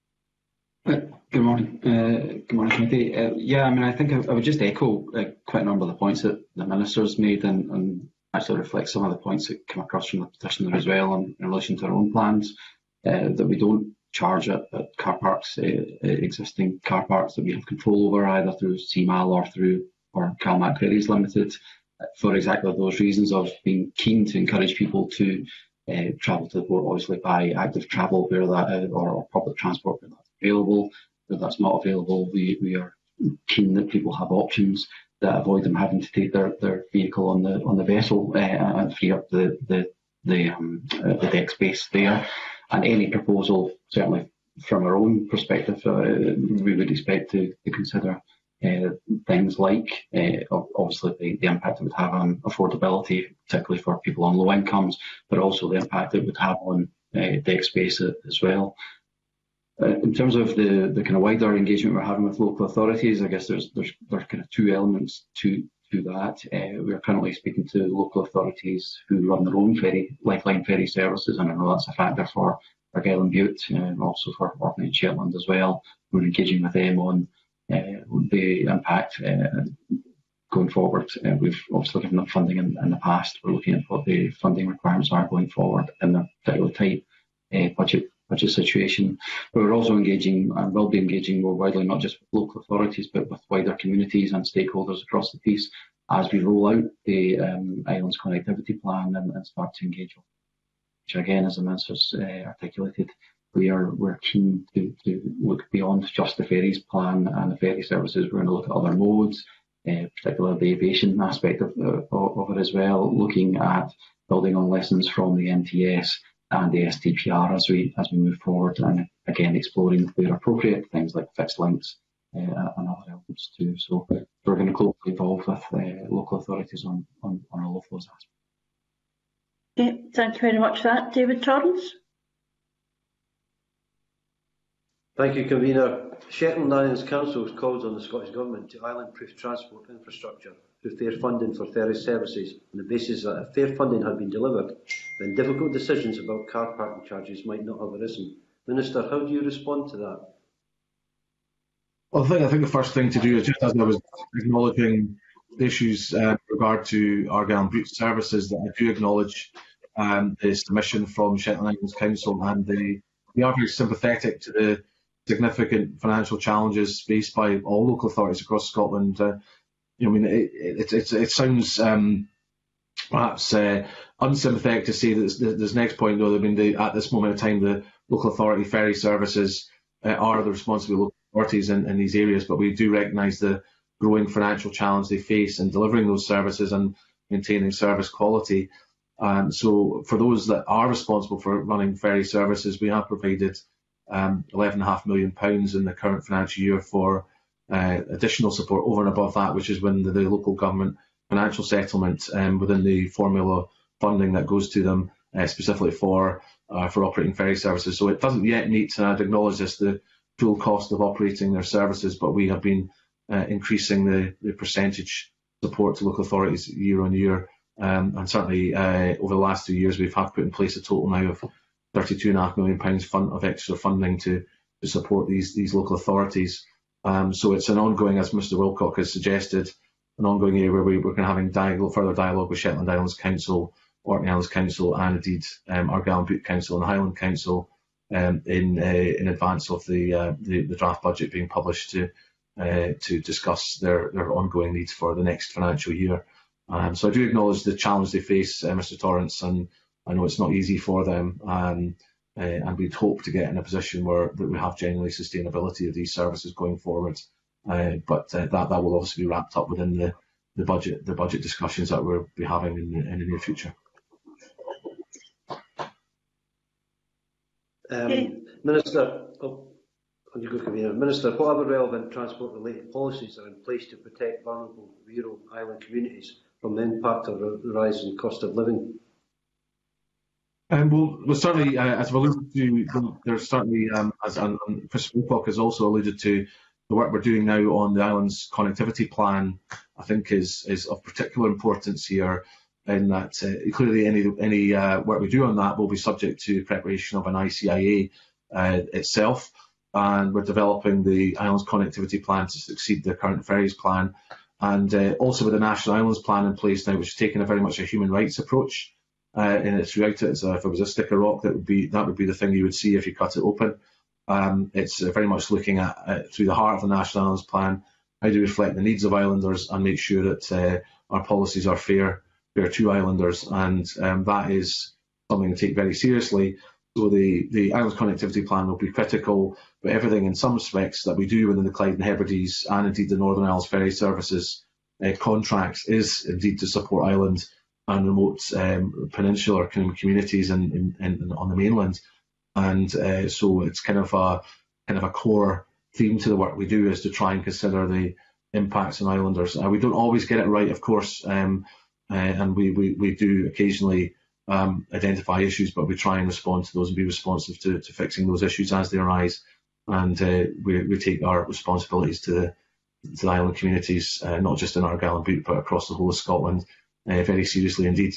Uh, Good morning. Uh, good morning, committee. Uh, yeah, I mean, I think I, I would just echo uh, quite a number of the points that the Minister's made, and, and actually reflect some of the points that come across from the petitioner as well in, in relation to our own plans, uh, that we don't charge at, at car parks, uh, existing car parks that we have control over, either through C M A L or through or CalMac Ferries Limited, for exactly those reasons of being keen to encourage people to uh, travel to the port, obviously by active travel where that is, or, or public transport where that's available. Where that's not available, we, we are keen that people have options that avoid them having to take their, their vehicle on the on the vessel uh, and free up the the the, um, uh, the deck space there. And any proposal, certainly from our own perspective, uh, we would expect to, to consider uh, things like uh, obviously the, the impact it would have on affordability, particularly for people on low incomes, but also the impact it would have on uh, deck space as well. Uh, in terms of the, the kind of wider engagement we're having with local authorities, I guess there's there's there's kind of two elements to to that. Uh, we're currently speaking to local authorities who run their own ferry lifeline ferry services, and I know that's a factor for Argyll and Bute, uh, and also for Orkney and Shetland as well. We're engaging with them on uh, the impact uh, going forward. Uh, we've obviously given them funding in, in the past. We're looking at what the funding requirements are going forward in the particularly tight uh, budget. budget situation. But we're also engaging and will be engaging more widely, not just with local authorities, but with wider communities and stakeholders across the piece as we roll out the um, Islands Connectivity Plan and, and start to engage, which again, as the Minister's uh, articulated, we are we're keen to, to look beyond just the ferries plan and the ferry services. We're going to look at other modes, uh, particularly the aviation aspect of, uh, of it as well, looking at building on lessons from the M T S and the S T P R as we as we move forward, and again exploring where appropriate things like fixed links uh, and other elements too. So we're going to closely involve with uh, local authorities on, on on all of those aspects. Okay, thank you very much for that, David Torrance. Thank you, Convener. Shetland Islands Council has called on the Scottish Government to island-proof transport infrastructure through fair funding for ferry services on the basis that if fair funding had been delivered, then difficult decisions about car parking charges might not have arisen. Minister, how do you respond to that? Well, I think, I think the first thing to do is, just as I was acknowledging the issues uh, with regard to Argyll and Bute services, that I do acknowledge um, the submission from Shetland Islands Council, and they, they are very sympathetic to the significant financial challenges faced by all local authorities across Scotland. Uh, you know, I mean, it, it, it, it sounds um, perhaps uh, unsympathetic to say that this, this next point, though, I mean, the, at this moment in time, the local authority ferry services uh, are the responsibility of local authorities in, in these areas, but we do recognise the growing financial challenge they face in delivering those services and maintaining service quality. Um, so for those that are responsible for running ferry services, we have provided um, eleven point five million pounds in the current financial year for uh, additional support over and above that, which is when the, the local government financial settlement um, within the formula funding that goes to them uh, specifically for uh, for operating ferry services. So it doesn't yet meet, and I'd acknowledge this, the full cost of operating their services, but we have been uh, increasing the, the percentage support to local authorities year on year. Um, and certainly uh, over the last two years, we've have put in place a total now of thirty-two point five million pounds fund of extra funding to, to support these, these local authorities. Um, so it's an ongoing, as Mr Wilcock has suggested, an ongoing area where we, we're going to having dialogue, further dialogue with Shetland Islands Council, Orkney Islands Council, and indeed um, Argyll and Bute Council and Highland Council um, in uh, in advance of the, uh, the the draft budget being published to uh, to discuss their their ongoing needs for the next financial year. Um, so I do acknowledge the challenge they face, uh, Mr Torrance, and I know it's not easy for them. Um, uh, and we'd hope to get in a position where that we have genuinely sustainability of these services going forward. Uh, but uh, that that will obviously be wrapped up within the the budget the budget discussions that we'll be having in the, in the near future. Um, Minister, oh, Minister, what other relevant transport-related policies are in place to protect vulnerable rural island communities from the impact of the rising cost of living? Um, well, well, certainly, uh, as I've alluded to, there's certainly, um, as and, and Chris Wilcock has also alluded to, the work we're doing now on the island's connectivity plan, I think, is is of particular importance here. In that, uh, clearly, any any uh, work we do on that will be subject to preparation of an I C I A uh, itself, and we're developing the island's connectivity plan to succeed the current ferries plan, and uh, also with the National Islands Plan in place now, which is taking a very much a human rights approach uh, in its throughout it. So if it was a stick of rock, that would be that would be the thing you would see if you cut it open. Um, it's uh, very much looking at uh, through the heart of the National Islands Plan, how do we reflect the needs of islanders and make sure that uh, our policies are fair. Fair to islanders, and um, that is something to take very seriously. So the, the Islands Connectivity Plan will be critical, but everything in some respects that we do within the Clyde and Hebrides and indeed the Northern Isles Ferry Services uh, contracts is indeed to support island and remote um, peninsular communities in, in, in, on the mainland. And uh, so it's kind of a kind of a core theme to the work we do is to try and consider the impacts on islanders. Uh, we don't always get it right, of course. Um, Uh, and we, we, we do occasionally um, identify issues, but we try and respond to those and be responsive to, to fixing those issues as they arise. And uh, we, we take our responsibilities to the, to the island communities, uh, not just in Argyll and Bute, but across the whole of Scotland, uh, very seriously indeed.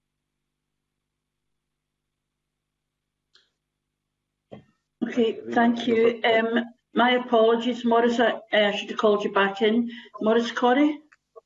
Okay, thank you. Um, my apologies, Maurice, I uh, should have called you back in. Maurice Corrie?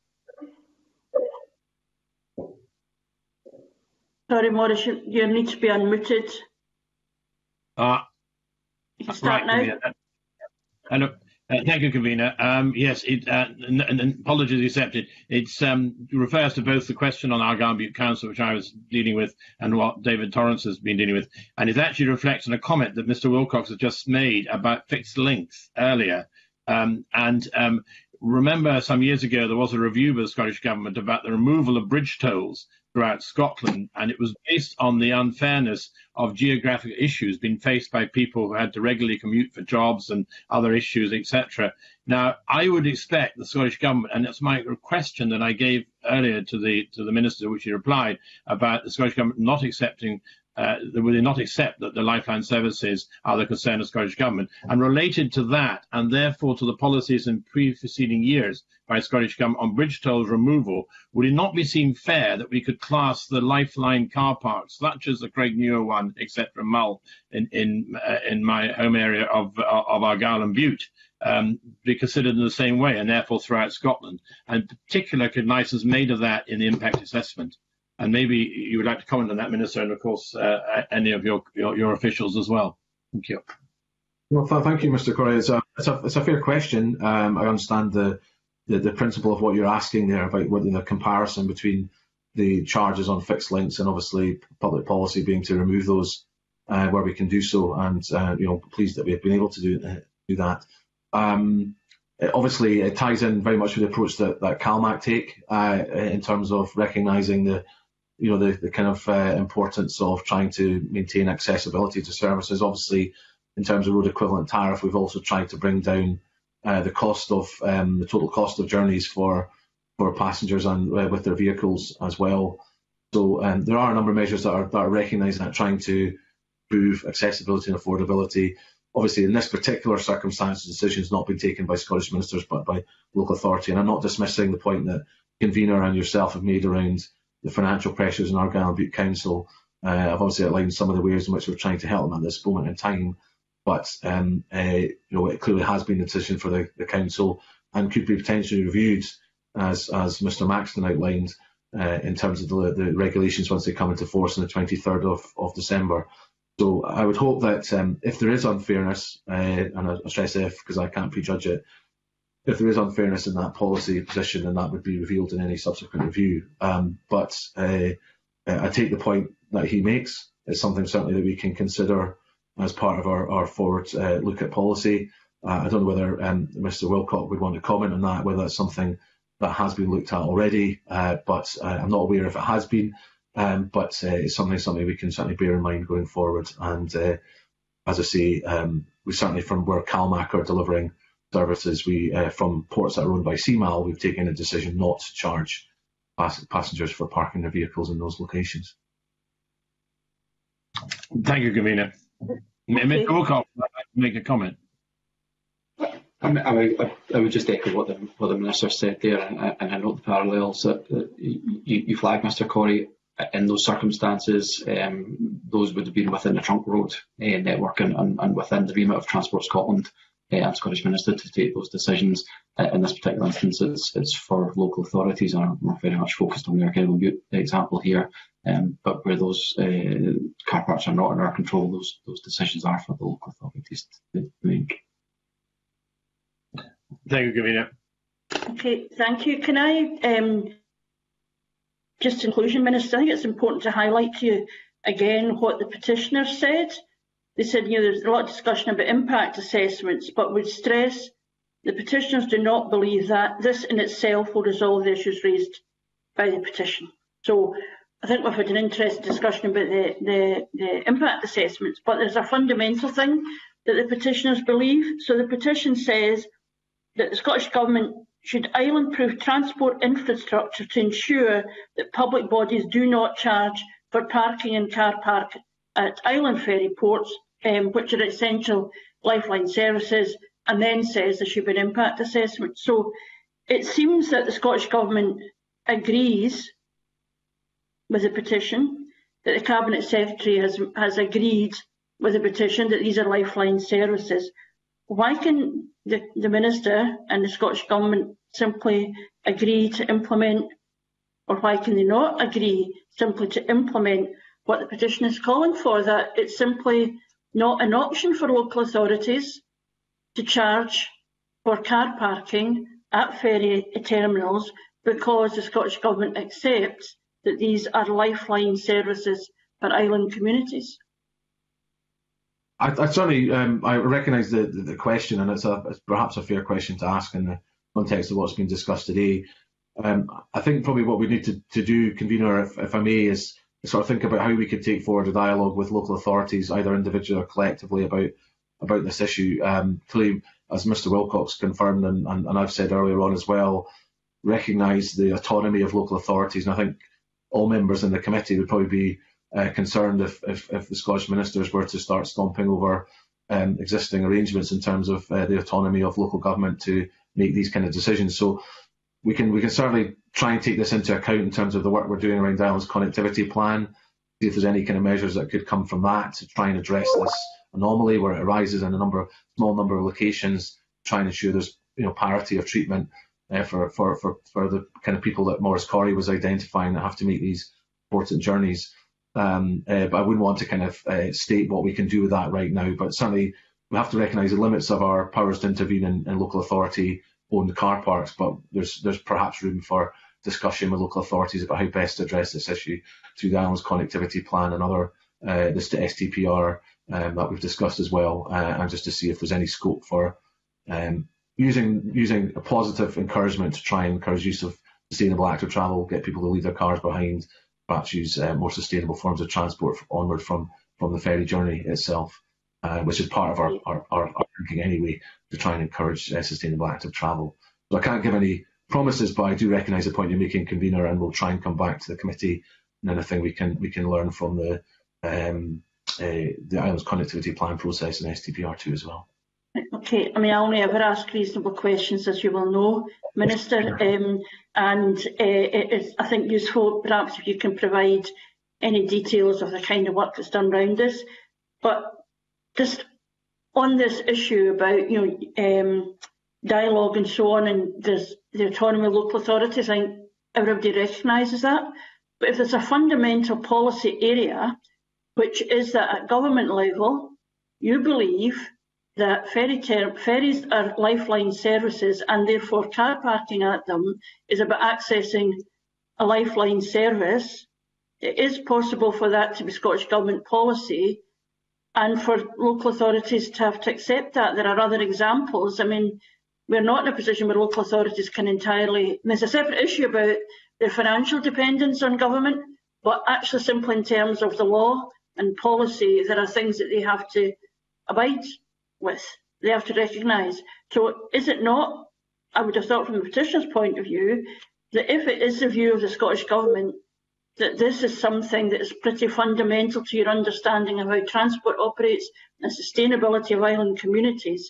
Sorry, Maurice, you, you need to be unmuted. Uh, you can start right, now. Hello. Uh, thank you, Convener. Um, yes, it, uh, and, and apologies accepted. It um, refers to both the question on Argyll and Bute Council, which I was dealing with, and what David Torrance has been dealing with. And it actually reflects on a comment that Mister Wilcox has just made about fixed links earlier. Um, and um, remember, some years ago, there was a review by the Scottish Government about the removal of bridge tolls throughout Scotland, and it was based on the unfairness of geographic issues being faced by people who had to regularly commute for jobs and other issues, et cetera. Now, I would expect the Scottish Government, and it's my question that I gave earlier to the to the Minister, which he replied, about the Scottish Government not accepting uh, would they not accept that the lifeline services are the concern of Scottish Government? And related to that, and therefore to the policies in preceding years by Scottish Government on bridge tolls removal, would it not be seen fair that we could class the lifeline car parks, such as the Craig Newer one, et cetera, Mull, in in, uh, in my home area of of Argyll and Bute, um, be considered in the same way, and therefore throughout Scotland? And particular cognizance made of that in the impact assessment. And maybe you would like to comment on that, Minister, and of course uh, any of your, your your officials as well. Thank you. Well, th thank you, Mister Corey. It's a, it's a, it's a fair question. Um, I understand the, the the principle of what you're asking there about what the comparison between the charges on fixed links and obviously public policy being to remove those uh, where we can do so, and uh, you know, pleased that we have been able to do uh, do that. Um, obviously, it ties in very much with the approach that that CalMac take uh, in terms of recognising the you know, the, the kind of uh, importance of trying to maintain accessibility to services. Obviously, in terms of road equivalent tariff, we've also tried to bring down uh, the cost of um, the total cost of journeys for for passengers and uh, with their vehicles as well. So um, there are a number of measures that are, that are recognising that, trying to improve accessibility and affordability. Obviously, in this particular circumstance, the decision has not been taken by Scottish ministers, but by local authority. And I'm not dismissing the point that convener and yourself have made around the financial pressures in Argyll and Bute Council. Uh, I've obviously outlined some of the ways in which we're trying to help them at this moment in time, but um, uh, you know, it clearly has been a decision for the, the council and could be potentially reviewed, as as Mister Maxton outlined, uh, in terms of the, the regulations once they come into force on the twenty-third of, of December. So I would hope that um, if there is unfairness, uh, and I stress if because I can't prejudge it, if there is unfairness in that policy position, then that would be revealed in any subsequent review. Um, but uh, I take the point that he makes. It's something certainly that we can consider as part of our, our forward uh, look at policy. Uh, I don't know whether um, Mister Wilcock would want to comment on that, whether that's something that has been looked at already, uh, but uh, I'm not aware if it has been. Um, but uh, it's something something we can certainly bear in mind going forward. And uh, as I say, um, we certainly, from where CalMac are delivering services, we uh, from ports that are owned by C M A L, we've taken a decision not to charge pass passengers for parking their vehicles in those locations. Thank you, Convener. Mister Wilcock, would like to make a comment. I, mean, I, would, I would just echo what the, what the Minister said there, and, and I note the parallels that, that you, you flagged, Mister Corey. In those circumstances, um, those would have been within the trunk road uh, network and, and, and within the remit of Transport Scotland uh, and Scottish Minister to take those decisions. Uh, in this particular instance, it's, it's for local authorities, and we're very much focused on the Argyll and Bute example here. Um, but where those uh, car parks are not in our control, those those decisions are for the local authorities to make. Thank you, Convener. Okay, thank you. Can I, um, just in conclusion, Minister, I think it's important to highlight to you again what the petitioners said. They said, you know, there's a lot of discussion about impact assessments, but would stress the petitioners do not believe that this in itself will resolve the issues raised by the petition. So I think we've had an interesting discussion about the, the, the impact assessments, but there's a fundamental thing that the petitioners believe. So the petition says that the Scottish Government should island-proof transport infrastructure to ensure that public bodies do not charge for parking and car park at island ferry ports, um, which are essential lifeline services, and then says there should be an impact assessment. So it seems that the Scottish Government agrees with the petition, that the Cabinet Secretary has, has agreed with the petition that these are lifeline services. Why can the, the Minister and the Scottish Government simply agree to implement, or why can they not agree simply to implement what the petition is calling for, that it's simply not an option for local authorities to charge for car parking at ferry terminals because the Scottish Government accepts that these are lifeline services for island communities? I, I certainly um, I recognise the, the, the question, and it's, a, it's perhaps a fair question to ask in the context of what's been discussed today. Um, I think probably what we need to, to do, Convener, if, if I may, is sort of think about how we could take forward a dialogue with local authorities, either individually or collectively, about about this issue. Um, clearly, as Mister Wilcox confirmed, and, and, and I've said earlier on as well, recognise the autonomy of local authorities, and I think all members in the committee would probably be uh, concerned if, if, if the Scottish ministers were to start stomping over um, existing arrangements in terms of uh, the autonomy of local government to make these kind of decisions. So we can we can certainly try and take this into account in terms of the work we're doing around the island's connectivity plan, see if there's any kind of measures that could come from that to try and address this anomaly where it arises in a number of small number of locations, try and ensure there's you know parity of treatment uh, for, for, for, for the kind of people that Maurice Corrie was identifying that have to make these important journeys. Um, uh, but I wouldn't want to kind of uh, state what we can do with that right now, but certainly we have to recognise the limits of our powers to intervene in, in local authority owned car parks, but there's there's perhaps room for discussion with local authorities about how best to address this issue through the island's connectivity plan and other uh, this to S T P R um, that we've discussed as well, uh, and just to see if there's any scope for um, using using a positive encouragement to try and encourage use of sustainable active travel, get people to leave their cars behind, perhaps use uh, more sustainable forms of transport onward from from the ferry journey itself, uh, which is part of our, our, our, our thinking anyway, to try and encourage uh, sustainable active travel. So I can't give any promises, but I do recognise the point you're making, convener, and we'll try and come back to the committee and anything we can we can learn from the um, uh, the island's connectivity plan process and S T P R two as well. Okay, I mean, I only ever ask reasonable questions, as you will know, Minister, um, and uh, it is, I think, useful perhaps if you can provide any details of the kind of work that's done around this. But just on this issue about, you know, um, dialogue and so on, and there's the autonomy of local authorities, I think everybody recognises that. But if there's a fundamental policy area, which is that at government level, you believe that ferry ter ferries are lifeline services, and therefore car parking at them is about accessing a lifeline service, it is possible for that to be Scottish Government policy and for local authorities to have to accept that. There are other examples. I mean, we're not in a position where local authorities can entirely... There's a separate issue about their financial dependence on government, but actually simply in terms of the law and policy, there are things that they have to abide with, they have to recognise. So is it not, I would have thought from the petitioner's point of view, that if it is the view of the Scottish Government that this is something that is pretty fundamental to your understanding of how transport operates and sustainability of island communities,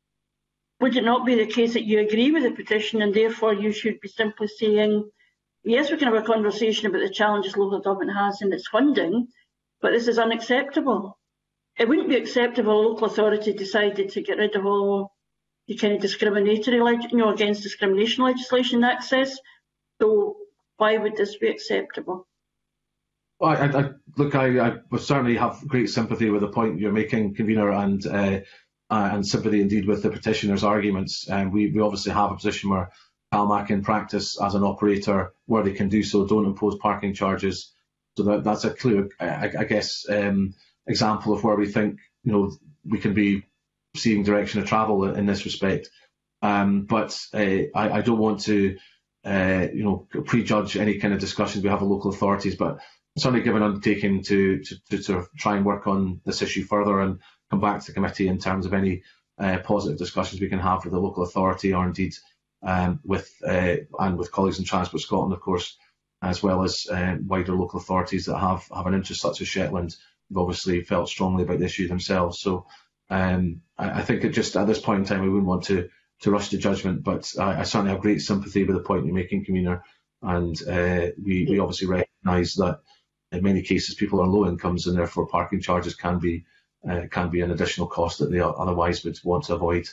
would it not be the case that you agree with the petition and therefore you should be simply saying, yes, we can have a conversation about the challenges local government has in its funding, but this is unacceptable? It wouldn't be acceptable if a local authority decided to get rid of all the kind of discriminatory, you know, against discrimination legislation in access. So why would this be acceptable? Well, I, I, look, I, I would certainly have great sympathy with the point you're making, convener, and uh, uh, and sympathy indeed with the petitioner's arguments. And um, we, we obviously have a position where CalMac in practice as an operator, where they can do so, don't impose parking charges. So that, that's a clear, I, I guess, um, example of where we think, you know, we can be seeing direction of travel in, in this respect. Um, but uh, I, I don't want to, uh, you know, prejudge any kind of discussions we have with local authorities, but certainly give an undertaking to, to, to, to try and work on this issue further and come back to the committee in terms of any uh, positive discussions we can have with the local authority, or indeed um, with uh, and with colleagues in Transport Scotland, of course, as well as uh, wider local authorities that have, have an interest, such as Shetland, who've obviously felt strongly about the issue themselves. So um, I, I think it just at this point in time we wouldn't want to to rush to judgment, but I, I certainly have great sympathy with the point you're making, convener, and uh, we, we obviously recognise that in many cases people are low incomes and therefore parking charges can be uh, can be an additional cost that they otherwise would want to avoid.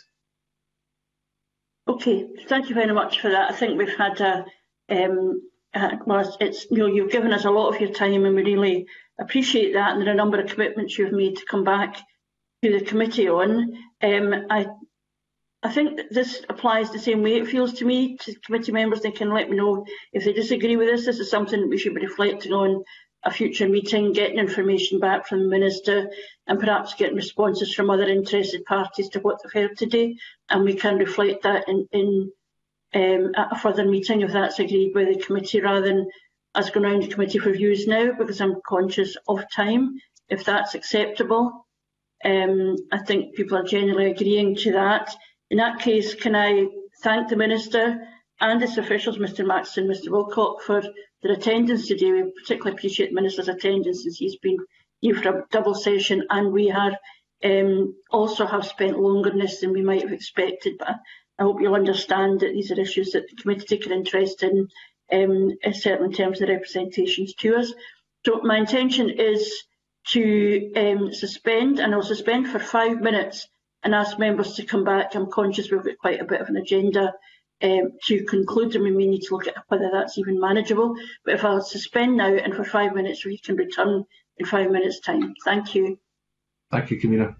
Okay, thank you very much for that. I think we've had a um, uh, well, it's, you know, you've given us a lot of your time and we really appreciate that, and there are a number of commitments you've made to come back to the committee on. Um, I I think that this applies the same way, it feels to me, to committee members. They can let me know if they disagree with this. This is something we should be reflecting on a future meeting, getting information back from the Minister and perhaps getting responses from other interested parties to what they've heard today, and we can reflect that in, in um, at a further meeting if that's agreed by the committee, rather than us going round the committee for views now, because I'm conscious of time, if that's acceptable. Um, I think people are generally agreeing to that. In that case, can I thank the Minister and its officials, Mr Maxson, Mr Wilcock, for their attendance today. We particularly appreciate the Minister's attendance, as he's been here for a double session, and we are um, also have spent longer on this than we might have expected. But I hope you'll understand that these are issues that the committee take an interest in, um, certainly in terms of the representations to us. So my intention is to um, suspend, and I'll suspend for five minutes and ask members to come back. I'm conscious we've got quite a bit of an agenda um, to conclude, and we may need to look at whether that's even manageable. But if I'll suspend now, and for five minutes we can return in five minutes' time. Thank you. Thank you, Convener.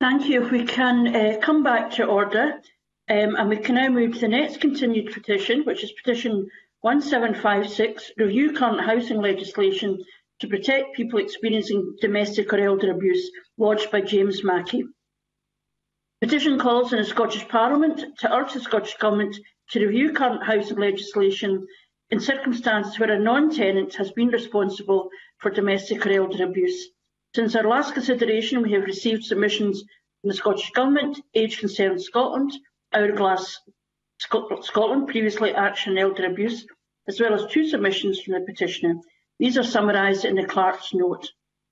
Thank you. If we can uh, come back to order, um, and we can now move to the next continued petition, which is petition one seven five six, review current housing legislation to protect people experiencing domestic or elder abuse, lodged by James Mackey. Petition calls on the Scottish Parliament to urge the Scottish Government to review current housing legislation in circumstances where a non-tenant has been responsible for domestic or elder abuse. Since our last consideration, we have received submissions from the Scottish Government, Age Concern Scotland, Hourglass Scotland, previously Action Elder Abuse, as well as two submissions from the petitioner. These are summarised in the clerk's note.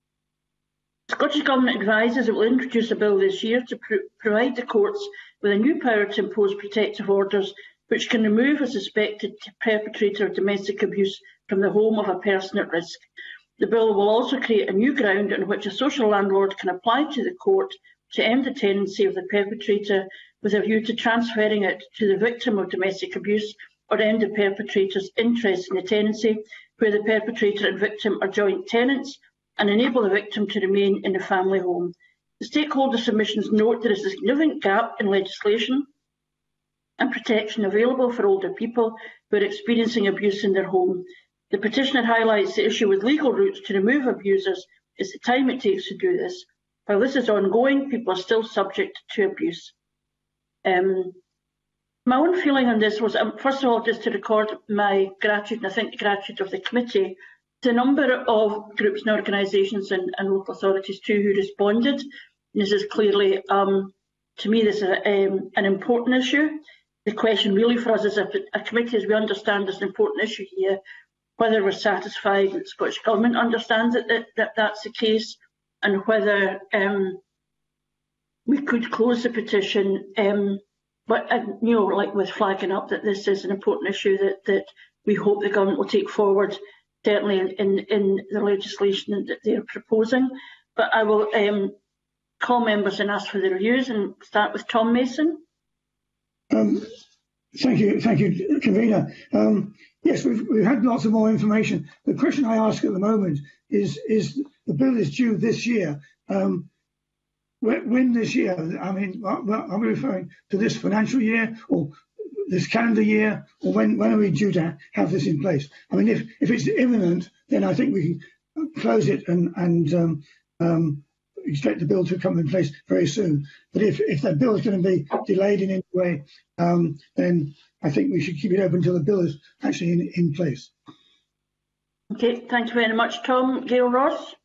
The Scottish Government advises it will introduce a bill this year to pr provide the courts with a new power to impose protective orders which can remove a suspected perpetrator of domestic abuse from the home of a person at risk. The bill will also create a new ground on which a social landlord can apply to the court to end the tenancy of the perpetrator with a view to transferring it to the victim of domestic abuse, or end the perpetrator's interest in the tenancy where the perpetrator and victim are joint tenants, and enable the victim to remain in the family home. The stakeholder submissions note there is a significant gap in legislation and protection available for older people who are experiencing abuse in their home. The petitioner highlights the issue with legal routes to remove abusers is the time it takes to do this. While this is ongoing, people are still subject to abuse. Um, my own feeling on this was, um, first of all, just to record my gratitude, and I think the gratitude of the committee, to a number of groups and organisations and, and local authorities too who responded. This is clearly, um, to me, this is a, um, an important issue. The question really for us as a, a committee, as we understand there's an important issue here, whether we're satisfied that the Scottish Government understands that, that, that that's the case, and whether um, we could close the petition, um, but uh, you know, like with flagging up that this is an important issue that, that we hope the Government will take forward, certainly in, in, in the legislation that they're proposing. But I will um, call members and ask for their views, and start with Tom Mason. Um, thank you, thank you, Convener. Um, yes, we've, we've had lots of more information. The question I ask at the moment is, is the bill is due this year. Um, when, when this year? I mean, I'm referring to this financial year or this calendar year, or when, when are we due to have this in place? I mean, if, if it's imminent, then I think we can close it and, and um, um, expect the bill to come in place very soon. But if, if that bill is going to be delayed in any way, um, then I think we should keep it open until the bill is actually in, in place. Okay, thank you very much, Tom. Gail Ross?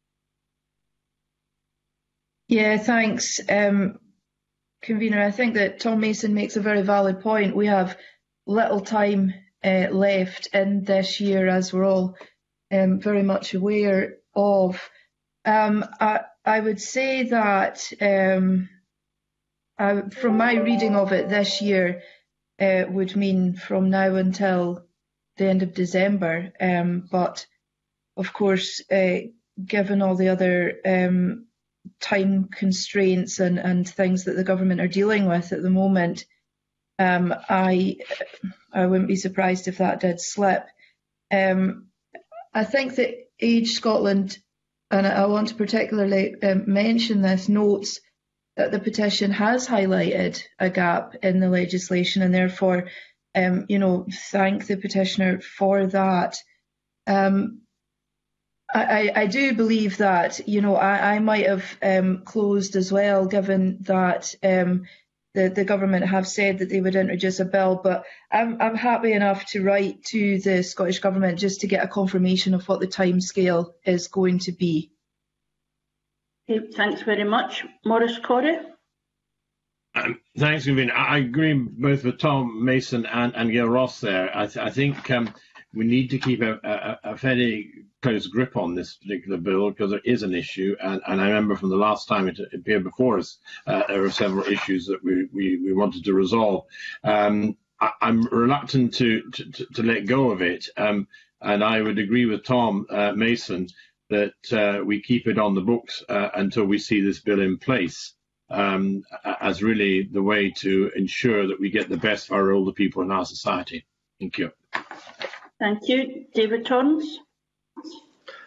Yeah, thanks. Um, Convener, I think that Tom Mason makes a very valid point. We have little time uh, left in this year, as we're all um, very much aware of. Um, I, I would say that um, I, from my reading of it, this year uh, would mean from now until the end of December. Um, but of course, uh, given all the other um, time constraints and, and things that the government are dealing with at the moment, um, I I wouldn't be surprised if that did slip. Um, I think that Age Scotland, and I want to particularly um, mention this, notes that the petition has highlighted a gap in the legislation, and therefore, um, you know, thank the petitioner for that. Um, I, I do believe that, you know, I, I might have um, closed as well, given that um, the, the government have said that they would introduce a bill, but I'm, I'm happy enough to write to the Scottish Government just to get a confirmation of what the timescale is going to be. Okay, thanks very much. Maurice Corrie? Um, thanks, Convener. I agree both with Tom Mason and, and Gail Ross there. I, th I think um, we need to keep a, a, a fairly close grip on this particular bill, because it is an issue, and, and I remember from the last time it appeared before us, uh, there were several issues that we, we, we wanted to resolve. Um, I, I'm reluctant to, to, to let go of it, um, and I would agree with Tom uh, Mason that uh, we keep it on the books uh, until we see this bill in place, um, as really the way to ensure that we get the best for our older people in our society. Thank you. Thank you. David Torrance?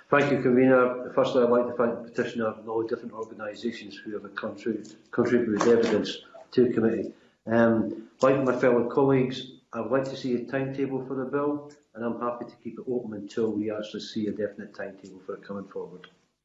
Thank you, Convener. Firstly, I'd like to thank the petitioner and all the different organisations who have contributed, contributed evidence to the committee. Um, like my fellow colleagues, I would like to see a timetable for the bill, and I'm happy to keep it open until we actually see a definite timetable for it coming forward.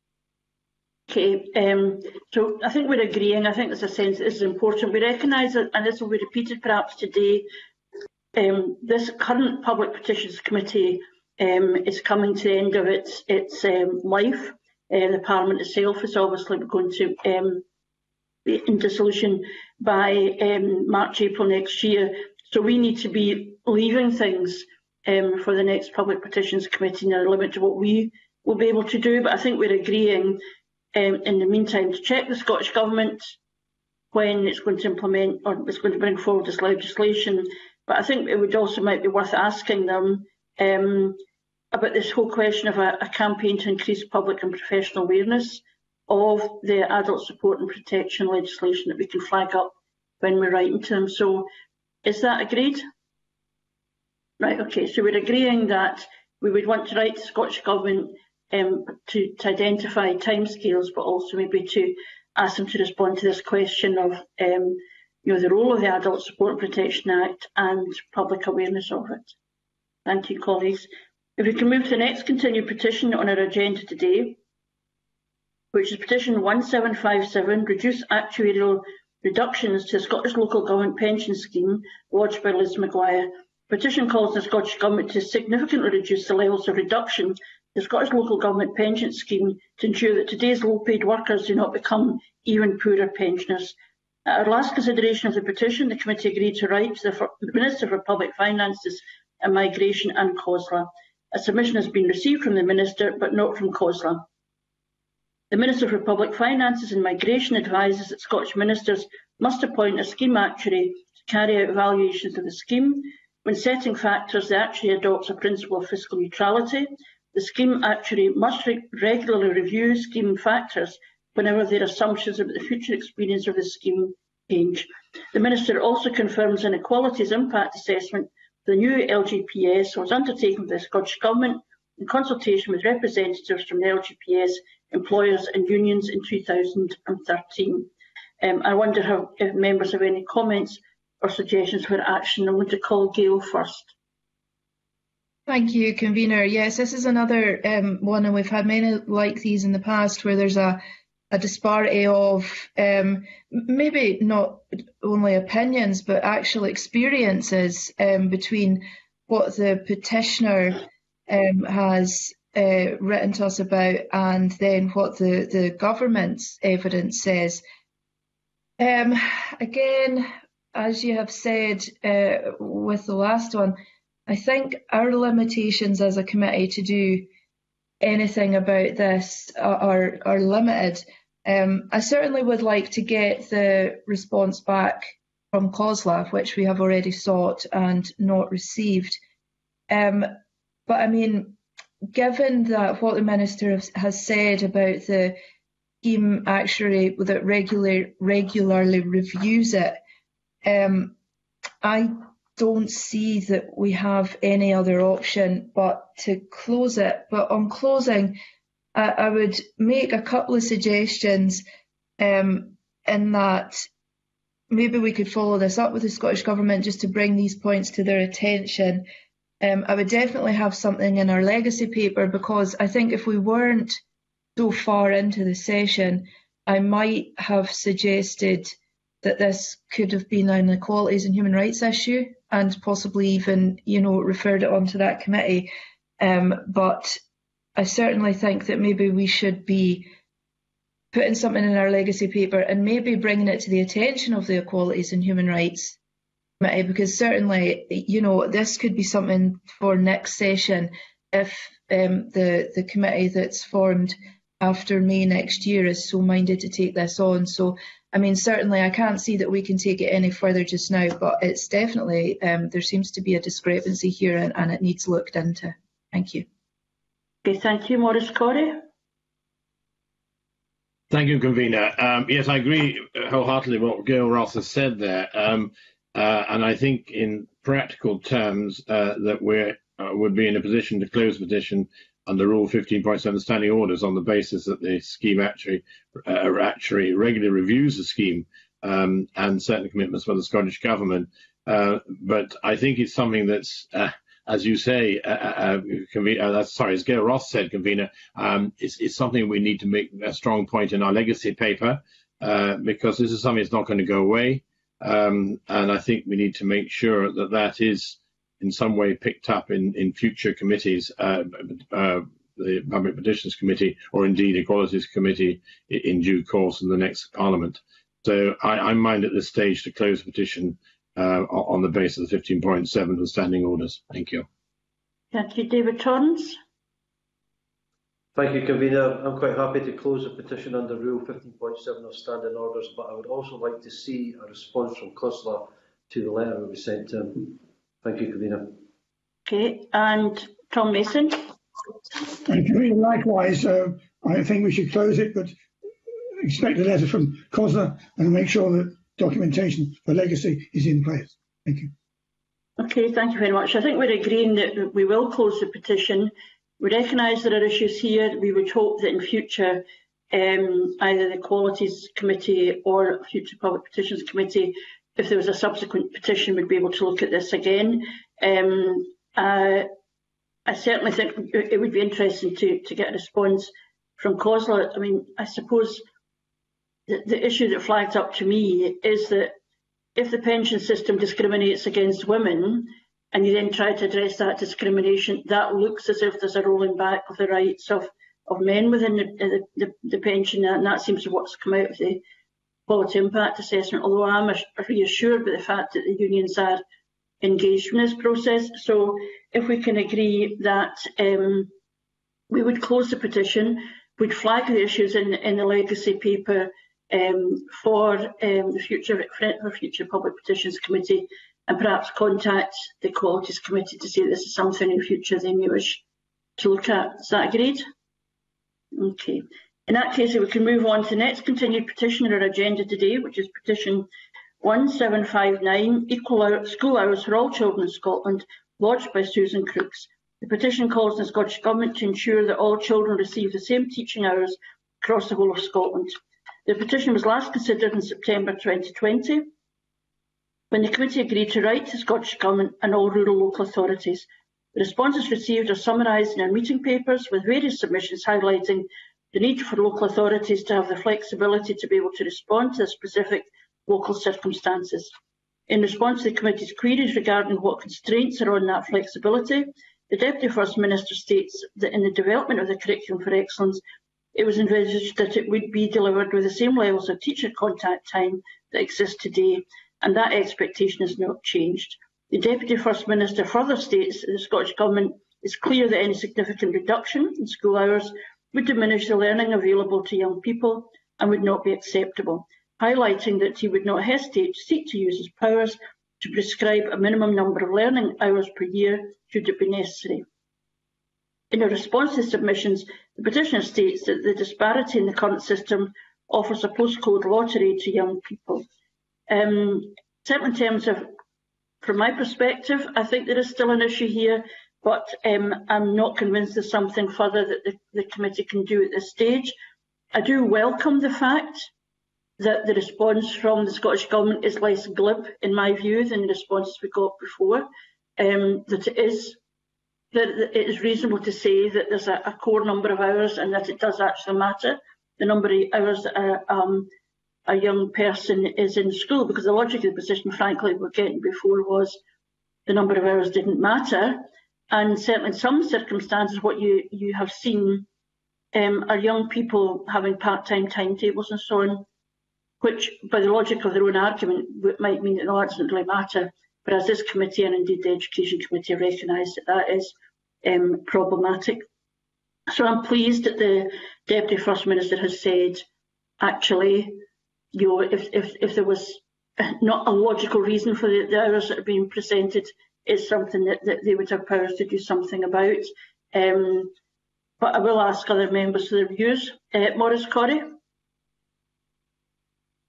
Okay, um, so I think we're agreeing. I think there's a sense that this is important. We recognise that, and this will be repeated perhaps today, um, this current Public Petitions Committee um, is coming to the end of its, its um, life. Uh, the Parliament itself is obviously going to um, be in dissolution by um, March, April next year. So we need to be leaving things um, for the next Public Petitions Committee and a limit to what we will be able to do. But I think we're agreeing um, in the meantime to check the Scottish Government when it's going to implement or it's going to bring forward this legislation. But I think it would also might be worth asking them um, about this whole question of a, a campaign to increase public and professional awareness of the adult support and protection legislation that we can flag up when we're writing to them. So is that agreed? Right, okay, so we're agreeing that we would want to write to the Scottish Government um, to, to identify timescales, but also maybe to ask them to respond to this question of um, you know, the role of the Adult Support and Protection Act and public awareness of it. Thank you, colleagues. If we can move to the next continued petition on our agenda today, which is petition one seven five seven, reduce actuarial reductions to the Scottish Local Government Pension Scheme, lodged by Liz Maguire. The petition calls on the Scottish Government to significantly reduce the levels of reduction to the Scottish Local Government Pension Scheme to ensure that today's low-paid workers do not become even poorer pensioners. At our last consideration of the petition, the committee agreed to write to the Minister for Public Finances and Migration and COSLA. A submission has been received from the Minister, but not from COSLA. The Minister for Public Finances and Migration advises that Scottish ministers must appoint a scheme actuary to carry out evaluations of the scheme. When setting factors, the actuary adopts a principle of fiscal neutrality. The scheme actuary must re regularly review scheme factors whenever their assumptions about the future experience of the scheme change. The Minister also confirms inequalities impact assessment for the new L G P S was undertaken by the Scottish Government in consultation with representatives from the L G P S, employers and unions in two thousand thirteen. Um, I wonder how, if members have any comments or suggestions for action. I'm going to call Gail first. Thank you, Convener. Yes, this is another um, one, and we've had many like these in the past where there's a, a disparity of um, maybe not only opinions but actual experiences um, between what the petitioner um, has uh, written to us about and then what the, the government's evidence says. Um, again, as you have said uh, with the last one, I think our limitations as a committee to do anything about this are, are limited. Um, I certainly would like to get the response back from COSLA, which we have already sought and not received. Um, but I mean, given that what the Minister has said about the scheme actuary that regular, regularly reviews it, um, I don't see that we have any other option but to close it. But on closing, I, I would make a couple of suggestions um, in that maybe we could follow this up with the Scottish Government just to bring these points to their attention. Um, I would definitely have something in our legacy paper, because I think if we weren't so far into the session, I might have suggested that this could have been an equalities and human rights issue and possibly even, you know, referred it on to that committee. Um, but I certainly think that maybe we should be putting something in our legacy paper and maybe bringing it to the attention of the Equalities and Human Rights Committee, because certainly, you know, this could be something for next session if um, the, the committee that's formed after May next year is so minded to take this on. So, I mean, certainly I can't see that we can take it any further just now, but it's definitely, um, there seems to be a discrepancy here and, and it needs looked into. Thank you. Okay, thank you. Maurice Corrie. Thank you, Convener. Um, yes, I agree wholeheartedly with what Gail Ross has said there. Um, uh, and I think in practical terms uh, that we uh, would be in a position to close the petition under Rule fifteen point seven standing orders on the basis that the scheme actually, uh, actually regularly reviews the scheme um, and certain commitments by the Scottish Government. Uh, but I think it's something that's, uh, as you say, uh, uh, uh, sorry, as Gail Ross said, convener, um, it's, it's something we need to make a strong point in our legacy paper, uh, because this is something that's not going to go away. Um, and I think we need to make sure that that is in some way picked up in, in future committees, uh, uh, the Public Petitions Committee, or indeed Equalities Committee in due course in the next Parliament. So I, I mind at this stage to close the petition uh, on the basis of fifteen point seven of the standing orders. Thank you. Thank you. David Torrance. Thank you, Convener. I'm quite happy to close the petition under Rule fifteen point seven of Standing Orders, but I would also like to see a response from COSLA to the letter that was sent to him. Thank you, Convener. Okay, and Tom Mason. And Convener, likewise, uh, I think we should close it, but expect a letter from COSLA and make sure that documentation for legacy is in place. Thank you. Okay, thank you very much. I think we're agreeing that we will close the petition. We recognise there are issues here. We would hope that in future, um, either the Qualities Committee or future Public Petitions Committee, if there was a subsequent petition, would be able to look at this again. Um, uh, I certainly think it would be interesting to, to get a response from COSLA. I mean, I suppose the, the issue that flags up to me is that if the pension system discriminates against women, and you then try to address that discrimination, that looks as if there's a rolling back of the rights of, of men within the, the, the pension, and that seems to what's come out of the quality impact assessment, although I'm reassured by the fact that the unions are engaged in this process. So if we can agree that um, we would close the petition, would flag the issues in, in the legacy paper um, for um, the future, for future Public Petitions Committee, and perhaps contact the Qualities Committee to say this is something in future they may wish to look at. Is that agreed? Okay. In that case, we can move on to the next continued petition on our agenda today, which is petition one seven five nine, Equal School Hours for All Children in Scotland, lodged by Susan Crooks. The petition calls on the Scottish Government to ensure that all children receive the same teaching hours across the whole of Scotland. The petition was last considered in September twenty twenty, when the committee agreed to write to the Scottish Government and all rural local authorities. The responses received are summarised in our meeting papers, with various submissions highlighting the need for local authorities to have the flexibility to be able to respond to the specific local circumstances. In response to the committee's queries regarding what constraints are on that flexibility, the Deputy First Minister states that in the development of the Curriculum for Excellence, it was envisaged that it would be delivered with the same levels of teacher contact time that exist today, and that expectation has not changed. The Deputy First Minister further states that the Scottish Government is clear that any significant reduction in school hours would diminish the learning available to young people and would not be acceptable, highlighting that he would not hesitate to seek to use his powers to prescribe a minimum number of learning hours per year should it be necessary. In a response to submissions, the petitioner states that the disparity in the current system offers a postcode lottery to young people. Um, certainly in terms of, from my perspective, I think there is still an issue here, but um, I'm not convinced there's something further that the, the committee can do at this stage. I do welcome the fact that the response from the Scottish Government is less glib, in my view, than the responses we got before. Um, that it is that it is reasonable to say that there's a, a core number of hours, and that it does actually matter the number of hours that a, um, a young person is in school, because the logic of the position, frankly, we were getting before was the number of hours didn't matter, and certainly in some circumstances, what you you have seen um, are young people having part-time timetables and so on, which, by the logic of their own argument, might mean that no, that doesn't really matter. But as this committee and indeed the Education Committee recognise that that is um, problematic. So I'm pleased that the Deputy First Minister has said, actually, you know, if if, if there was not a logical reason for the, the hours that are being presented, it's something that, that they would have powers to do something about. Um, but I will ask other members for their views. Uh, Maurice Corrie.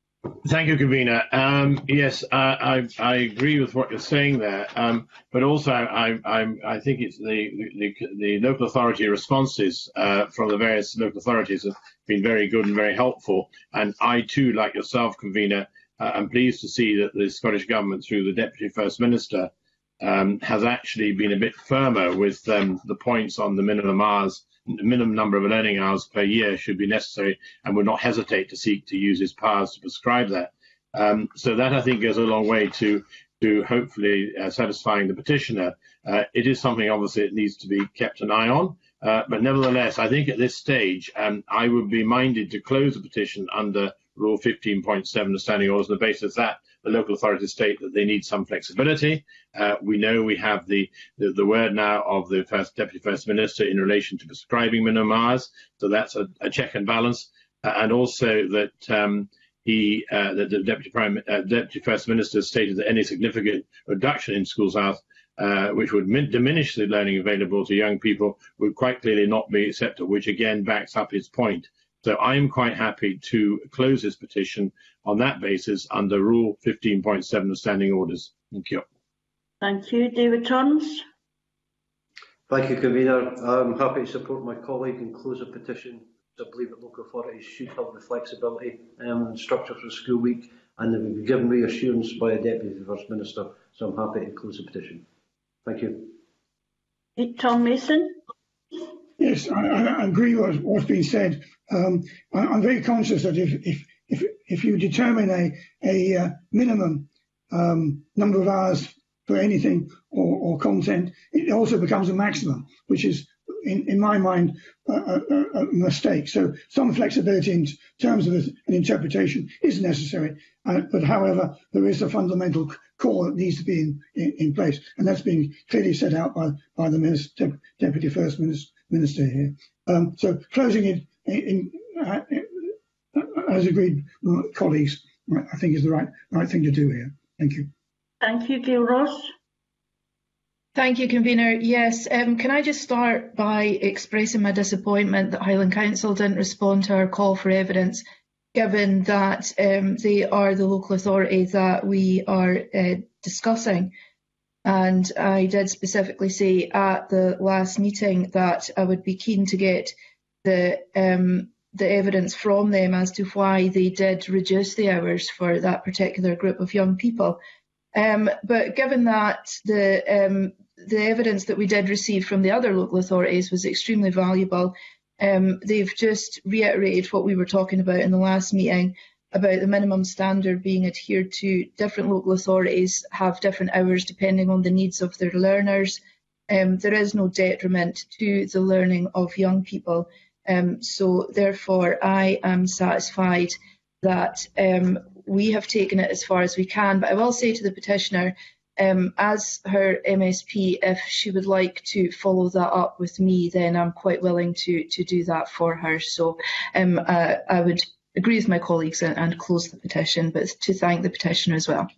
Thank you, Convener. Um, yes, uh, I, I agree with what you're saying there, um, but also I, I, I think it's the, the, the local authority responses uh, from the various local authorities have been very good and very helpful. And I too, like yourself, Convener, uh, am pleased to see that the Scottish Government, through the Deputy First Minister, um, has actually been a bit firmer with um, the points on the minimum hours. The minimum number of learning hours per year should be necessary, and would not hesitate to seek to use his powers to prescribe that. Um, so that, I think, goes a long way to to hopefully uh, satisfying the petitioner. Uh, it is something, obviously, that needs to be kept an eye on. Uh, but nevertheless, I think at this stage, um, I would be minded to close the petition under Rule fifteen point seven of Standing Orders on the basis that the local authorities state that they need some flexibility. Uh, we know we have the, the, the word now of the first Deputy First Minister in relation to prescribing minimum hours, so that's a, a check and balance. Uh, and also that um, he, uh, that the Deputy, Prime, uh, Deputy First Minister stated that any significant reduction in schools hours, uh, which would min diminish the learning available to young people, would quite clearly not be acceptable, which again backs up his point. So I'm quite happy to close this petition on that basis under Rule fifteen point seven of Standing Orders. Thank you. Thank you. David Turns. Thank you, Convener. I'm happy to support my colleague and close the petition. I believe that local authorities should have the flexibility um, and structure for the school week, and they've been given reassurance by a Deputy First Minister, so I'm happy to close the petition. Thank you. Tom Mason. Yes, I, I agree with what's been said. Um, I, I'm very conscious that if if if, if you determine a a uh, minimum um, number of hours for anything or, or content, it also becomes a maximum, which is, in, in my mind, a, a, a mistake. So some flexibility in terms of an interpretation is necessary. Uh, but however, there is a fundamental core that needs to be in, in, in place, and that's been clearly set out by by the minister, Deputy First Minister. Minister here. Um, so closing it in, in, uh, as agreed, colleagues, I think is the right right thing to do here. Thank you. Thank you, Gail Ross. Thank you, Convener. Yes, um, can I just start by expressing my disappointment that Highland Council didn't respond to our call for evidence, given that um, they are the local authority that we are uh, discussing. And I did specifically say at the last meeting that I would be keen to get the um, the evidence from them as to why they did reduce the hours for that particular group of young people. Um, but given that the um, the evidence that we did receive from the other local authorities was extremely valuable, um, they've just reiterated what we were talking about in the last meeting, about the minimum standard being adhered to. Different local authorities have different hours depending on the needs of their learners. Um, there is no detriment to the learning of young people. Um, so therefore, I am satisfied that um, we have taken it as far as we can. But I will say to the petitioner, um, as her M S P, if she would like to follow that up with me, then I'm quite willing to, to do that for her. So um, uh, I would agree with my colleagues and, and close the petition, but to thank the petitioner as well.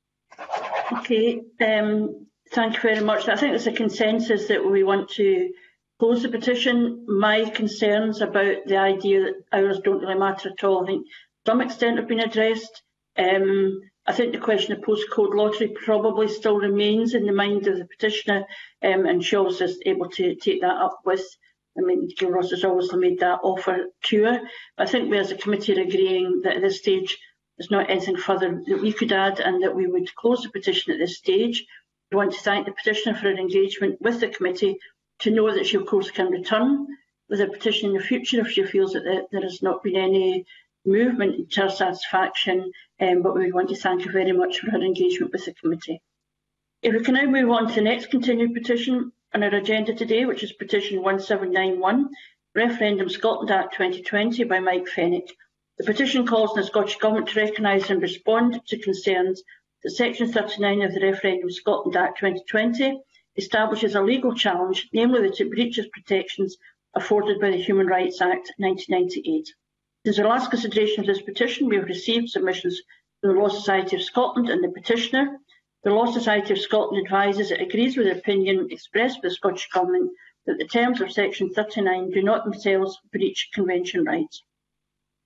Okay, um, thank you very much. I think there's a consensus that we want to close the petition. My concerns about the idea that hours don't really matter at all, I think to some extent have been addressed. Um, I think the question of postcode lottery probably still remains in the mind of the petitioner, um, and she was just able to take that up with I mean, Gail Ross has obviously made that offer to her. But I think we as a committee are agreeing that at this stage there's not anything further that we could add, and that we would close the petition at this stage. We want to thank the petitioner for her engagement with the committee, to know that she of course can return with a petition in the future if she feels that there has not been any movement to her satisfaction, um, but we want to thank her very much for her engagement with the committee. If we can now move on to the next continued petition on our agenda today, which is petition one seven nine one, Referendum Scotland Act twenty twenty by Mike Fenwick. The petition calls on the Scottish Government to recognise and respond to concerns that section thirty-nine of the Referendum Scotland Act twenty twenty establishes a legal challenge, namely that it breaches protections afforded by the Human Rights Act nineteen ninety-eight. Since our last consideration of this petition, we have received submissions from the Law Society of Scotland and the petitioner. The Law Society of Scotland advises it agrees with the opinion expressed by the Scottish Government that the terms of section thirty-nine do not themselves breach convention rights.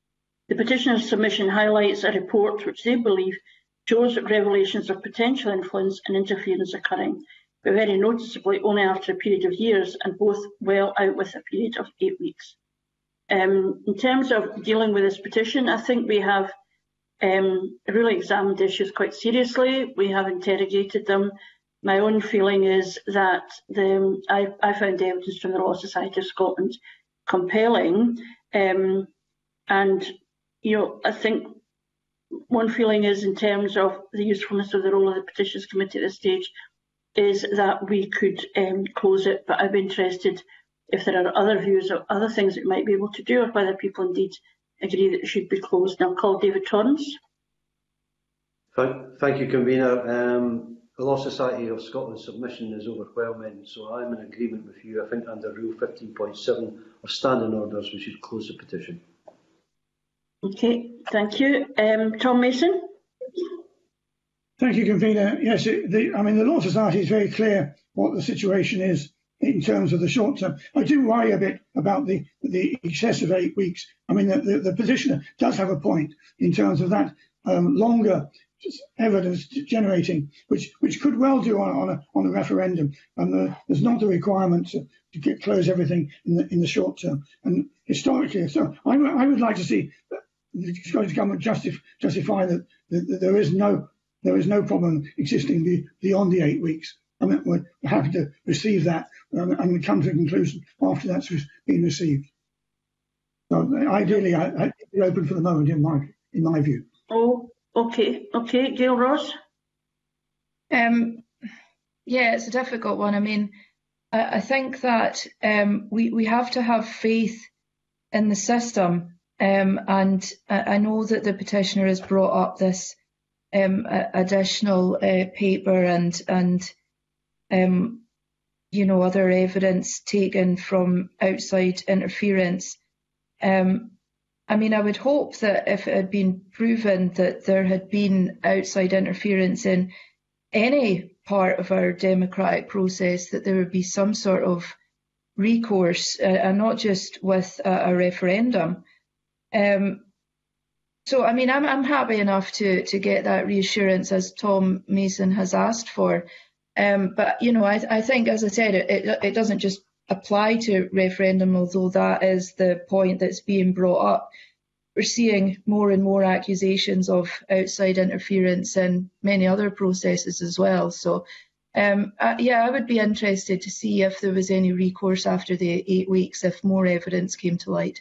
The petitioner's submission highlights a report which they believe shows revelations of potential influence and interference occurring, but very noticeably only after a period of years, and both well out with a period of eight weeks. Um, in terms of dealing with this petition, I think we have um, really examined issues quite seriously. We have interrogated them. My own feeling is that the, I, I found evidence from the Law Society of Scotland compelling, um, and you know, I think one feeling is, in terms of the usefulness of the role of the Petitions Committee at this stage, is that we could um, close it, but I'd be interested if there are other views or other things that we might be able to do, or whether people indeed agree that it should be closed. And I'll call David Torrance. Thank, thank you, Convener. Um, the Law Society of Scotland's submission is overwhelming, so I'm in agreement with you. I think under Rule fifteen point seven of Standing Orders, we should close the petition. Okay, thank you. Um, Tom Mason. Thank you, Convener. Yes, it, the, I mean, the Law Society is very clear what the situation is in terms of the short term. I do worry a bit about the, the excess of eight weeks. I mean, the, the, the petitioner does have a point in terms of that um, longer evidence generating, which which could well do on, on, a, on a referendum. And the, there's not a requirement to, to get, close everything in the, in the short term. And historically, so I, I would like to see the Scottish Government justify, justify that, that, that there is no there is no problem existing be, beyond the eight weeks. I mean, we're happy to receive that um, and come to a conclusion after that's been received. So ideally, I, I'd be open for the moment, in my in my view. Oh, okay, okay, Gail Ross. Um, yeah, it's a difficult one. I mean, I, I think that um, we we have to have faith in the system, um, and I, I know that the petitioner has brought up this um, additional uh, paper and and. Um, you know, other evidence taken from outside interference. Um, I mean, I would hope that if it had been proven that there had been outside interference in any part of our democratic process, that there would be some sort of recourse, uh, and not just with a, a referendum. Um, so, I mean, I'm, I'm happy enough to, to get that reassurance, as Tom Mason has asked for. Um, but, you know, I, I think, as I said, it, it, it doesn't just apply to referendum, although that is the point that's being brought up. We're seeing more and more accusations of outside interference in many other processes as well. So, um, uh, yeah, I would be interested to see if there was any recourse after the eight weeks, if more evidence came to light.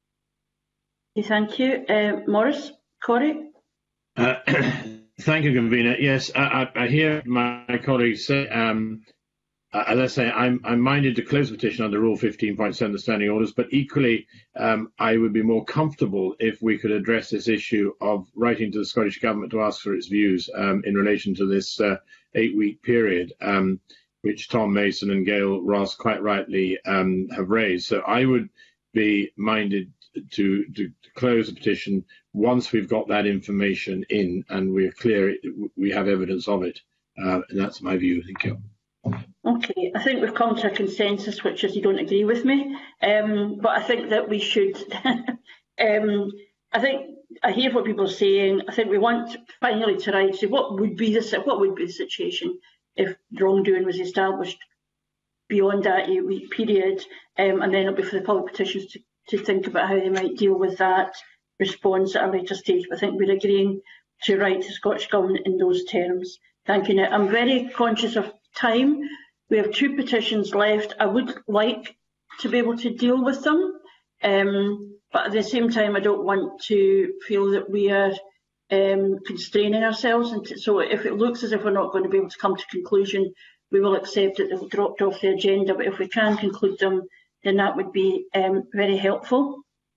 Thank you. Uh, Maurice, Corey? Uh, Thank you, Convener. Yes, I, I hear my colleagues say, um, as I say, I'm, I'm minded to close the petition under Rule fifteen point seven of the Standing Orders, but equally um, I would be more comfortable if we could address this issue of writing to the Scottish Government to ask for its views um, in relation to this uh, eight-week period, um, which Tom Mason and Gail Ross quite rightly um, have raised. So I would be minded to, to, to close the petition once we've got that information in and we're clear, we have evidence of it. Uh, and that's my view. Thank you. Okay, I think we've come to a consensus, which is you don't agree with me, um, but I think that we should. um, I think I hear what people are saying. I think we want finally to write. So what would be the what would be the situation if wrongdoing was established beyond that eight-week period, um, and then it'll be for the public petitions to, to think about how they might deal with that response at a later stage. But I think we're agreeing to write to the Scottish Government in those terms. Thank you. Now, I'm very conscious of time. We have two petitions left. I would like to be able to deal with them, um, but at the same time, I don't want to feel that we are um, constraining ourselves. And so if it looks as if we're not going to be able to come to conclusion, we will accept that they've dropped off the agenda. But if we can conclude them, then that would be um, very helpful.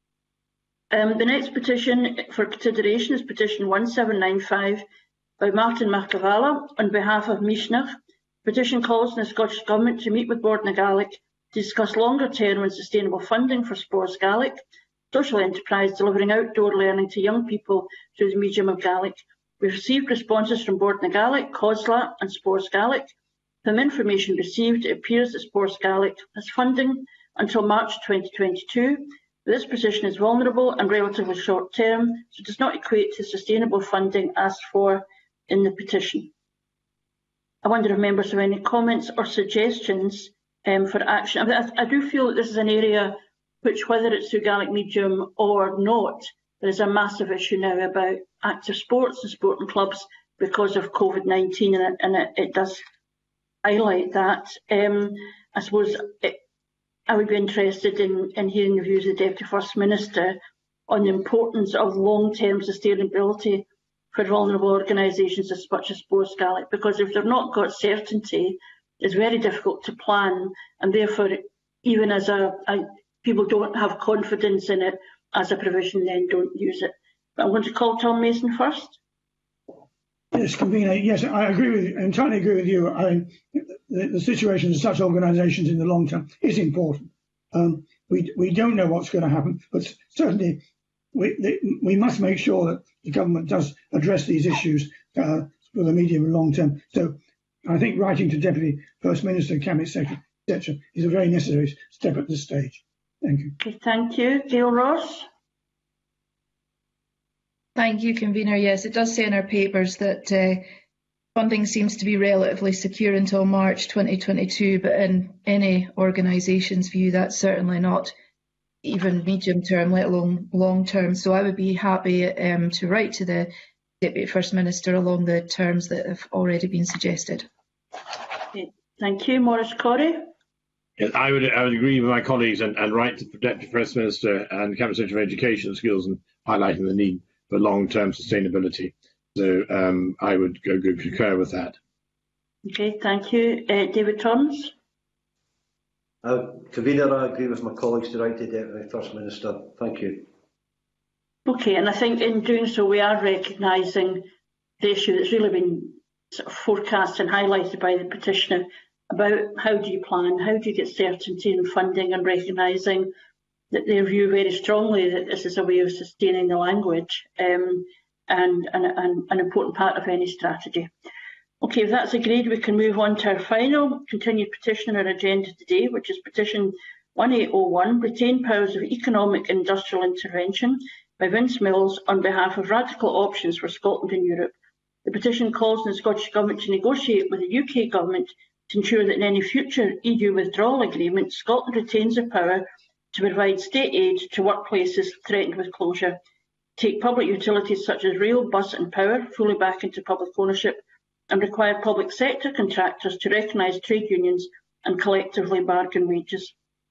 Um, the next petition for consideration is petition one seven nine five by Martin Marcavala on behalf of Mishnach. Petition calls on the Scottish Government to meet with Bord na Gaelic to discuss longer term and sustainable funding for Spores Gaelic, social enterprise delivering outdoor learning to young people through the medium of Gaelic. We've received responses from Bord na Gaelic, COSLA and Spores Gaelic. From information received, it appears that Spores Gaelic has funding until March twenty twenty-two, but this position is vulnerable and relatively short term, so does not equate to sustainable funding asked for in the petition. I wonder if members have any comments or suggestions um, for action. I, I do feel that this is an area which, whether it's through Gaelic Medium or not, there is a massive issue now about active sports and sporting clubs because of COVID nineteen, and, it, and it, it does highlight that. Um, I suppose it, I would be interested in, in hearing the views of the Deputy First Minister on the importance of long-term sustainability for vulnerable organisations such as Sports Gaelic, because if they've not got certainty, it's very difficult to plan, and therefore, even as a, a people don't have confidence in it as a provision, then don't use it. But I'm going to call Tom Mason first. Yes, Convener. Yes, I agree with you, entirely agree with you. I, the, the situation of such organisations in the long term is important. Um, we we don't know what's going to happen, but certainly we the, we must make sure that the government does address these issues uh, for the medium and long term. So I think writing to Deputy First Minister, Cabinet Secretary, et cetera, is a very necessary step at this stage. Thank you. Okay, thank you. Gail Ross. Thank you, Convener. Yes, it does say in our papers that uh, funding seems to be relatively secure until March twenty twenty-two, but in any organisation's view, that's certainly not even medium term, let alone long term. So I would be happy um, to write to the Deputy First Minister along the terms that have already been suggested. Okay, thank you. Maurice Corrie. Yes, I would I would agree with my colleagues and, and write to the Deputy First Minister and Cabinet Secretary of Education and Skills and highlighting the need for long-term sustainability. So um, I would go, go concur with that. Okay, thank you. Uh, David Torrance. Uh, Convener, I agree with my colleagues to write to the Deputy First Minister. Thank you. Okay, and I think in doing so we are recognising the issue that's really been sort of forecast and highlighted by the petitioner about how do you plan, how do you get certainty in funding, and recognising that they view very strongly that this is a way of sustaining the language um, and, and, and an important part of any strategy. Okay, if that's agreed, we can move on to our final continued petition on our agenda today, which is petition one eight oh one, Retain Powers of Economic and Industrial Intervention by Vince Mills on behalf of Radical Options for Scotland and Europe. The petition calls on the Scottish Government to negotiate with the U K Government to ensure that in any future E U withdrawal agreement, Scotland retains the power to provide state aid to workplaces threatened with closure, take public utilities such as rail, bus and power fully back into public ownership, and require public sector contractors to recognise trade unions and collectively bargain wages.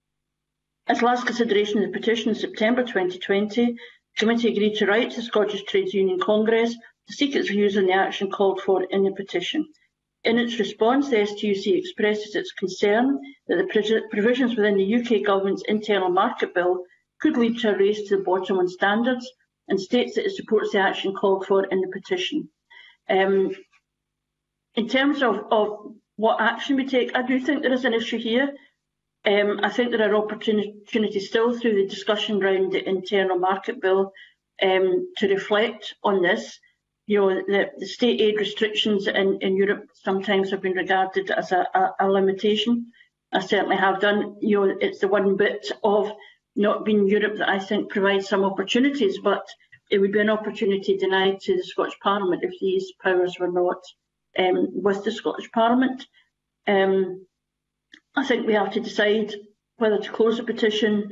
As last consideration of the petition in September twenty twenty, the committee agreed to write to the Scottish Trades Union Congress to seek its views on the action called for in the petition. In its response, the S T U C expresses its concern that the provisions within the U K Government's internal market bill could lead to a race to the bottom on standards, and states that it supports the action called for in the petition. Um, in terms of, of what action we take, I do think there is an issue here. Um, I think there are opportunities still through the discussion around the internal market bill um, to reflect on this. You know, the, the state aid restrictions in, in Europe sometimes have been regarded as a, a, a limitation. I certainly have done. You know, it's the one bit of not being Europe that I think provides some opportunities, but it would be an opportunity denied to the Scottish Parliament if these powers were not um, with the Scottish Parliament. Um, I think we have to decide whether to close the petition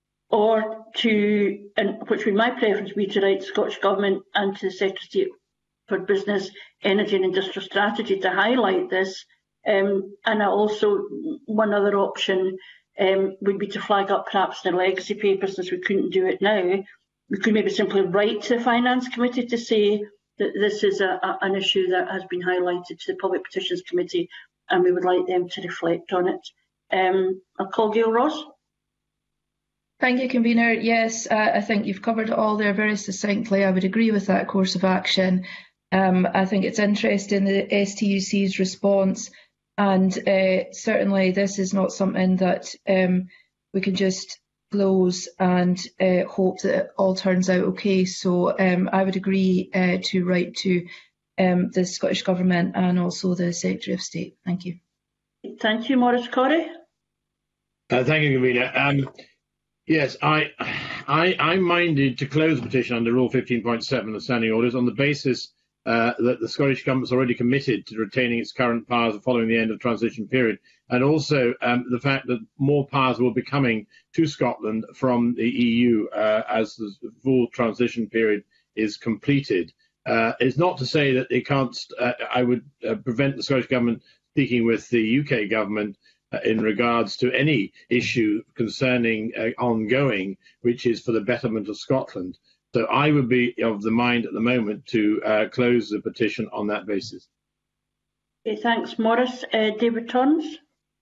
or to, and which would my preference be to write to the Scottish Government and to the Secretary of State for Business, Energy and Industrial Strategy to highlight this. Um, and also, one other option um, would be to flag up perhaps the legacy papers, since we couldn't do it now. We could maybe simply write to the Finance Committee to say that this is a, a, an issue that has been highlighted to the Public Petitions Committee, and we would like them to reflect on it. Um, I'll call Gail Ross. Thank you, Convener. Yes, uh, I think you've covered it all there very succinctly. I would agree with that course of action. Um, I think it's interesting, the S T U C's response, and uh, certainly this is not something that um, we can just close and uh, hope that it all turns out okay. So um, I would agree uh, to write to um, the Scottish Government and also the Secretary of State. Thank you. Thank you, Maurice Corrie. Uh, thank you, Convener. Um, Yes, I I, I'm minded to close the petition under Rule fifteen point seven of the Standing Orders on the basis uh, that the Scottish Government is already committed to retaining its current powers following the end of the transition period, and also um, the fact that more powers will be coming to Scotland from the E U uh, as the full transition period is completed. Uh, it's not to say that they can't, uh, I would uh, prevent the Scottish Government speaking with the U K Government uh, in regards to any issue concerning uh, ongoing, which is for the betterment of Scotland. So I would be of the mind at the moment to uh, close the petition on that basis. Okay, thanks, Maurice. Uh, David Torrance.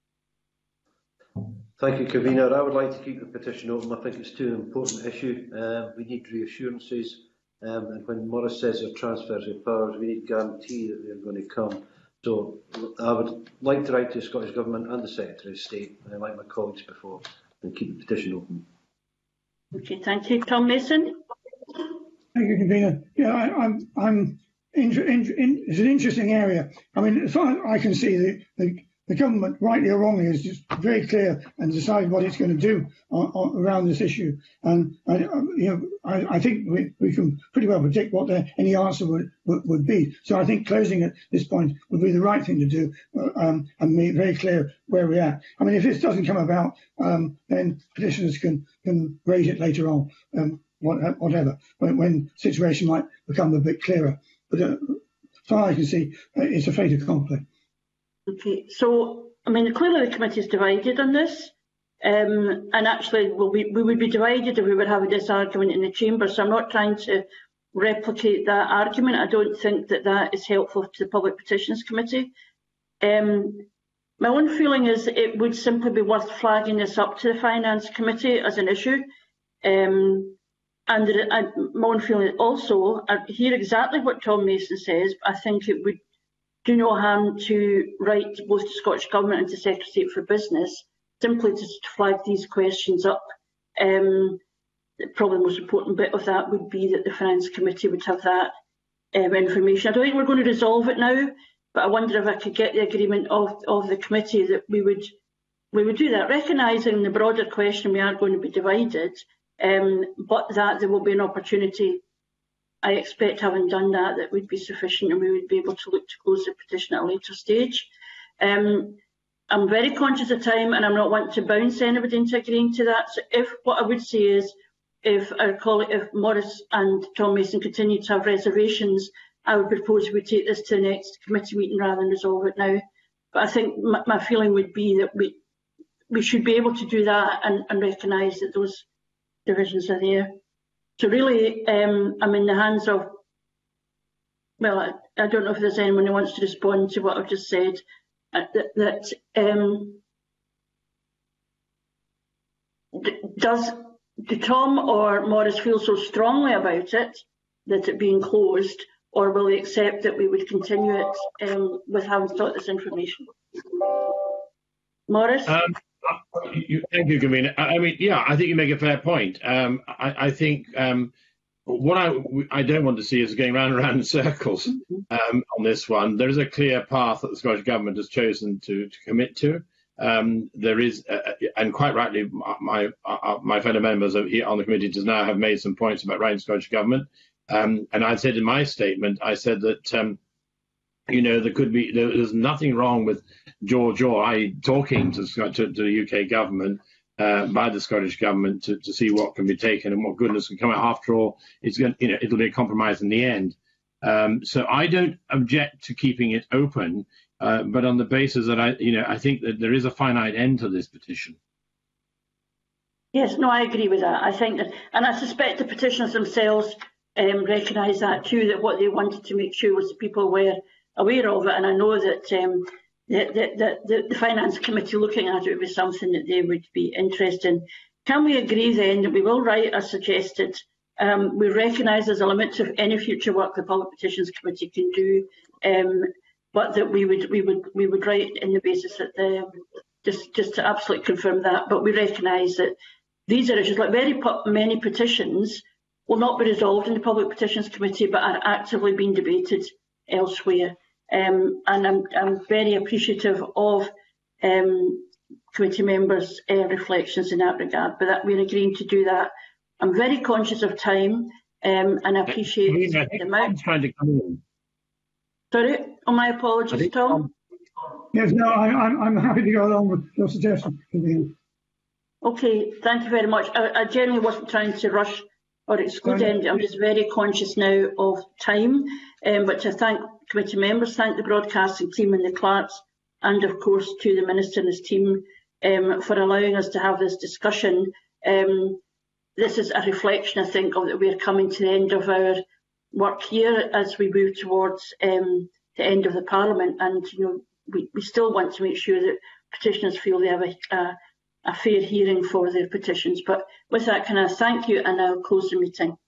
Thank you, Convener. I would like to keep the petition open. I think it's too an important issue. Uh, we need reassurances. Um, and when Maurice says there are transfers of powers, we need guarantee that they're going to come. So I would like to write to the Scottish Government and the Secretary of State, uh, like my colleagues before, and keep the petition open. Okay, thank you. Tom Mason. Thank you, Convener. Yeah, I, I'm. I'm. In, in, in, it's an interesting area. I mean, as far as I can see, the, the, the government, rightly or wrongly, is just very clear and decided what it's going to do on, on, around this issue. And I, you know, I, I think we, we can pretty well predict what the, any answer would, would would be. So I think closing at this point would be the right thing to do, uh, um, and make very clear where we're at. I mean, if this doesn't come about, um, then petitioners can can raise it later on. Um, whatever, when, when the situation might become a bit clearer. But uh, as far as I can see, uh, it's a fait accompli. Okay, so, I mean, clearly the committee is divided on this, um, and actually well, we, we would be divided if we were having this argument in the chamber, so I'm not trying to replicate that argument. I don't think that that is helpful to the Public Petitions Committee. Um, my own feeling is that it would simply be worth flagging this up to the Finance Committee as an issue. Um, And uh, my own feeling also, I hear exactly what Tom Mason says, but I think it would do no harm to write both the Scottish Government and to Secretary of State for Business, simply to flag these questions up. Um, probably the most important bit of that would be that the Finance Committee would have that um, information. I don't think we're going to resolve it now, but I wonder if I could get the agreement of, of the committee that we would we would do that, recognising the broader question we are going to be divided. Um, but that there will be an opportunity, I expect, having done that, that would be sufficient and we would be able to look to close the petition at a later stage. Um, I'm very conscious of time and I'm not wanting to bounce anybody into agreeing to that. So if what I would say is, if our colleague, if Maurice and Tom Mason continue to have reservations, I would propose we take this to the next committee meeting rather than resolve it now. But I think my, my feeling would be that we we should be able to do that and, and recognise that those divisions are there. So really, um, I'm in the hands of, well, I, I don't know if there's anyone who wants to respond to what I've just said, uh, that, that um, does, do Tom or Maurice feel so strongly about it that it being closed, or will they accept that we would continue it um, with having sought this information? Maurice? Um, You, thank you, Convener. I mean, yeah, I think you make a fair point. Um, I, I think um, what I, I don't want to see is going round and round in circles um, on this one. There is a clear path that the Scottish Government has chosen to, to commit to. Um, there is, uh, and quite rightly, my uh, my fellow members here on the committee just now have made some points about writing Scottish Government. Um, and I said in my statement, I said that um, you know, there could be, there's nothing wrong with George or I talking to, to, to the U K government uh, by the Scottish government to, to see what can be taken and what goodness can come out. After all, it's going, you know, it'll be a compromise in the end. Um, so I don't object to keeping it open, uh, but on the basis that I, you know, I think that there is a finite end to this petition. Yes, no, I agree with that. I think that, and I suspect the petitioners themselves um, recognise that too, that what they wanted to make sure was that people were aware of it, and I know that um, the, the, the, the Finance Committee looking at it would be something that they would be interested in. Can we agree then that we will write as suggested? Um, we recognise there's a limit to any future work the Public Petitions Committee can do, um, but that we would we would we would write in the basis that the just just to absolutely confirm that. But we recognise that these are issues, like very many petitions, will not be resolved in the Public Petitions Committee, but are actively being debated elsewhere. Um, and I'm, I'm very appreciative of um, committee members' uh, reflections in that regard, but that we're agreeing to do that I'm very conscious of time, um, and I appreciate Convener, I think the amount. Tom's trying to come in. Sorry, oh, my apologies, Tom. Tom. Yes, no, I, I'm, I'm happy to go along with your suggestion, convener. Okay, thank you very much. I, I generally wasn't trying to rush or exclude anybody. I'm just very conscious now of time, um, but to thank committee members, thank the broadcasting team and the clerks, and of course to the Minister and his team um, for allowing us to have this discussion. Um, this is a reflection, I think, of that we're coming to the end of our work here as we move towards um, the end of the Parliament, and you know we, we still want to make sure that petitioners feel they have a, a, a fair hearing for their petitions. But with that, can I thank you, and I'll close the meeting.